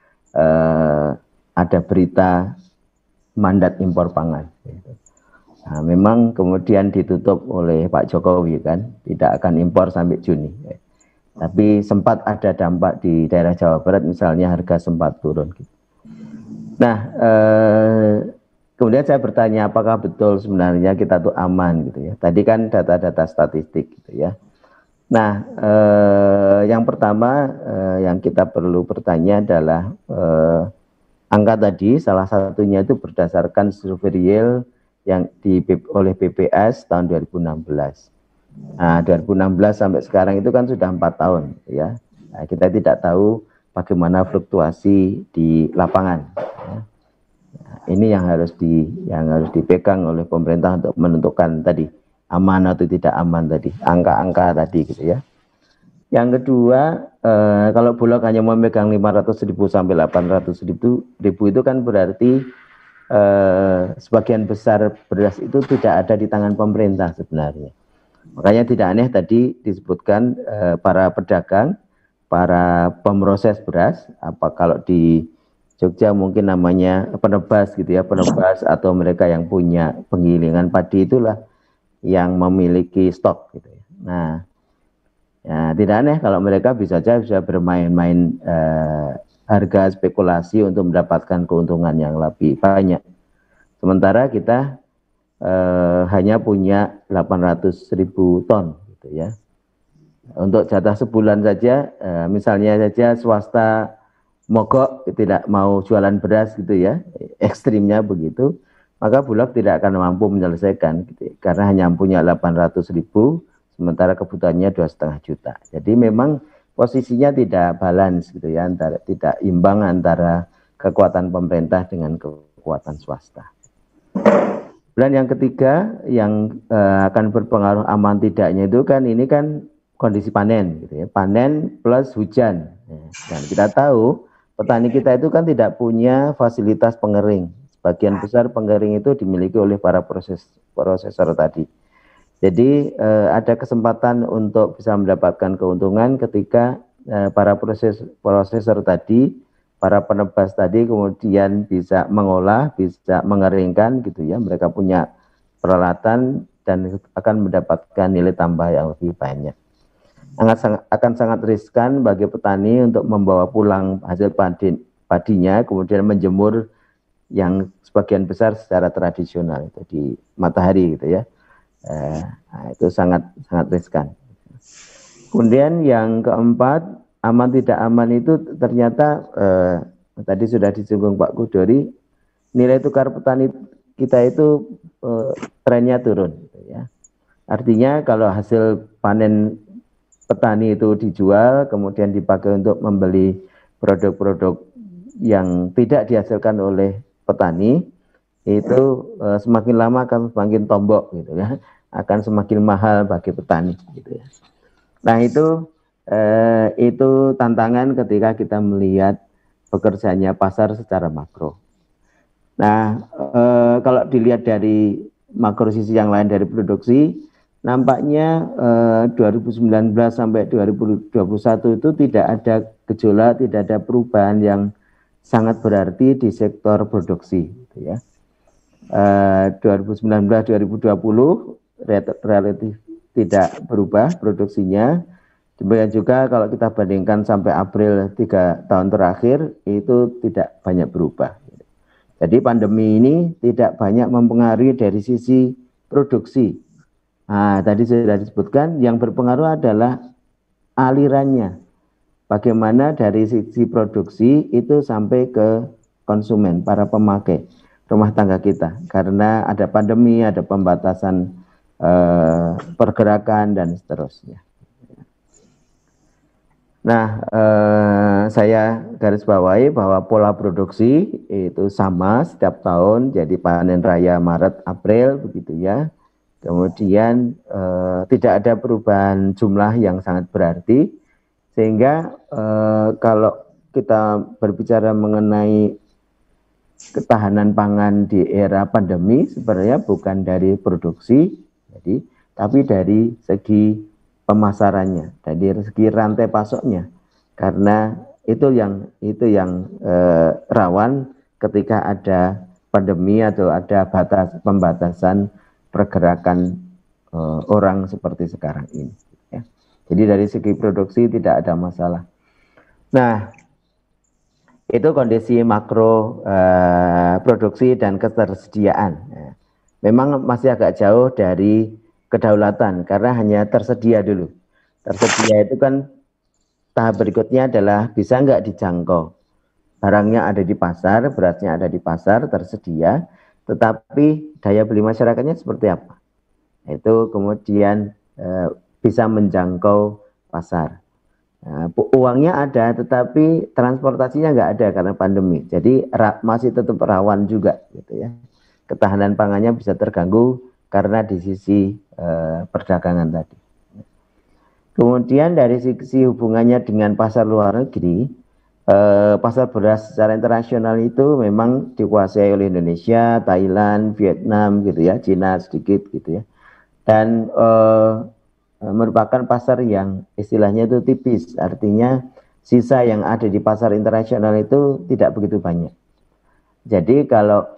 ada berita mandat impor pangan. Nah, memang kemudian ditutup oleh Pak Jokowi kan, tidak akan impor sampai Juni. Tapi sempat ada dampak di daerah Jawa Barat, misalnya harga sempat turun. Nah, kemudian saya bertanya apakah betul sebenarnya kita tuh aman gitu ya. Tadi kan data-data statistik gitu ya. Nah, yang pertama yang kita perlu bertanya adalah angka tadi, salah satunya itu berdasarkan survei real yang oleh BPS tahun 2016. Nah, 2016 sampai sekarang itu kan sudah 4 tahun, ya. Nah, kita tidak tahu bagaimana fluktuasi di lapangan. Ya. Nah, ini yang harus dipegang oleh pemerintah untuk menentukan tadi aman atau tidak aman tadi, angka-angka tadi gitu ya. Yang kedua, kalau Bulog hanya memegang 500.000 sampai 800.000 itu kan berarti sebagian besar beras itu tidak ada di tangan pemerintah sebenarnya. Makanya tidak aneh tadi disebutkan para pedagang, para pemroses beras, apa kalau di Jogja mungkin namanya penebas gitu ya, penebas atau mereka yang punya penggilingan padi itulah yang memiliki stok gitu ya. Nah, ya, tidak aneh kalau mereka bisa bermain-main harga spekulasi untuk mendapatkan keuntungan yang lebih banyak. Sementara kita hanya punya 800.000 ton gitu ya. Untuk jatah sebulan saja, misalnya saja swasta mogok tidak mau jualan beras gitu ya, ekstrimnya begitu, maka Bulog tidak akan mampu menyelesaikan gitu, karena hanya punya 800.000, sementara kebutuhannya 2,5 juta. Jadi memang posisinya tidak balance gitu ya, tidak imbang antara kekuatan pemerintah dengan kekuatan swasta. Dan yang ketiga yang akan berpengaruh aman tidaknya itu kan ini kan kondisi panen gitu ya, panen plus hujan. Dan kita tahu petani kita itu kan tidak punya fasilitas pengering. Sebagian besar pengering itu dimiliki oleh para prosesor tadi. Jadi ada kesempatan untuk bisa mendapatkan keuntungan ketika para prosesor tadi, para penebas tadi kemudian bisa mengolah, bisa mengeringkan gitu ya. Mereka punya peralatan dan akan mendapatkan nilai tambah yang lebih banyak. Akan sangat riskan bagi petani untuk membawa pulang hasil padinya kemudian menjemur yang sebagian besar secara tradisional itu di matahari gitu ya. Nah, itu sangat riskan. Kemudian yang keempat, aman tidak aman itu ternyata tadi sudah disinggung Pak Kudori, nilai tukar petani kita itu trennya turun gitu ya. Artinya kalau hasil panen petani itu dijual kemudian dipakai untuk membeli produk-produk yang tidak dihasilkan oleh petani, itu semakin lama akan semakin tombok gitu ya, akan semakin mahal bagi petani gitu ya. Nah itu tantangan ketika kita melihat bekerjanya pasar secara makro. Nah kalau dilihat dari makro sisi yang lain dari produksi, nampaknya 2019 sampai 2021 itu tidak ada gejolak, tidak ada perubahan yang sangat berarti di sektor produksi gitu ya. 2019-2020 relatif tidak berubah produksinya. Demikian juga kalau kita bandingkan sampai April 3 tahun terakhir itu tidak banyak berubah. Jadi pandemi ini tidak banyak mempengaruhi dari sisi produksi. Nah, tadi sudah disebutkan yang berpengaruh adalah alirannya. Bagaimana dari sisi produksi itu sampai ke konsumen, para pemakai rumah tangga kita. Karena ada pandemi, ada pembatasan pergerakan dan seterusnya. Nah, saya garis bawahi bahwa pola produksi itu sama setiap tahun, jadi panen raya Maret, April begitu ya. Kemudian tidak ada perubahan jumlah yang sangat berarti, sehingga kalau kita berbicara mengenai ketahanan pangan di era pandemi sebenarnya bukan dari produksi, jadi tapi dari segi pemasarannya, dari segi rantai pasoknya, karena itu yang rawan ketika ada pandemi atau ada pembatasan pergerakan orang seperti sekarang ini ya. Jadi dari segi produksi tidak ada masalah. Nah, itu kondisi makro produksi dan ketersediaan. Memang masih agak jauh dari kedaulatan karena hanya tersedia dulu. Tersedia itu kan tahap berikutnya adalah bisa nggak dijangkau. Barangnya ada di pasar, berasnya ada di pasar, tersedia, tetapi daya beli masyarakatnya seperti apa? Itu kemudian bisa menjangkau pasar. Uangnya ada, tetapi transportasinya nggak ada karena pandemi. Jadi masih tetap rawan juga, gitu ya. Ketahanan pangannya bisa terganggu karena di sisi perdagangan tadi. Kemudian dari sisi hubungannya dengan pasar luar negeri, pasar beras secara internasional itu memang dikuasai oleh Indonesia, Thailand, Vietnam gitu ya, Cina sedikit gitu ya. Dan merupakan pasar yang istilahnya itu tipis, artinya sisa yang ada di pasar internasional itu tidak begitu banyak. Jadi kalau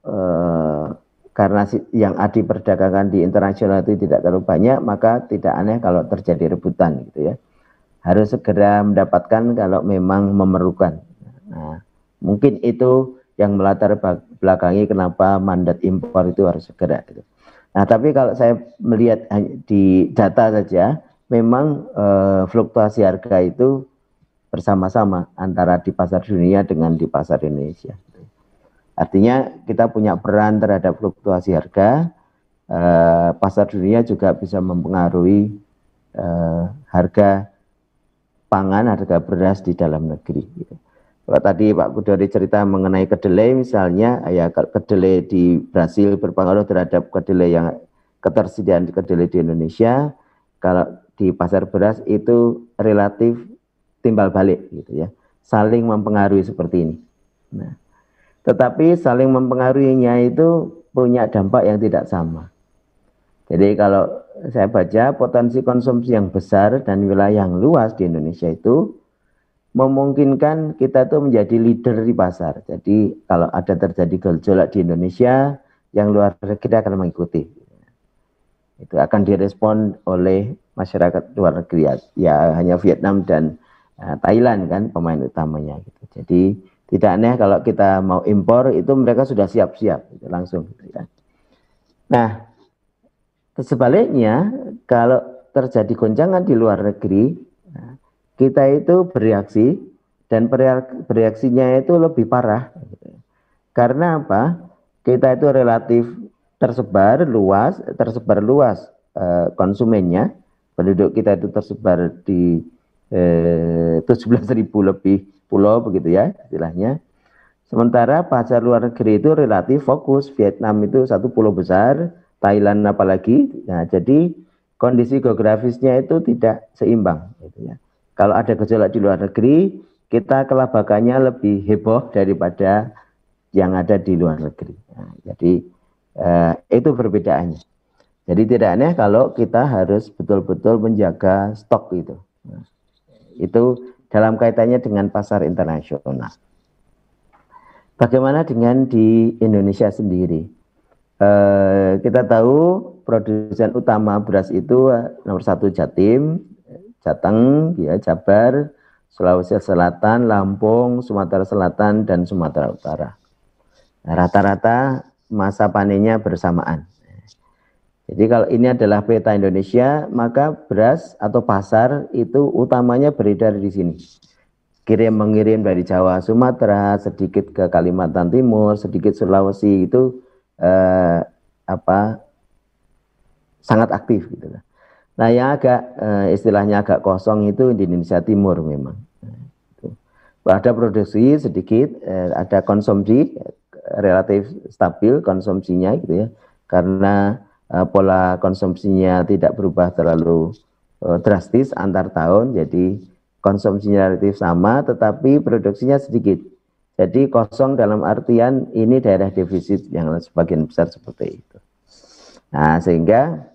karena yang ada diperdagangkan di internasional itu tidak terlalu banyak, maka tidak aneh kalau terjadi rebutan gitu ya. Harus segera mendapatkan kalau memang memerlukan. Nah, mungkin itu yang melatar belakangi kenapa mandat impor itu harus segera. Gitu. Nah, tapi kalau saya melihat di data saja, memang fluktuasi harga itu bersama-sama antara di pasar dunia dengan di pasar Indonesia. Artinya kita punya peran terhadap fluktuasi harga, pasar dunia juga bisa mempengaruhi harga pangan, harga beras di dalam negeri. Gitu. Kalau tadi Pak Kudori cerita mengenai kedelai misalnya, ya kedelai di Brasil berpengaruh terhadap kedelai yang ketersediaan kedelai di Indonesia. Kalau di pasar beras itu relatif timbal balik, gitu ya, saling mempengaruhi seperti ini. Nah, tetapi saling mempengaruhinya itu punya dampak yang tidak sama. Jadi kalau saya baca potensi konsumsi yang besar dan wilayah yang luas di Indonesia itu memungkinkan kita tuh menjadi leader di pasar. Jadi kalau ada terjadi gejolak di Indonesia, yang luar negeri akan mengikuti. Itu akan direspon oleh masyarakat luar negeri, ya hanya Vietnam dan Thailand kan pemain utamanya gitu. Jadi tidak aneh kalau kita mau impor itu mereka sudah siap-siap gitu, langsung gitu kan. Nah, sebaliknya kalau terjadi goncangan di luar negeri, kita itu bereaksi dan bereaksinya itu lebih parah gitu. Karena apa? Kita itu relatif tersebar luas konsumennya, penduduk kita itu tersebar di 17.000 lebih pulau begitu ya istilahnya. Sementara pasar luar negeri itu relatif fokus, Vietnam itu satu pulau besar, Thailand apalagi. Nah, jadi kondisi geografisnya itu tidak seimbang gitu ya. Kalau ada gejolak di luar negeri, kita kelabakannya lebih heboh daripada yang ada di luar negeri. Nah, jadi itu perbedaannya. Jadi tidak aneh kalau kita harus betul-betul menjaga stok itu. Nah, itu dalam kaitannya dengan pasar internasional. Bagaimana dengan di Indonesia sendiri? Kita tahu produsen utama beras itu nomor 1 Jatim, Jateng, ya, Jabar, Sulawesi Selatan, Lampung, Sumatera Selatan, dan Sumatera Utara. Rata-rata masa panennya bersamaan. Jadi kalau ini adalah peta Indonesia, maka beras atau pasar itu utamanya beredar di sini. Kirim-mengirim dari Jawa, Sumatera, sedikit ke Kalimantan Timur, sedikit Sulawesi, itu sangat aktif gitu. Nah, yang agak istilahnya agak kosong itu di Indonesia Timur memang. Ada produksi sedikit, ada konsumsi relatif stabil konsumsinya gitu ya, karena pola konsumsinya tidak berubah terlalu drastis antar tahun, jadi konsumsinya relatif sama, tetapi produksinya sedikit. Jadi kosong dalam artian ini daerah defisit yang sebagian besar seperti itu. Nah, sehingga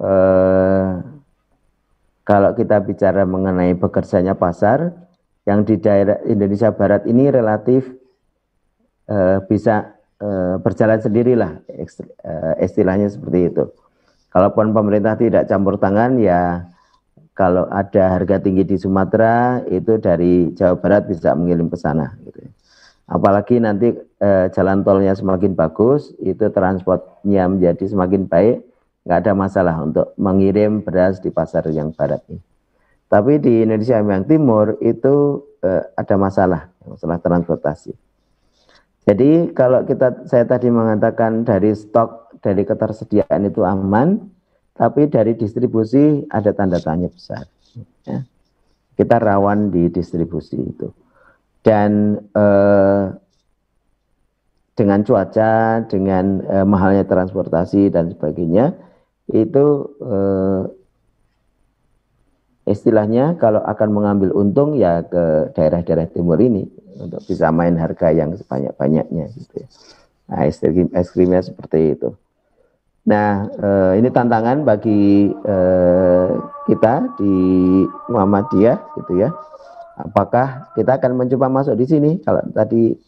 kalau kita bicara mengenai bekerjanya pasar, yang di daerah Indonesia Barat ini relatif bisa berjalan sendirilah, istilahnya seperti itu. Kalaupun pemerintah tidak campur tangan, ya kalau ada harga tinggi di Sumatera, itu dari Jawa Barat bisa mengirim ke sana gitu. Apalagi nanti jalan tolnya semakin bagus, itu transportnya menjadi semakin baik, nggak ada masalah untuk mengirim beras di pasar yang barat ini. Tapi di Indonesia yang timur itu ada masalah transportasi. Jadi kalau saya tadi mengatakan dari stok, dari ketersediaan itu aman, tapi dari distribusi ada tanda tanya besar. Ya. Kita rawan di distribusi itu. Dan dengan cuaca, dengan mahalnya transportasi dan sebagainya, itu istilahnya kalau akan mengambil untung ya ke daerah-daerah timur ini untuk bisa main harga yang sebanyak-banyaknya gitu ya. Nah, ekstrimnya seperti itu. Nah, ini tantangan bagi kita di Muhammadiyah gitu ya. Apakah kita akan mencoba masuk di sini? Kalau tadi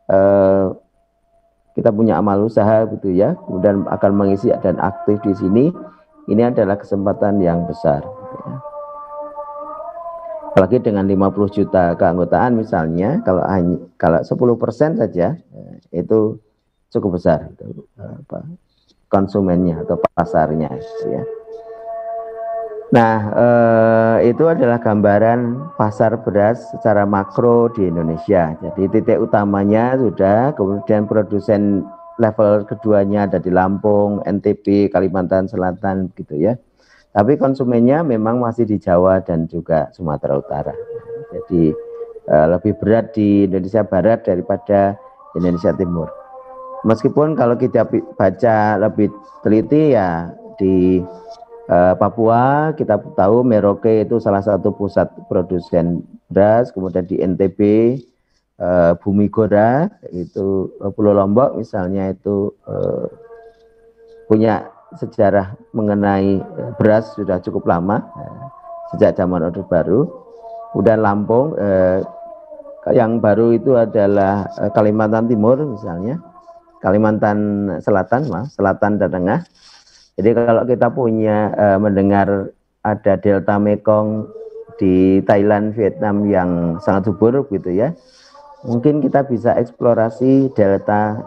kita punya amal usaha gitu ya, kemudian akan mengisi dan aktif di sini, ini adalah kesempatan yang besar. Gitu ya. Apalagi dengan 50 juta keanggotaan misalnya, kalau 10% saja itu cukup besar itu, konsumennya atau pasarnya gitu ya. Nah, itu adalah gambaran pasar beras secara makro di Indonesia. Jadi titik utamanya sudah, kemudian produsen level keduanya ada di Lampung, NTB, Kalimantan Selatan gitu ya. Tapi konsumennya memang masih di Jawa dan juga Sumatera Utara. Jadi lebih berat di Indonesia Barat daripada Indonesia Timur. Meskipun kalau kita baca lebih teliti ya di Papua kita tahu Merauke itu salah satu pusat produsen beras, kemudian di NTB, Bumi Gora itu Pulau Lombok misalnya itu punya sejarah mengenai beras sudah cukup lama, sejak zaman Orde Baru. Kemudian Lampung, yang baru itu adalah Kalimantan Timur misalnya, Kalimantan Selatan, Selatan dan Tengah. Jadi kalau kita punya mendengar ada delta Mekong di Thailand, Vietnam yang sangat subur gitu ya, mungkin kita bisa eksplorasi delta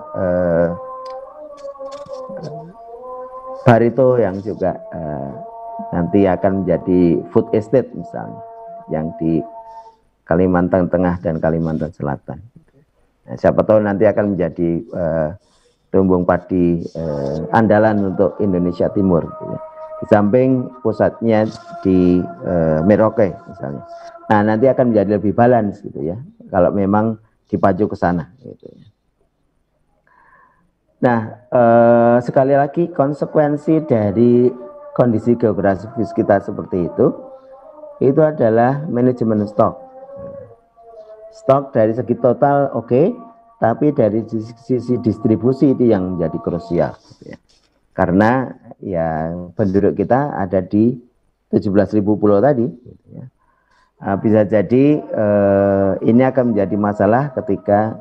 Barito yang juga nanti akan menjadi food estate misalnya, yang di Kalimantan Tengah dan Kalimantan Selatan. Nah, siapa tahu nanti akan menjadi lumbung padi andalan untuk Indonesia Timur. Gitu ya. Di samping pusatnya di Merauke misalnya. Nah, nanti akan menjadi lebih balance gitu ya, kalau memang dipacu ke sana. Gitu ya. Nah, sekali lagi konsekuensi dari kondisi geografis kita seperti itu adalah manajemen stok. Stok dari segi total oke, tapi dari sisi distribusi itu yang menjadi krusial. Gitu ya. Karena ya penduduk kita ada di 17.000 pulau tadi. Gitu ya. Bisa jadi ini akan menjadi masalah ketika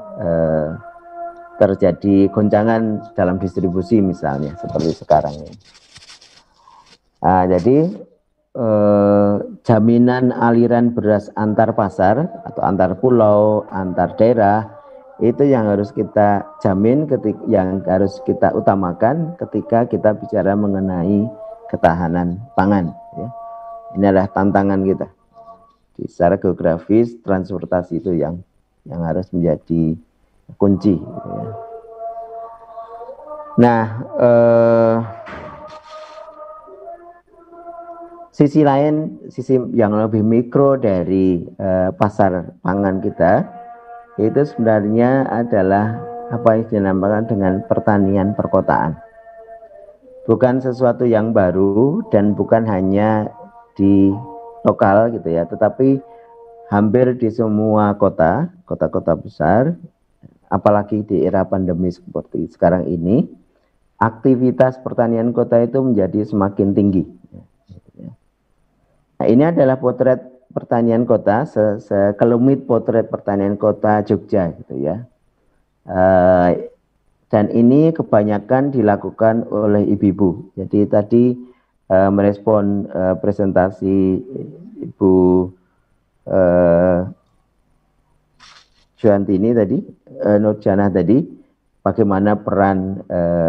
terjadi goncangan dalam distribusi misalnya seperti sekarang ini. Jadi jaminan aliran beras antar pasar atau antar pulau, antar daerah itu yang harus kita jamin, yang harus kita utamakan ketika kita bicara mengenai ketahanan pangan. Ya. Ini adalah tantangan kita. Secara geografis, transportasi itu yang harus menjadi kunci. Gitu ya. Nah, sisi lain, sisi yang lebih mikro dari pasar pangan kita, itu sebenarnya adalah apa yang dinamakan dengan pertanian perkotaan. Bukan sesuatu yang baru dan bukan hanya di lokal gitu ya, tetapi hampir di semua kota-kota besar, apalagi di era pandemi seperti sekarang ini, aktivitas pertanian kota itu menjadi semakin tinggi. Nah, ini adalah potret pertanian kota, sekelumit potret pertanian kota Jogja gitu ya. Dan ini kebanyakan dilakukan oleh ibu-ibu. Jadi tadi merespon presentasi Ibu Joantini tadi, Nurjanah tadi, bagaimana peran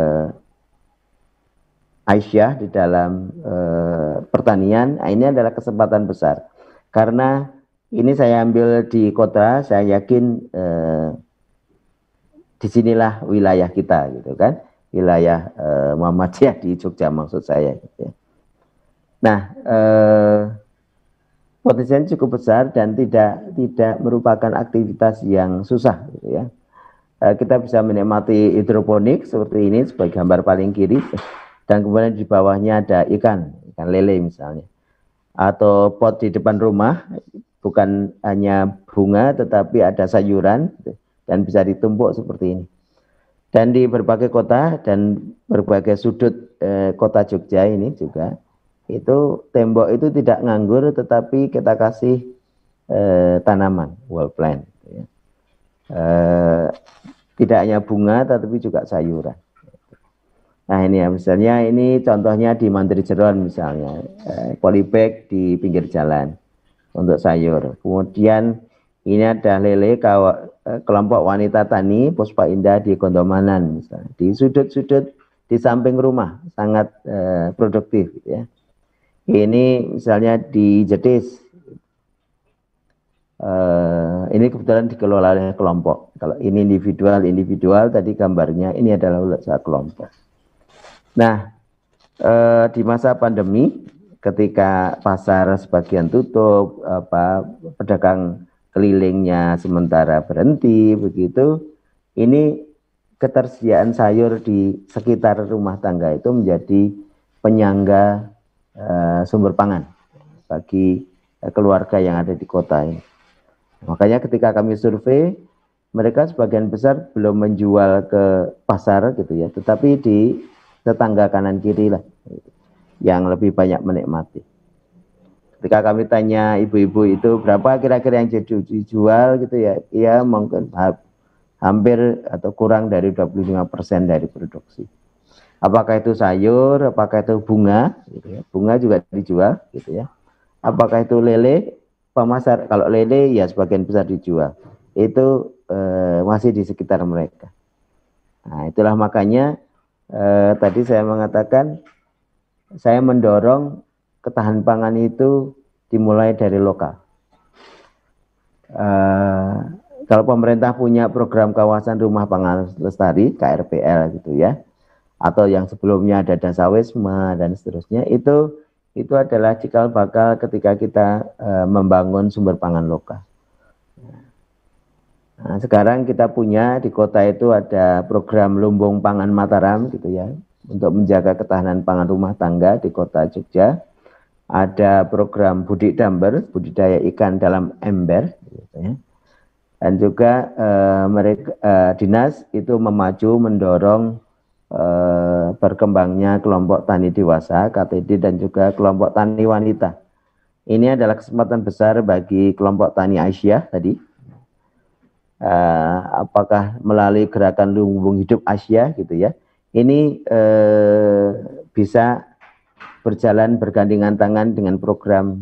Aisyah di dalam pertanian. Nah, ini adalah kesempatan besar karena ini saya ambil di kota, saya yakin disinilah wilayah kita gitu kan, wilayah Muhammadiyah di Jogja maksud saya gitu ya. Nah, potensinya cukup besar dan tidak merupakan aktivitas yang susah gitu ya. Kita bisa menikmati hidroponik seperti ini sebagai gambar paling kiri, dan kemudian di bawahnya ada ikan lele misalnya, atau pot di depan rumah bukan hanya bunga tetapi ada sayuran dan bisa ditumpuk seperti ini. Dan di berbagai kota dan berbagai sudut kota Jogja ini juga itu tembok itu tidak nganggur tetapi kita kasih tanaman wall plant gitu ya. Tidak hanya bunga tetapi juga sayuran. Nah ini ya, misalnya ini contohnya di Mantri Jeron misalnya, polybag di pinggir jalan untuk sayur. Kemudian ini ada lele kelompok wanita tani Puspa Indah di Gondomanan misalnya, di sudut-sudut di samping rumah sangat produktif gitu ya. Ini misalnya di Jetis, ini kebetulan dikelola oleh kelompok. Kalau ini individual tadi gambarnya, ini adalah usaha kelompok. Nah, di masa pandemi, ketika pasar sebagian tutup, pedagang kelilingnya sementara berhenti, begitu, ini ketersediaan sayur di sekitar rumah tangga itu menjadi penyangga sumber pangan bagi keluarga yang ada di kota ini. Makanya ketika kami survei, mereka sebagian besar belum menjual ke pasar gitu ya, tetapi di tetangga kanan kiri lah yang lebih banyak menikmati. Ketika kami tanya ibu-ibu itu berapa kira-kira yang dijual gitu ya, iya mungkin hampir atau kurang dari 25% dari produksi. Apakah itu sayur, apakah itu bunga, gitu ya. Bunga juga dijual, gitu ya. Apakah itu lele, pemasar, kalau lele ya sebagian besar dijual. Itu masih di sekitar mereka. Nah, itulah makanya tadi saya mengatakan, saya mendorong ketahanan pangan itu dimulai dari lokal. Kalau pemerintah punya program kawasan rumah pangan lestari, KRPL gitu ya, atau yang sebelumnya ada Dasawisma dan seterusnya, itu adalah cikal bakal ketika kita membangun sumber pangan lokal. Nah, sekarang kita punya di kota itu ada program Lumbung Pangan Mataram gitu ya, untuk menjaga ketahanan pangan rumah tangga di kota Jogja. Ada program Budik Damber, budidaya ikan dalam ember gitu ya. Dan juga dinas itu memacu mendorong berkembangnya kelompok tani dewasa KTD dan juga kelompok tani wanita. Ini adalah kesempatan besar bagi kelompok tani Aisyah tadi. Apakah melalui gerakan lumbung hidup Aisyah gitu ya. Ini bisa berjalan bergandengan tangan dengan program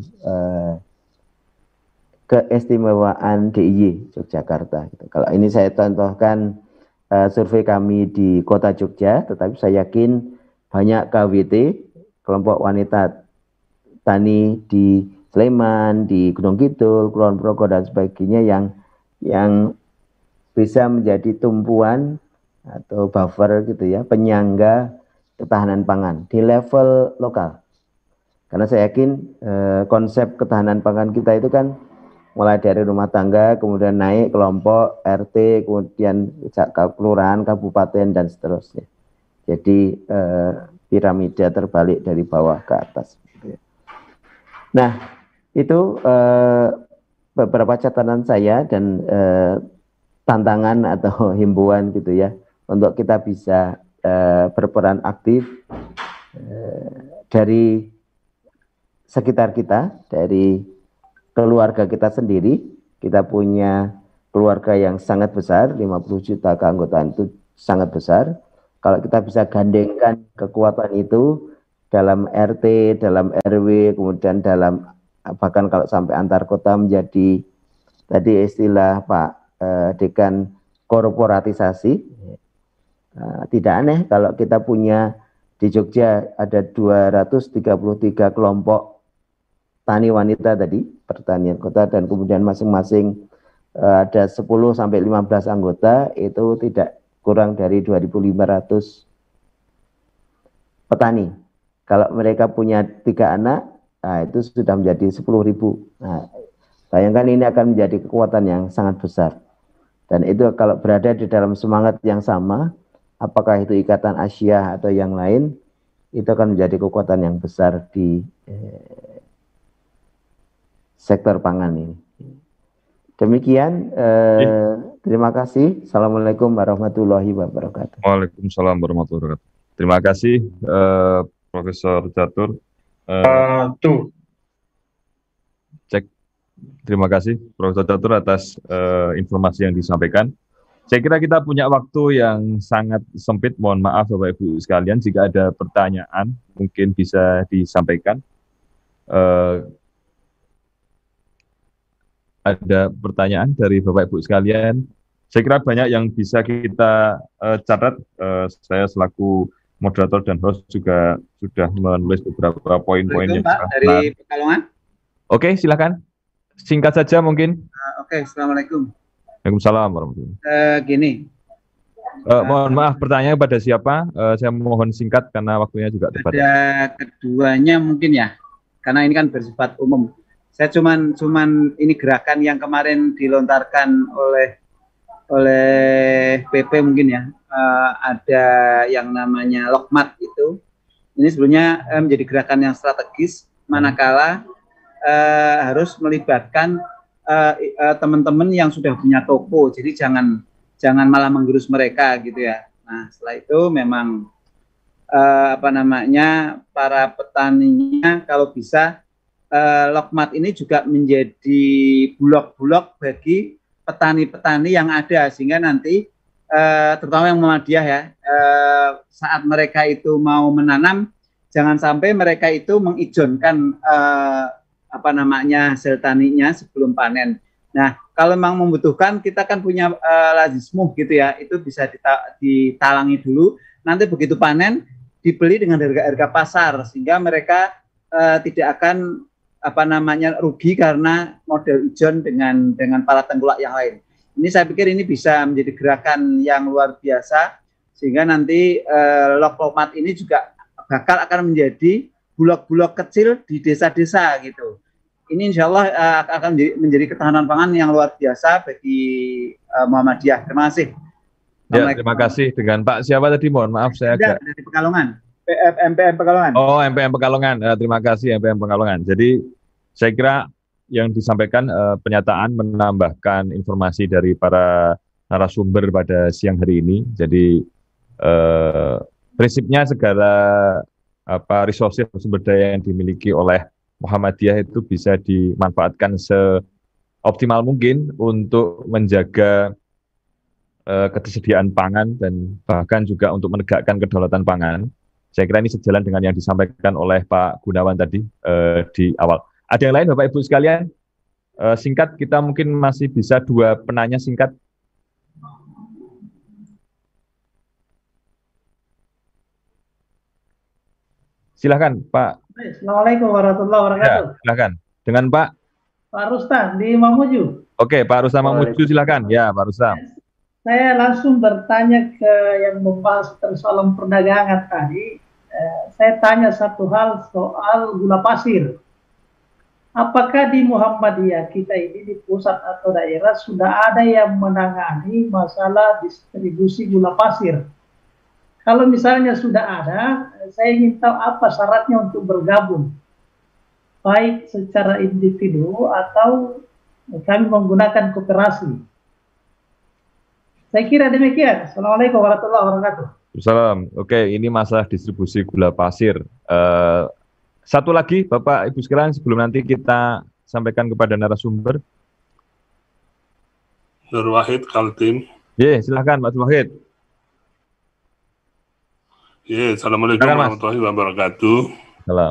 keistimewaan DIY Yogyakarta. Gitu. Kalau ini saya contohkan survei kami di kota Jogja, tetapi saya yakin banyak KWT, kelompok wanita tani di Sleman, di Gunung Kidul, Kulon Progo dan sebagainya yang bisa menjadi tumpuan atau buffer gitu ya, penyangga ketahanan pangan di level lokal. Karena saya yakin konsep ketahanan pangan kita itu kan mulai dari rumah tangga, kemudian naik kelompok, RT, kemudian kelurahan, kabupaten, dan seterusnya. Jadi piramida terbalik dari bawah ke atas. Nah, itu beberapa catatan saya dan tantangan atau himbauan gitu ya, untuk kita bisa berperan aktif dari sekitar kita, dari keluarga kita sendiri. Kita punya keluarga yang sangat besar, 50 juta keanggotaan itu sangat besar. Kalau kita bisa gandengkan kekuatan itu dalam RT, dalam RW, kemudian dalam bahkan kalau sampai antar kota menjadi tadi istilah Pak Dekan korporatisasi. Tidak aneh kalau kita punya di Jogja ada 233 kelompok tani wanita tadi, pertanian kota, dan kemudian masing-masing ada 10 sampai 15 anggota, itu tidak kurang dari 2.500 petani. Kalau mereka punya 3 anak, nah itu sudah menjadi 10.000. Nah, bayangkan ini akan menjadi kekuatan yang sangat besar. Dan itu kalau berada di dalam semangat yang sama, apakah itu Ikatan Asia atau yang lain, itu akan menjadi kekuatan yang besar di sektor pangan ini. Demikian, terima kasih. Assalamualaikum warahmatullahi wabarakatuh. Waalaikumsalam warahmatullahi wabarakatuh. Terima kasih, Profesor Catur. Cek. Terima kasih, Profesor Catur, atas informasi yang disampaikan. Saya kira kita punya waktu yang sangat sempit. Mohon maaf Bapak Ibu sekalian, jika ada pertanyaan mungkin bisa disampaikan. Ada pertanyaan dari Bapak Ibu sekalian. Saya kira banyak yang bisa kita catat. Saya selaku moderator dan host juga sudah menulis beberapa poin-poin yang Pak dari Pekalongan. Oke, silakan. Singkat saja mungkin. Oke, Assalamualaikum. Waalaikumsalam warahmatullahi wabarakatuh. Gini. Mohon maaf, pertanyaan pada siapa? Saya mohon singkat karena waktunya juga terbatas. Ada keduanya mungkin ya, karena ini kan bersifat umum. Saya cuman ini gerakan yang kemarin dilontarkan oleh PP mungkin ya, ada yang namanya Lokmat itu. Ini sebenarnya menjadi gerakan yang strategis, manakala harus melibatkan teman-teman yang sudah punya toko. Jadi jangan malah menggerus mereka gitu ya. Nah, setelah itu memang para petaninya kalau bisa Lokmat ini juga menjadi bulog-bulog bagi petani-petani yang ada, sehingga nanti terutama yang Muhammadiyah ya, saat mereka itu mau menanam, jangan sampai mereka itu mengijonkan hasil taninya sebelum panen. Nah, kalau memang membutuhkan, kita kan punya lazismuh gitu ya, itu bisa ditalangi dulu, nanti begitu panen dibeli dengan harga pasar, sehingga mereka tidak akan rugi karena model ijon dengan para tengkulak yang lain. Ini saya pikir ini bisa menjadi gerakan yang luar biasa, sehingga nanti Lokmat ini juga bakal akan menjadi bulog-bulog kecil di desa-desa gitu. Ini insya Allah akan menjadi ketahanan pangan yang luar biasa bagi Muhammadiyah. Terima kasih. Ya, terima kasih. Dengan Pak siapa tadi? Mohon maaf saya agak... Dari Pekalongan. MPM Pekalongan. Oh, MPM Pekalongan. Terima kasih MPM Pekalongan. Jadi saya kira yang disampaikan pernyataan menambahkan informasi dari para narasumber pada siang hari ini. Jadi prinsipnya segala resources sumber daya yang dimiliki oleh Muhammadiyah itu bisa dimanfaatkan seoptimal mungkin untuk menjaga ketersediaan pangan dan bahkan juga untuk menegakkan kedaulatan pangan. Saya kira ini sejalan dengan yang disampaikan oleh Pak Gunawan tadi di awal. Ada yang lain Bapak Ibu sekalian? Singkat, kita mungkin masih bisa 2 penanya singkat. Silahkan Pak. Assalamualaikum warahmatullahi wabarakatuh. Ya, silahkan. Dengan Pak Rustam di Mamuju. Oke, Pak Rustam Mamuju, silahkan. Ya, Pak Rustam. Saya langsung bertanya ke yang membahas persoalan perdagangan tadi. Saya tanya satu hal soal gula pasir. Apakah di Muhammadiyah kita ini di pusat atau daerah sudah ada yang menangani masalah distribusi gula pasir? Kalau misalnya sudah ada, saya ingin tahu apa syaratnya untuk bergabung, baik secara individu atau kami menggunakan koperasi. Saya kira demikian. Assalamualaikum warahmatullahi wabarakatuh. Salam. Oke, ini masalah distribusi gula pasir. Satu lagi, Bapak Ibu sekalian, sebelum nanti kita sampaikan kepada narasumber. Nur Wahid, Kaltim. Silahkan Pak Nur Wahid. Assalamualaikum warahmatullahi wabarakatuh. Salam.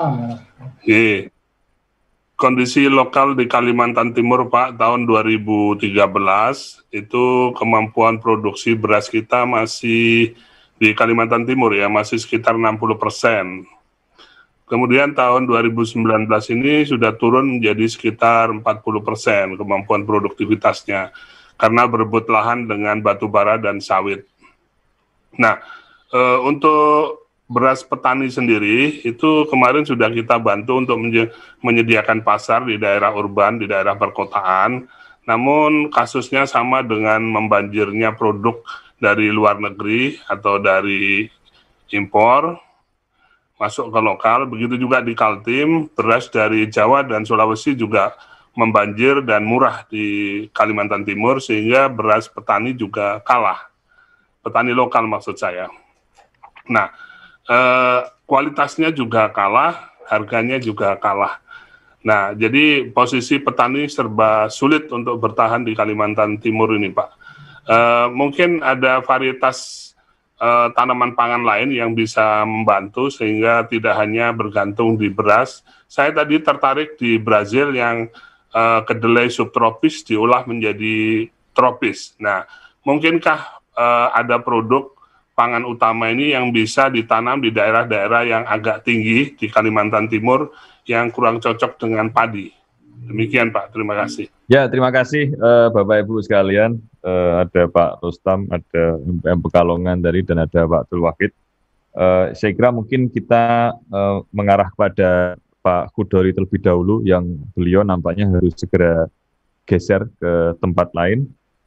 Kondisi lokal di Kalimantan Timur, Pak, tahun 2013, itu kemampuan produksi beras kita masih di Kalimantan Timur ya, masih sekitar 60%. Kemudian tahun 2019 ini sudah turun menjadi sekitar 40% kemampuan produktivitasnya karena berebut lahan dengan batu bara dan sawit. Nah, untuk beras petani sendiri itu kemarin sudah kita bantu untuk menyediakan pasar di daerah urban, di daerah perkotaan. Namun kasusnya sama dengan membanjirnya produk dari luar negeri atau dari impor masuk ke lokal. Begitu juga di Kaltim, beras dari Jawa dan Sulawesi juga membanjir dan murah di Kalimantan Timur, sehingga beras petani juga kalah. Petani lokal maksud saya. Nah, kualitasnya juga kalah, harganya juga kalah. Nah, jadi posisi petani serba sulit untuk bertahan di Kalimantan Timur ini, Pak. Mungkin ada varietas tanaman pangan lain yang bisa membantu sehingga tidak hanya bergantung di beras. Saya tadi tertarik di Brazil yang kedelai subtropis diolah menjadi tropis. Nah, mungkinkah ada produk pangan utama ini yang bisa ditanam di daerah-daerah yang agak tinggi di Kalimantan Timur yang kurang cocok dengan padi? Demikian Pak, terima kasih. Ya, terima kasih Bapak Ibu sekalian. Ada Pak Rustam, ada MPM Pekalongan tadi, dan ada Pak Abdul Wahid. Saya kira mungkin kita mengarah kepada Pak Kudori terlebih dahulu, yang beliau nampaknya harus segera geser ke tempat lain.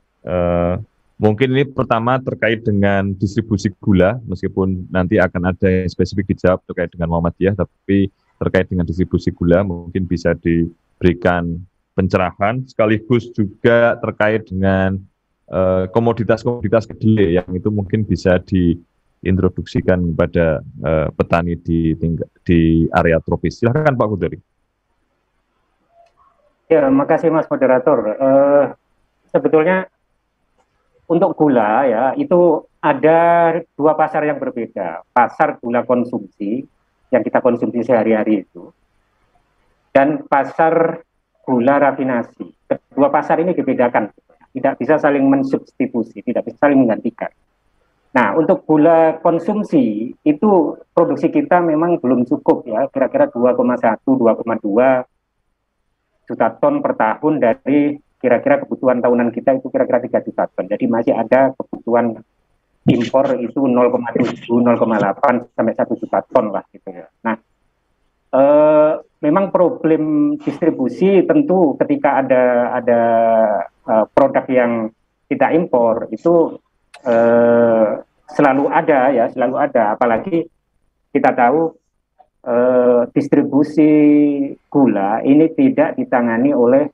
Mungkin ini pertama terkait dengan distribusi gula, meskipun nanti akan ada yang spesifik dijawab terkait dengan Muhammadiyah, tapi terkait dengan distribusi gula mungkin bisa diberikan pencerahan, sekaligus juga terkait dengan komoditas-komoditas kedelai yang itu mungkin bisa diintroduksikan kepada petani di area tropis. Silahkan Pak Kudori. Ya, makasih Mas Moderator. sebetulnya untuk gula ya itu ada dua pasar yang berbeda. Pasar gula konsumsi yang kita konsumsi sehari-hari itu, dan pasar gula rafinasi. Kedua pasar ini dibedakan, tidak bisa saling mensubstitusi, tidak bisa saling menggantikan. Nah, untuk gula konsumsi itu produksi kita memang belum cukup ya, kira-kira 2,1-2,2 juta ton per tahun dari kira-kira kebutuhan tahunan kita itu kira-kira 3 juta ton. Jadi masih ada kebutuhan impor itu 0,7, 0,8 sampai 1 juta ton lah gitu ya. Nah, memang problem distribusi tentu ketika ada produk yang kita impor itu selalu ada, apalagi kita tahu distribusi gula ini tidak ditangani oleh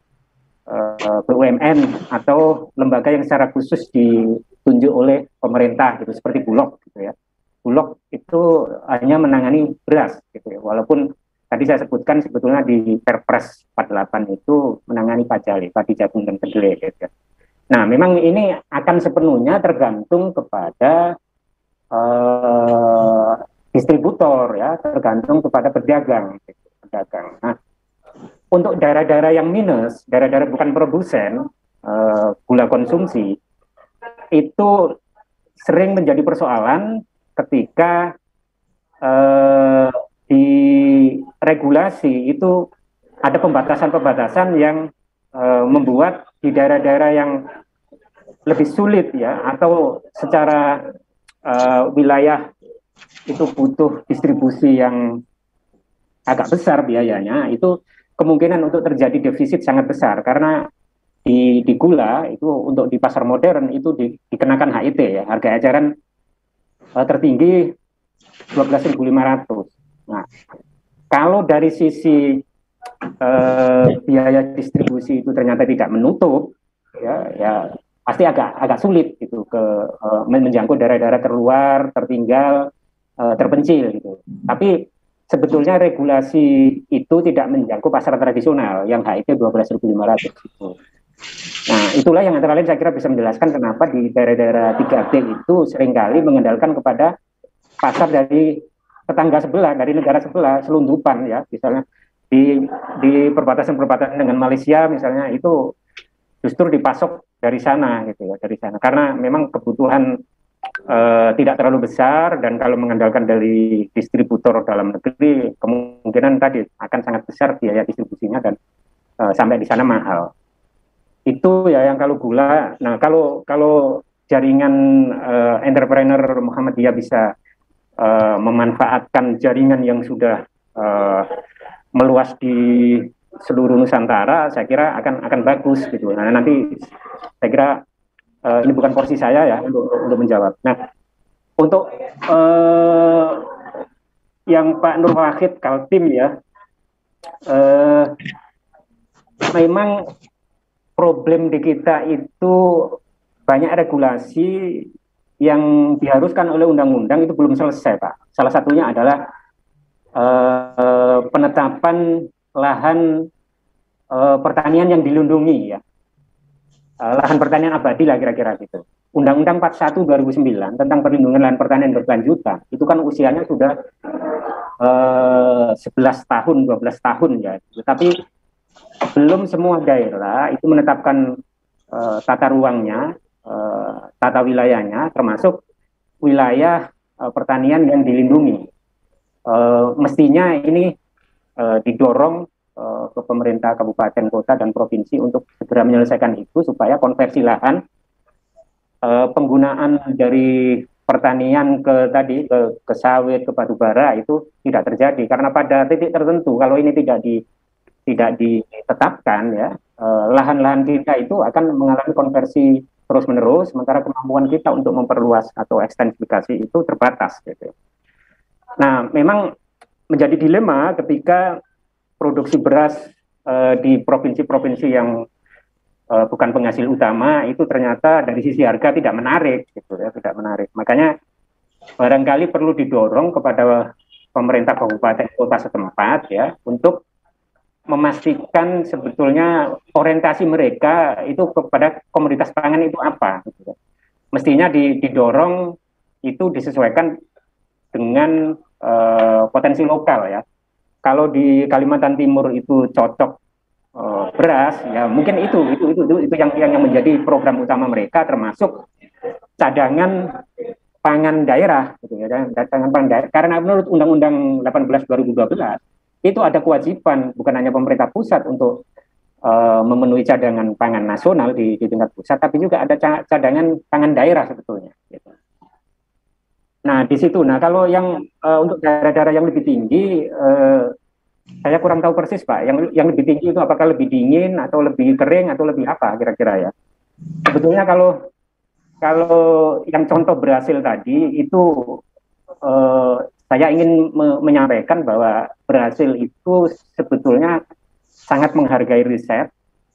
BUMN atau lembaga yang secara khusus ditunjuk oleh pemerintah gitu, seperti Bulog gitu ya. Bulog itu hanya menangani beras gitu ya, walaupun tadi saya sebutkan sebetulnya di Perpres 48 itu menangani pajale, padi jagung dan kedelai gitu ya. Nah, memang ini akan sepenuhnya tergantung kepada distributor ya, tergantung kepada pedagang. Nah, untuk daerah-daerah yang minus, daerah-daerah bukan produsen gula konsumsi, itu sering menjadi persoalan ketika di regulasi itu ada pembatasan-pembatasan yang membuat di daerah-daerah yang lebih sulit ya, atau secara wilayah itu butuh distribusi yang agak besar biayanya, itu kemungkinan untuk terjadi defisit sangat besar, karena di gula itu untuk di pasar modern itu dikenakan HET ya, harga eceran tertinggi 12.500. Nah, kalau dari sisi biaya distribusi itu ternyata tidak menutup ya pasti agak sulit gitu menjangkau daerah-daerah terluar, tertinggal, terpencil gitu. Tapi sebetulnya regulasi itu tidak menjangkau pasar tradisional yang HET 12.500 gitu. Nah, itulah yang antara lain saya kira bisa menjelaskan kenapa di daerah-daerah 3B itu seringkali mengandalkan kepada pasar dari tetangga sebelah, dari negara sebelah, selundupan ya, misalnya di perbatasan-perbatasan dengan Malaysia misalnya, itu justru dipasok dari sana gitu ya, dari sana, karena memang kebutuhan tidak terlalu besar, dan kalau mengandalkan dari distributor dalam negeri kemungkinan tadi akan sangat besar biaya distribusinya, dan sampai di sana mahal. Itu ya yang kalau gula. Nah, kalau jaringan entrepreneur Muhammadiyah bisa memanfaatkan jaringan yang sudah meluas di seluruh Nusantara, saya kira akan bagus gitu. Nah, nanti saya kira ini bukan porsi saya ya untuk menjawab. Nah, untuk yang Pak Nur Wahid Kaltim ya, memang problem di kita itu banyak regulasi yang diharuskan oleh undang-undang itu belum selesai, Pak. Salah satunya adalah penetapan lahan pertanian yang dilindungi ya, lahan pertanian abadi lah kira-kira gitu. Undang-Undang 41 2009 tentang perlindungan lahan pertanian berkelanjutan itu kan usianya sudah 11 tahun, 12 tahun ya. Tapi belum semua daerah itu menetapkan tata ruangnya, tata wilayahnya, termasuk wilayah pertanian yang dilindungi. Mestinya ini didorong ke pemerintah kabupaten, kota, dan provinsi untuk segera menyelesaikan itu, supaya konversi lahan, penggunaan dari pertanian ke sawit, ke batu bara itu tidak terjadi, karena pada titik tertentu kalau ini tidak ditetapkan ya, lahan-lahan kita itu akan mengalami konversi terus-menerus, sementara kemampuan kita untuk memperluas atau ekstensifikasi itu terbatas gitu. Nah, memang menjadi dilema ketika produksi beras di provinsi-provinsi yang bukan penghasil utama itu ternyata dari sisi harga tidak menarik gitu ya, tidak menarik. Makanya barangkali perlu didorong kepada pemerintah kabupaten kota setempat ya untuk memastikan sebetulnya orientasi mereka itu kepada komoditas pangan itu apa. Gitu. Mestinya didorong itu disesuaikan dengan potensi lokal ya. Kalau di Kalimantan Timur itu cocok beras, ya mungkin itu yang menjadi program utama mereka, termasuk cadangan pangan daerah, gitu ya, cadangan pangan daerah. Karena menurut Undang-Undang 18 2012 itu ada kewajiban bukan hanya pemerintah pusat untuk memenuhi cadangan pangan nasional di tingkat pusat, tapi juga ada cadangan pangan daerah sebetulnya. Gitu. Nah di situ, nah kalau yang untuk daerah-daerah yang lebih tinggi, saya kurang tahu persis Pak. Yang lebih tinggi itu apakah lebih dingin atau lebih kering atau lebih apa kira-kira ya? Sebetulnya kalau yang contoh Brasil tadi itu saya ingin menyampaikan bahwa Brasil itu sebetulnya sangat menghargai riset,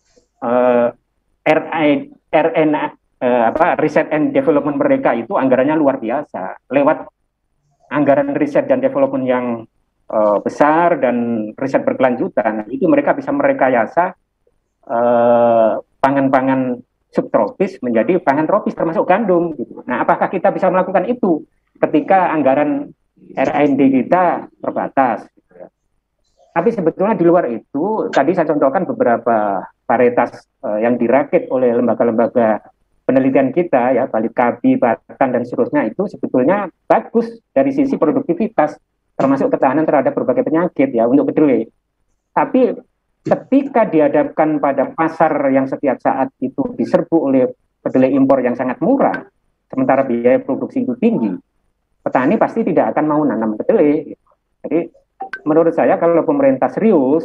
Research and Development mereka itu anggarannya luar biasa. Lewat anggaran riset dan development yang besar dan riset berkelanjutan, itu mereka bisa merekayasa pangan-pangan subtropis menjadi pangan tropis termasuk gandum. Gitu. Nah, apakah kita bisa melakukan itu ketika anggaran R&D kita terbatas? Gitu ya. Tapi sebetulnya di luar itu, tadi saya contohkan beberapa varietas yang dirakit oleh lembaga-lembaga penelitian kita, ya, Balikpapan, Batan, dan seterusnya, itu sebetulnya bagus dari sisi produktivitas, termasuk ketahanan terhadap berbagai penyakit ya untuk kedelai. Tapi ketika dihadapkan pada pasar yang setiap saat itu diserbu oleh kedelai impor yang sangat murah, sementara biaya produksi itu tinggi, petani pasti tidak akan mau nanam kedelai. Jadi menurut saya kalau pemerintah serius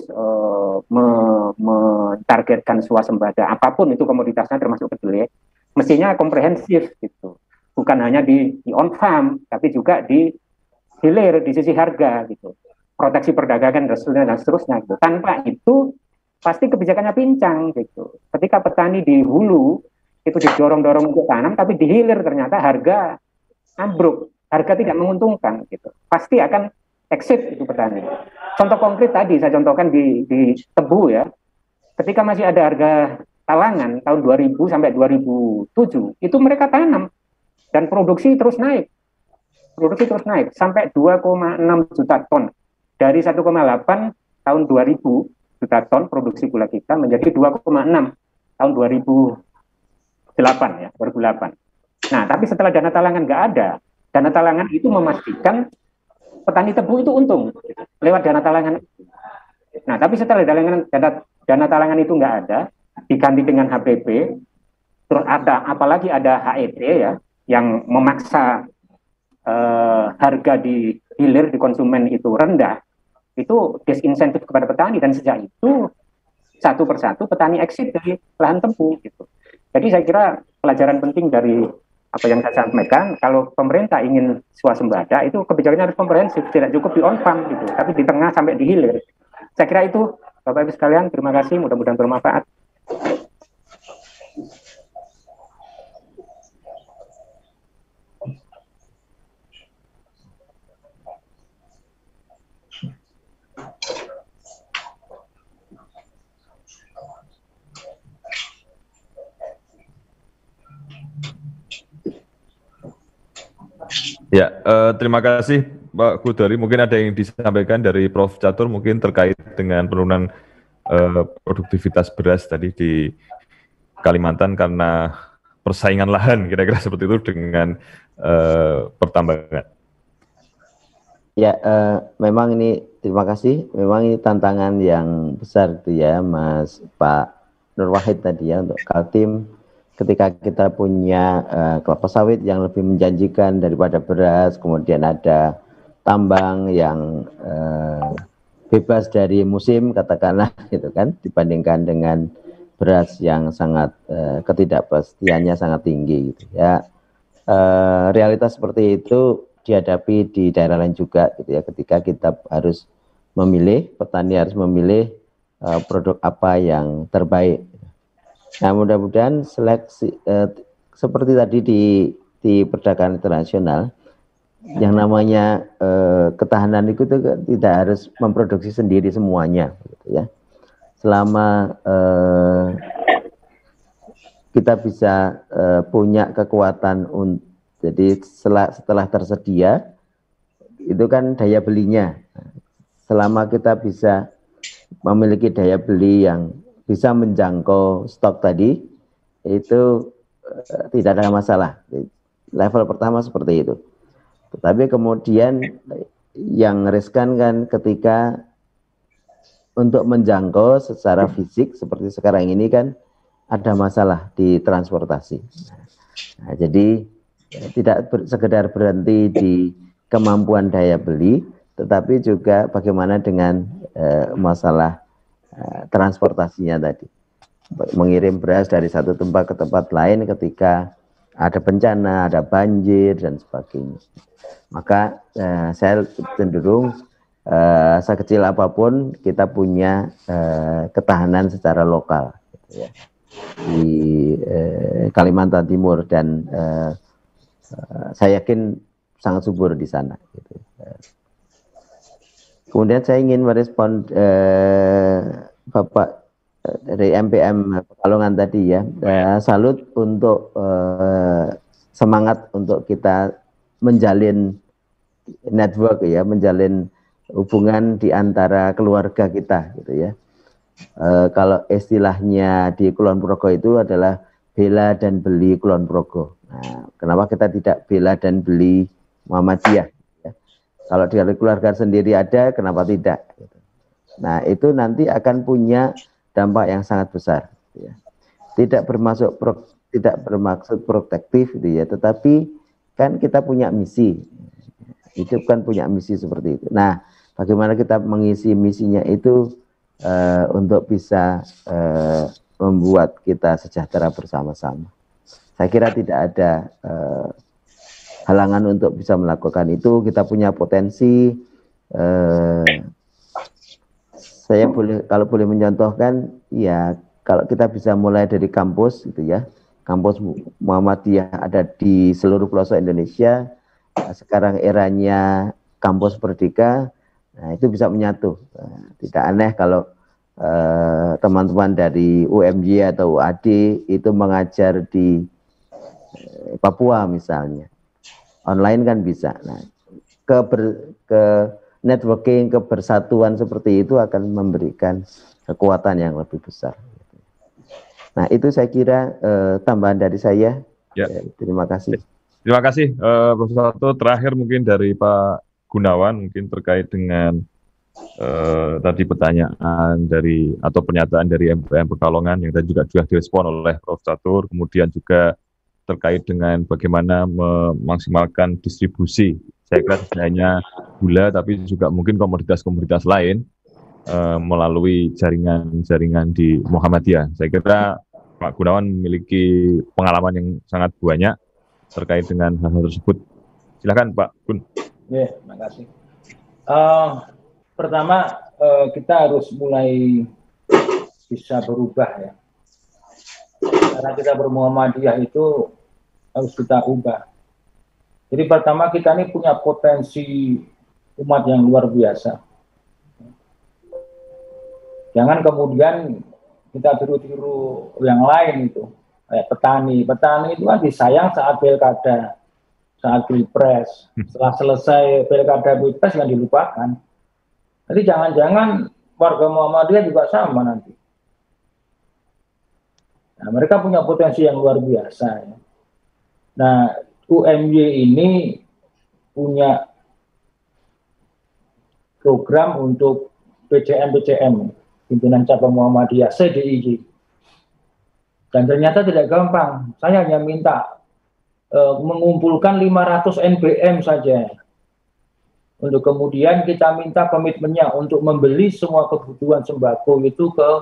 mentargetkan swasembada apapun itu komoditasnya termasuk kedelai, mestinya komprehensif gitu, bukan hanya di on farm, tapi juga di hilir di sisi harga gitu, proteksi perdagangan dan seterusnya gitu. Tanpa itu pasti kebijakannya pincang gitu. Ketika petani di hulu itu didorong-dorong untuk tanam, tapi di hilir ternyata harga ambruk, harga tidak menguntungkan gitu. Pasti akan exit itu petani. Contoh konkret tadi saya contohkan di tebu ya. Ketika masih ada harga talangan tahun 2000 sampai 2007 itu mereka tanam dan produksi terus naik. Produksi terus naik sampai 2,6 juta ton. Dari 1,8 tahun 2000 juta ton produksi gula kita menjadi 2,6 tahun 2008 ya, 2008. Nah, tapi setelah dana talangan nggak ada, dana talangan itu memastikan petani tebu itu untung lewat dana talangan. Nah, tapi setelah dana talangan itu nggak ada, diganti dengan HPP, terus ada apalagi ada HET ya, yang memaksa harga di hilir di konsumen itu rendah, itu disinsentif kepada petani, dan sejak itu satu persatu petani exit dari lahan tebu gitu. Jadi saya kira pelajaran penting dari apa yang saya sampaikan, kalau pemerintah ingin swasembada itu kebijakannya harus komprehensif, tidak cukup di on farm gitu, tapi di tengah sampai di hilir. Saya kira itu Bapak Ibu sekalian, terima kasih, mudah-mudahan bermanfaat. Ya, terima kasih Pak Kudari. Mungkin ada yang disampaikan dari Prof. Catur mungkin terkait dengan penurunan produktivitas beras tadi di Kalimantan karena persaingan lahan, kira-kira seperti itu dengan pertambangan. Ya, memang ini terima kasih. Memang ini tantangan yang besar itu ya, Mas Pak Nur Wahid tadi ya, untuk Kaltim. Ketika kita punya kelapa sawit yang lebih menjanjikan daripada beras, kemudian ada tambang yang bebas dari musim, katakanlah gitu kan, dibandingkan dengan beras yang sangat ketidakpastiannya sangat tinggi gitu ya. Realitas seperti itu dihadapi di daerah lain juga gitu ya, ketika kita harus memilih, petani harus memilih produk apa yang terbaik. Nah, mudah-mudahan seleksi seperti tadi di perdagangan internasional, yang namanya ketahanan itu tidak harus memproduksi sendiri semuanya, gitu ya. selama kita bisa punya kekuatan, jadi setelah tersedia itu kan daya belinya. Selama kita bisa memiliki daya beli yang bisa menjangkau stok tadi, itu tidak ada masalah. Level pertama seperti itu. Tetapi kemudian yang riskan kan ketika untuk menjangkau secara fisik seperti sekarang ini kan ada masalah di transportasi. Nah, jadi tidak sekedar berhenti di kemampuan daya beli, tetapi juga bagaimana dengan masalah transportasinya tadi. Mengirim beras dari satu tempat ke tempat lain ketika ada bencana, ada banjir, dan sebagainya. Maka saya cenderung sekecil apapun kita punya ketahanan secara lokal gitu ya, di Kalimantan Timur, dan saya yakin sangat subur di sana gitu. Kemudian saya ingin merespon Bapak dari MPM Pekalongan tadi ya, salut untuk semangat untuk kita menjalin network ya, menjalin hubungan di antara keluarga kita gitu ya. Kalau istilahnya di Kulon Progo itu adalah bela dan beli Kulon Progo. Nah, kenapa kita tidak bela dan beli Muhammadiyah? Ya? Kalau di keluarga sendiri ada, kenapa tidak? Gitu. Nah, itu nanti akan punya dampak yang sangat besar. Ya. Tidak bermaksud protektif, gitu ya, tetapi kan kita punya misi. Itu kan punya misi seperti itu. Nah, bagaimana kita mengisi misinya itu untuk bisa membuat kita sejahtera bersama-sama. Saya kira tidak ada halangan untuk bisa melakukan itu. Kita punya potensi. Saya kalau boleh mencontohkan, ya kalau kita bisa mulai dari kampus, gitu ya, kampus Muhammadiyah ada di seluruh pelosok Indonesia. Sekarang eranya kampus Merdeka, nah itu bisa menyatu. Tidak aneh kalau teman-teman dari UMY atau UAD itu mengajar di Papua misalnya, online kan bisa. Nah, ke networking, kebersatuan seperti itu akan memberikan kekuatan yang lebih besar. Nah, itu saya kira tambahan dari saya. Ya. Terima kasih. Terima kasih, Profesor Soto. Terakhir mungkin dari Pak Gunawan, mungkin terkait dengan tadi pertanyaan dari atau pernyataan dari MPM Pekalongan yang tadi juga sudah direspon oleh Prof. Catur, kemudian juga terkait dengan bagaimana memaksimalkan distribusi. Saya kira tidak hanya gula, tapi juga mungkin komoditas-komoditas lain melalui jaringan-jaringan di Muhammadiyah. Saya kira Pak Gunawan memiliki pengalaman yang sangat banyak terkait dengan hal-hal tersebut. Silakan Pak Gun. Ya, terima kasih. Pertama, kita harus mulai bisa berubah ya. Karena kita bermuhammadiyah itu harus kita ubah. Jadi pertama kita ini punya potensi umat yang luar biasa. Jangan kemudian kita tiru-tiru yang lain itu. Kayak petani. Petani itu kan disayang saat pilkada, saat pilpres. Setelah selesai pilkada pilpres yang dilupakan. Jadi jangan-jangan warga Muhammadiyah juga sama nanti. Nah, mereka punya potensi yang luar biasa. Ya. Nah, UMY ini punya program untuk PCM, pimpinan cabang Muhammadiyah, CDIJ. Dan ternyata tidak gampang. Saya hanya minta mengumpulkan 500 NBM saja. Untuk kemudian kita minta komitmennya untuk membeli semua kebutuhan sembako itu ke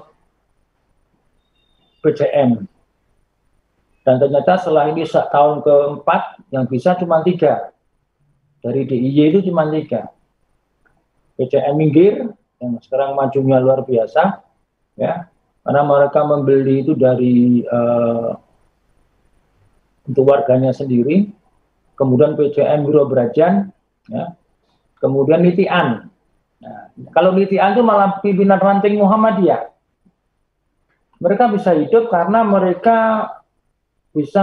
PCM. Dan ternyata setelah ini tahun keempat yang bisa cuma 3. Dari DIY itu cuma 3. PCM minggir, yang sekarang majunya luar biasa, ya, karena mereka membeli itu dari untuk warganya sendiri. Kemudian PCM Biro Brajan, ya, kemudian Nitian. Nah, kalau Nitian itu malah pimpinan ranting Muhammadiyah. Mereka bisa hidup karena mereka bisa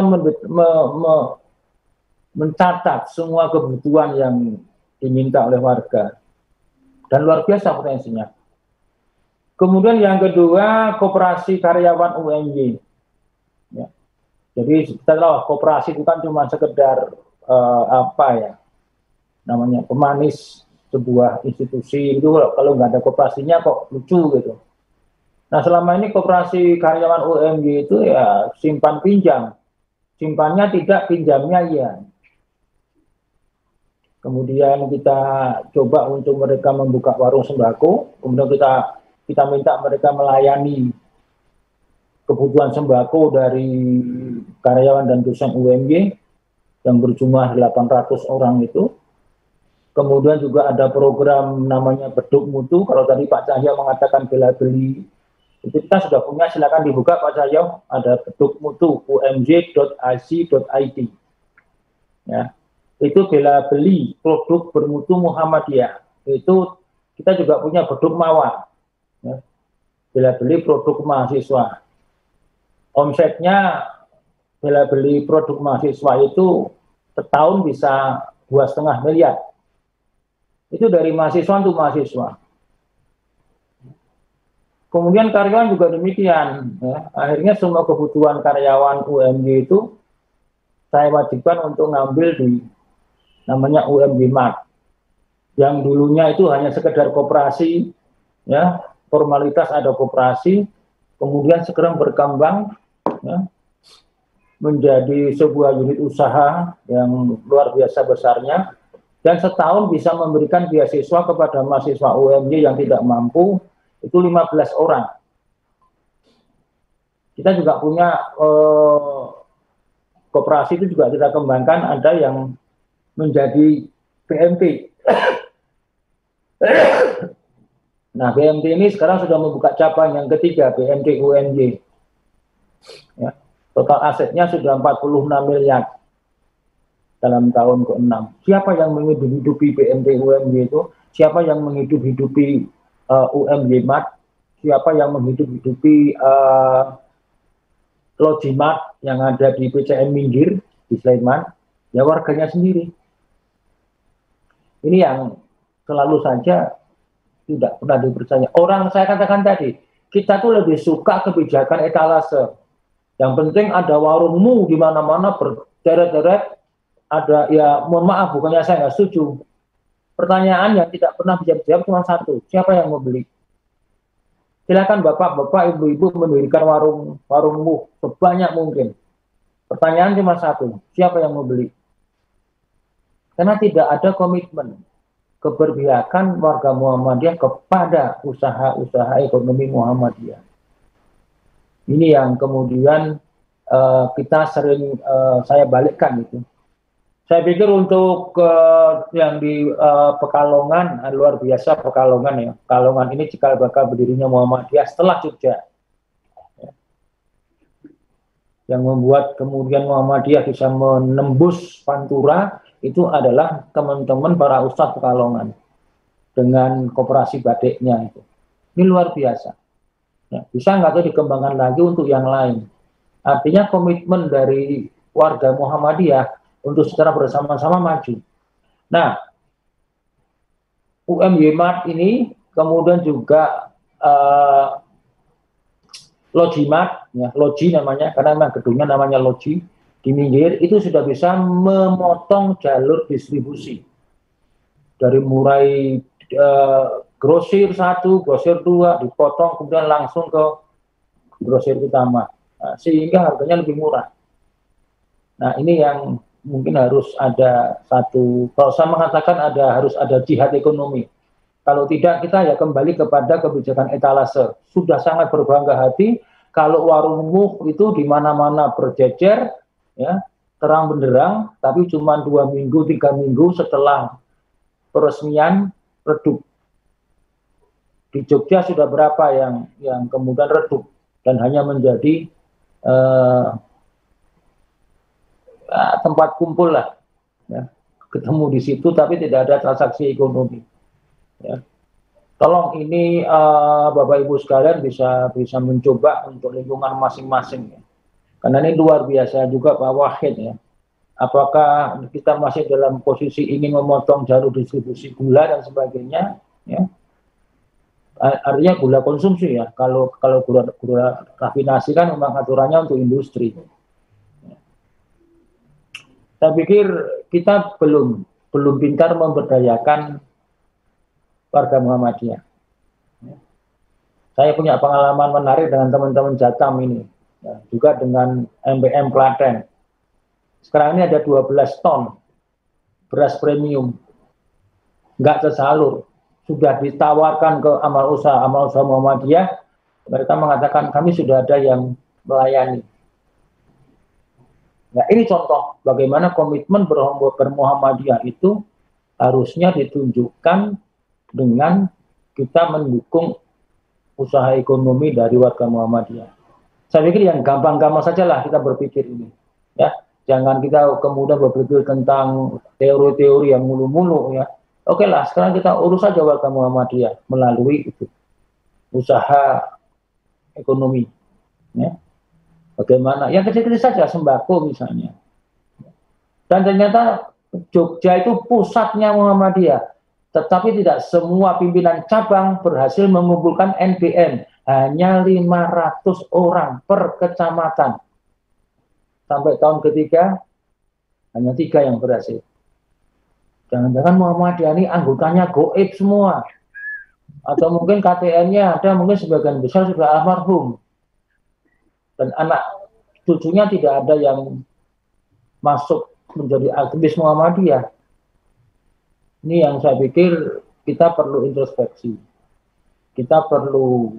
mencatat semua kebutuhan yang diminta oleh warga. Dan luar biasa potensinya. Kemudian yang kedua, koperasi karyawan UMY. Ya. Jadi setelah koperasi itu kan cuma sekedar namanya pemanis sebuah institusi. Itu kalau nggak ada koperasinya kok lucu gitu. Nah, selama ini koperasi karyawan UMY itu ya simpan pinjam. Simpannya tidak, pinjamnya iya. Kemudian kita coba untuk mereka membuka warung sembako, kemudian kita minta mereka melayani kebutuhan sembako dari karyawan dan dosen UMY yang berjumlah 800 orang itu. Kemudian juga ada program namanya Beduk Mutu. Kalau tadi Pak Cahyo mengatakan bela-beli, itu kita sudah punya, silakan dibuka Pak Cahyo, ada Beduk Mutu umj.ac.id. Ya, itu bela-beli produk bermutu Muhammadiyah. Itu kita juga punya Beduk Mawar, ya, bela-beli produk mahasiswa. Omsetnya bela-beli produk mahasiswa itu setahun bisa 2,5 miliar. Itu dari mahasiswa untuk mahasiswa. Kemudian karyawan juga demikian. Ya. Akhirnya semua kebutuhan karyawan UMY itu saya wajibkan untuk ngambil di namanya UMY Mart. Yang dulunya itu hanya sekedar koperasi, ya, formalitas ada koperasi, kemudian sekarang berkembang, ya, menjadi sebuah unit usaha yang luar biasa besarnya, dan setahun bisa memberikan beasiswa kepada mahasiswa UMY yang tidak mampu, itu 15 orang. Kita juga punya koperasi itu juga kita kembangkan, ada yang menjadi PMT. Nah, PMT ini sekarang sudah membuka cabang yang ketiga, PMT UMY. Ya, total asetnya sudah 46 miliar dalam tahun ke-6. Siapa yang menghidupi PMT UMY itu? Siapa yang menghidupi UMY Mart? Siapa yang menghidupi Logimat yang ada di PCM Minggir di Sleman? Ya warganya sendiri. Ini yang selalu saja tidak pernah dipercaya. Orang saya katakan tadi, kita tuh lebih suka kebijakan etalase. Yang penting ada warungmu di mana-mana berderet-deret, ada, ya mohon maaf, bukannya saya nggak setuju. Pertanyaan yang tidak pernah bisa dijawab cuma satu, siapa yang mau beli? Silakan bapak-bapak, ibu-ibu mendirikan warungmu sebanyak mungkin. Pertanyaan cuma satu, siapa yang mau beli? Karena tidak ada komitmen keberpihakan warga Muhammadiyah kepada usaha-usaha ekonomi Muhammadiyah. Ini yang kemudian kita sering saya balikkan itu. Saya pikir untuk yang di Pekalongan, luar biasa Pekalongan ya. Pekalongan ini cikal bakal berdirinya Muhammadiyah setelah Jogja. Ya. Yang membuat kemudian Muhammadiyah bisa menembus Pantura itu adalah teman-teman para ustadz Pekalongan dengan koperasi batiknya itu. Ini luar biasa. Ya, bisa nggak tuh dikembangkan lagi untuk yang lain. Artinya komitmen dari warga Muhammadiyah untuk secara bersama-sama maju. Nah, UMY Mart ini kemudian juga Logimat, ya, Logi namanya, karena memang gedungnya namanya Logi, di Minggir, itu sudah bisa memotong jalur distribusi. Dari mulai grosir 1, grosir 2, dipotong, kemudian langsung ke grosir utama. Nah, sehingga harganya lebih murah. Nah, ini yang mungkin harus ada satu, kalau saya mengatakan harus ada jihad ekonomi. Kalau tidak, kita ya kembali kepada kebijakan etalase. Sudah sangat berbangga hati kalau warungmu itu di mana-mana berjejer, ya, terang benderang, tapi cuma 2 minggu, 3 minggu setelah peresmian redup. Di Jogja sudah berapa yang kemudian redup dan hanya menjadi tempat kumpul lah, ya, ketemu di situ tapi tidak ada transaksi ekonomi. Ya. tolong ini Bapak Ibu sekalian bisa mencoba untuk lingkungan masing-masing ya. Karena ini luar biasa juga Pak Wahid ya. Apakah kita masih dalam posisi ingin memotong jalur distribusi gula dan sebagainya ya. Artinya gula konsumsi ya. Kalau gula rafinasi kan memang aturannya untuk industri. Saya pikir kita belum pintar memberdayakan warga Muhammadiyah. Saya punya pengalaman menarik dengan teman-teman Jatam ini, ya, juga dengan MPM Klaten. Sekarang ini ada 12 ton beras premium, nggak tersalur, sudah ditawarkan ke amal usaha Muhammadiyah, mereka mengatakan kami sudah ada yang melayani. Nah, ini contoh bagaimana komitmen bermuhammadiyah itu harusnya ditunjukkan dengan kita mendukung usaha ekonomi dari warga Muhammadiyah. Saya pikir yang gampang-gampang sajalah kita berpikir ini, ya. Jangan kita kemudian berpikir tentang teori-teori yang mulu-mulu, ya. Oke lah, sekarang kita urus saja warga Muhammadiyah melalui itu usaha ekonomi, ya. Bagaimana? Yang kecil-kecil saja, sembako misalnya. Dan ternyata Jogja itu pusatnya Muhammadiyah. Tetapi tidak semua pimpinan cabang berhasil mengumpulkan NBM. Hanya 500 orang per kecamatan. Sampai tahun ketiga, hanya 3 yang berhasil. Jangan-jangan Muhammadiyah ini anggotanya goib semua. Atau mungkin KTN-nya ada, mungkin sebagian besar sudah almarhum. Dan anak cucunya tidak ada yang masuk menjadi aktivis Muhammadiyah. Ini yang saya pikir kita perlu introspeksi, kita perlu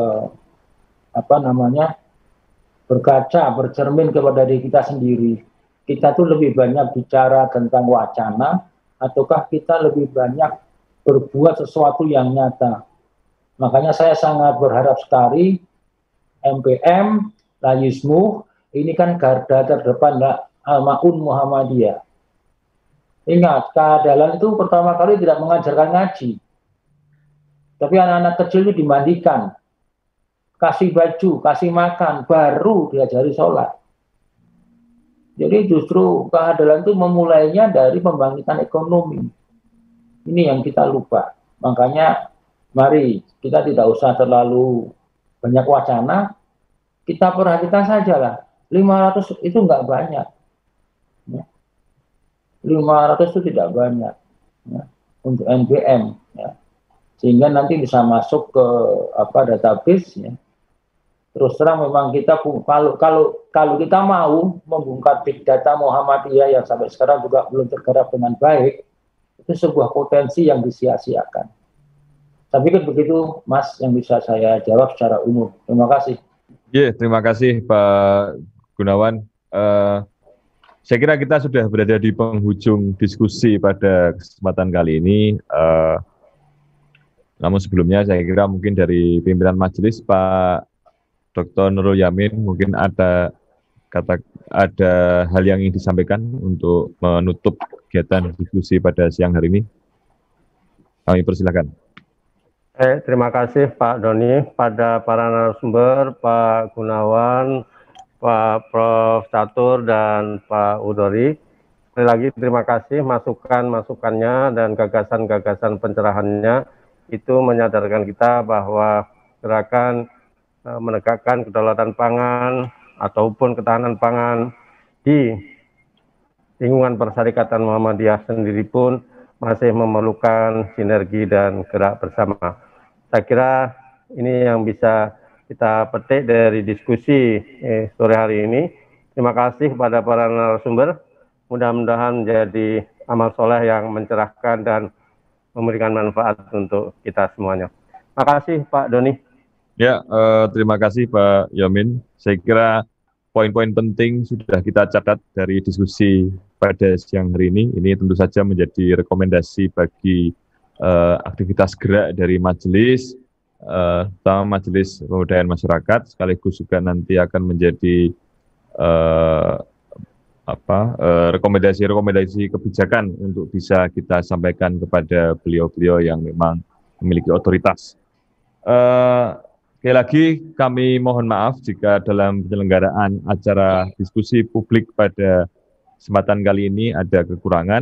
berkaca, bercermin kepada diri kita sendiri. Kita tuh lebih banyak bicara tentang wacana, ataukah kita lebih banyak berbuat sesuatu yang nyata. Makanya saya sangat berharap sekali MPM, Layismu, ini kan garda terdepan Al-Ma'un Muhammadiyah. Ingat, keadalan itu pertama kali tidak mengajarkan ngaji. Tapi anak-anak kecil itu dimandikan, kasih baju, kasih makan, baru diajari sholat. Jadi justru keadalan itu memulainya dari pembangkitan ekonomi. Ini yang kita lupa. Makanya mari kita tidak usah terlalu banyak wacana, kita perhatikan saja lah. 500 itu nggak banyak. 500 itu tidak banyak ya, untuk NBM ya. Sehingga nanti bisa masuk ke database ya. Terus terang memang kita kalau kita mau membongkar big data Muhammadiyah yang sampai sekarang juga belum tergarap dengan baik, itu sebuah potensi yang disia-siakan. Saya pikir begitu Mas yang bisa saya jawab secara umum. Terima kasih. Terima kasih Pak Gunawan. Saya kira kita sudah berada di penghujung diskusi pada kesempatan kali ini. Namun sebelumnya saya kira mungkin dari pimpinan majelis Pak Dr. Nurul Yamin mungkin ada hal yang ingin disampaikan untuk menutup kegiatan diskusi pada siang hari ini. Kami persilakan. Terima kasih Pak Doni, pada para narasumber, Pak Gunawan, Pak Prof. Catur, dan Pak Udori. Sekali lagi terima kasih masukan-masukannya dan gagasan-gagasan pencerahannya. Itu menyadarkan kita bahwa gerakan menegakkan kedaulatan pangan ataupun ketahanan pangan di lingkungan Persyarikatan Muhammadiyah sendiri pun masih memerlukan sinergi dan gerak bersama. Saya kira ini yang bisa kita petik dari diskusi sore hari ini. Terima kasih kepada para narasumber. Mudah-mudahan menjadi amal soleh yang mencerahkan dan memberikan manfaat untuk kita semuanya. Terima kasih Pak Doni. Ya, terima kasih Pak Yamin. Saya kira poin-poin penting sudah kita catat dari diskusi pada siang hari ini. Ini tentu saja menjadi rekomendasi bagi aktivitas gerak dari majelis, terutama Majelis Pemberdayaan Masyarakat, sekaligus juga nanti akan menjadi rekomendasi-rekomendasi kebijakan untuk bisa kita sampaikan kepada beliau-beliau yang memang memiliki otoritas. Sekali lagi kami mohon maaf jika dalam penyelenggaraan acara diskusi publik pada kesempatan kali ini ada kekurangan.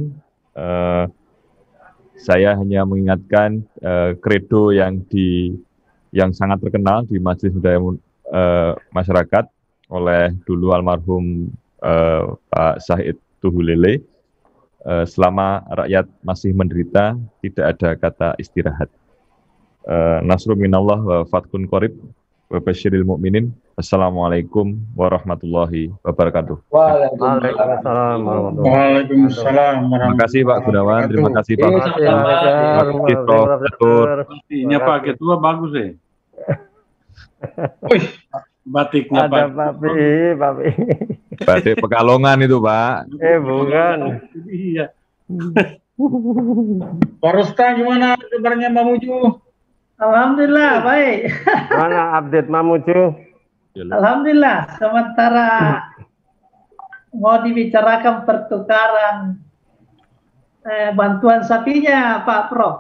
Saya hanya mengingatkan kredo yang sangat terkenal di Majelis Budaya Masyarakat oleh dulu almarhum Pak Said Tuhulele. Selama rakyat masih menderita, tidak ada kata istirahat. Nasrun minallah wa fatkun qorib wa basyiril mu'minin. Assalamualaikum warahmatullahi wabarakatuh. Waalaikumsalam. Waalaikumsalam. Terima kasih Pak Gunawan, terima kasih Pak. Terima kasih Prof. Pastinya Pak Ketua bagus ya. Wih, batiknya Ada Pak. Papi. Batik Pekalongan itu Pak. Bukan. Iya. Pak Rustam gimana kabarnya Mbak Muju? Alhamdulillah baik. Mana update Mamuju? Alhamdulillah. Sementara mau dibicarakan pertukaran bantuan sapinya Pak Prof.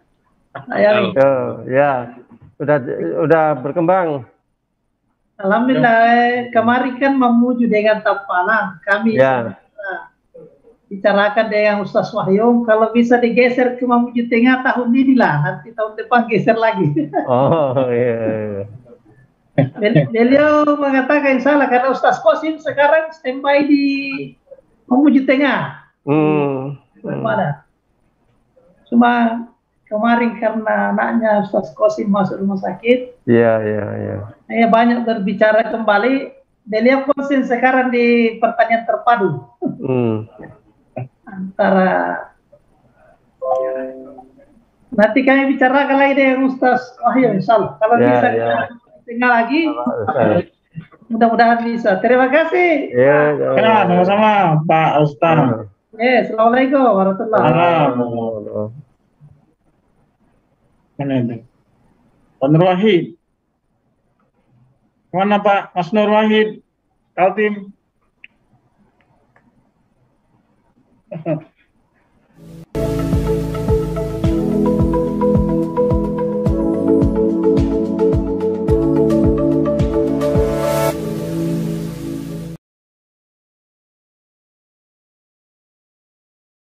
Ya, udah berkembang. Alhamdulillah, kemarin kan memuju dengan Tampalan. Kami bicarakan dengan Ustaz Wahyu, kalau bisa digeser ke Mamuju Tengah tahun ini lah, nanti tahun depan geser lagi. Oh iya. Beliau mengatakan salah karena Ustaz Qasim sekarang standby di Mamuju Tengah. Cuma kemarin karena anaknya Ustaz Qasim masuk rumah sakit. Iya. Saya banyak berbicara kembali. Beliau konsen sekarang di pertanian terpadu. Antara nanti kami bicarakan lagi dengan Ustaz Wahyu insyaallah. Kalau bisa tinggal lagi, mudah-mudahan bisa. Terima kasih. Ya, sama-sama Pak Ustaz. Assalamualaikum warahmatullahi wabarakatuh. Mana itu? Pak Nur Wahid. Mana Pak Mas Nur Wahid? Kaltim.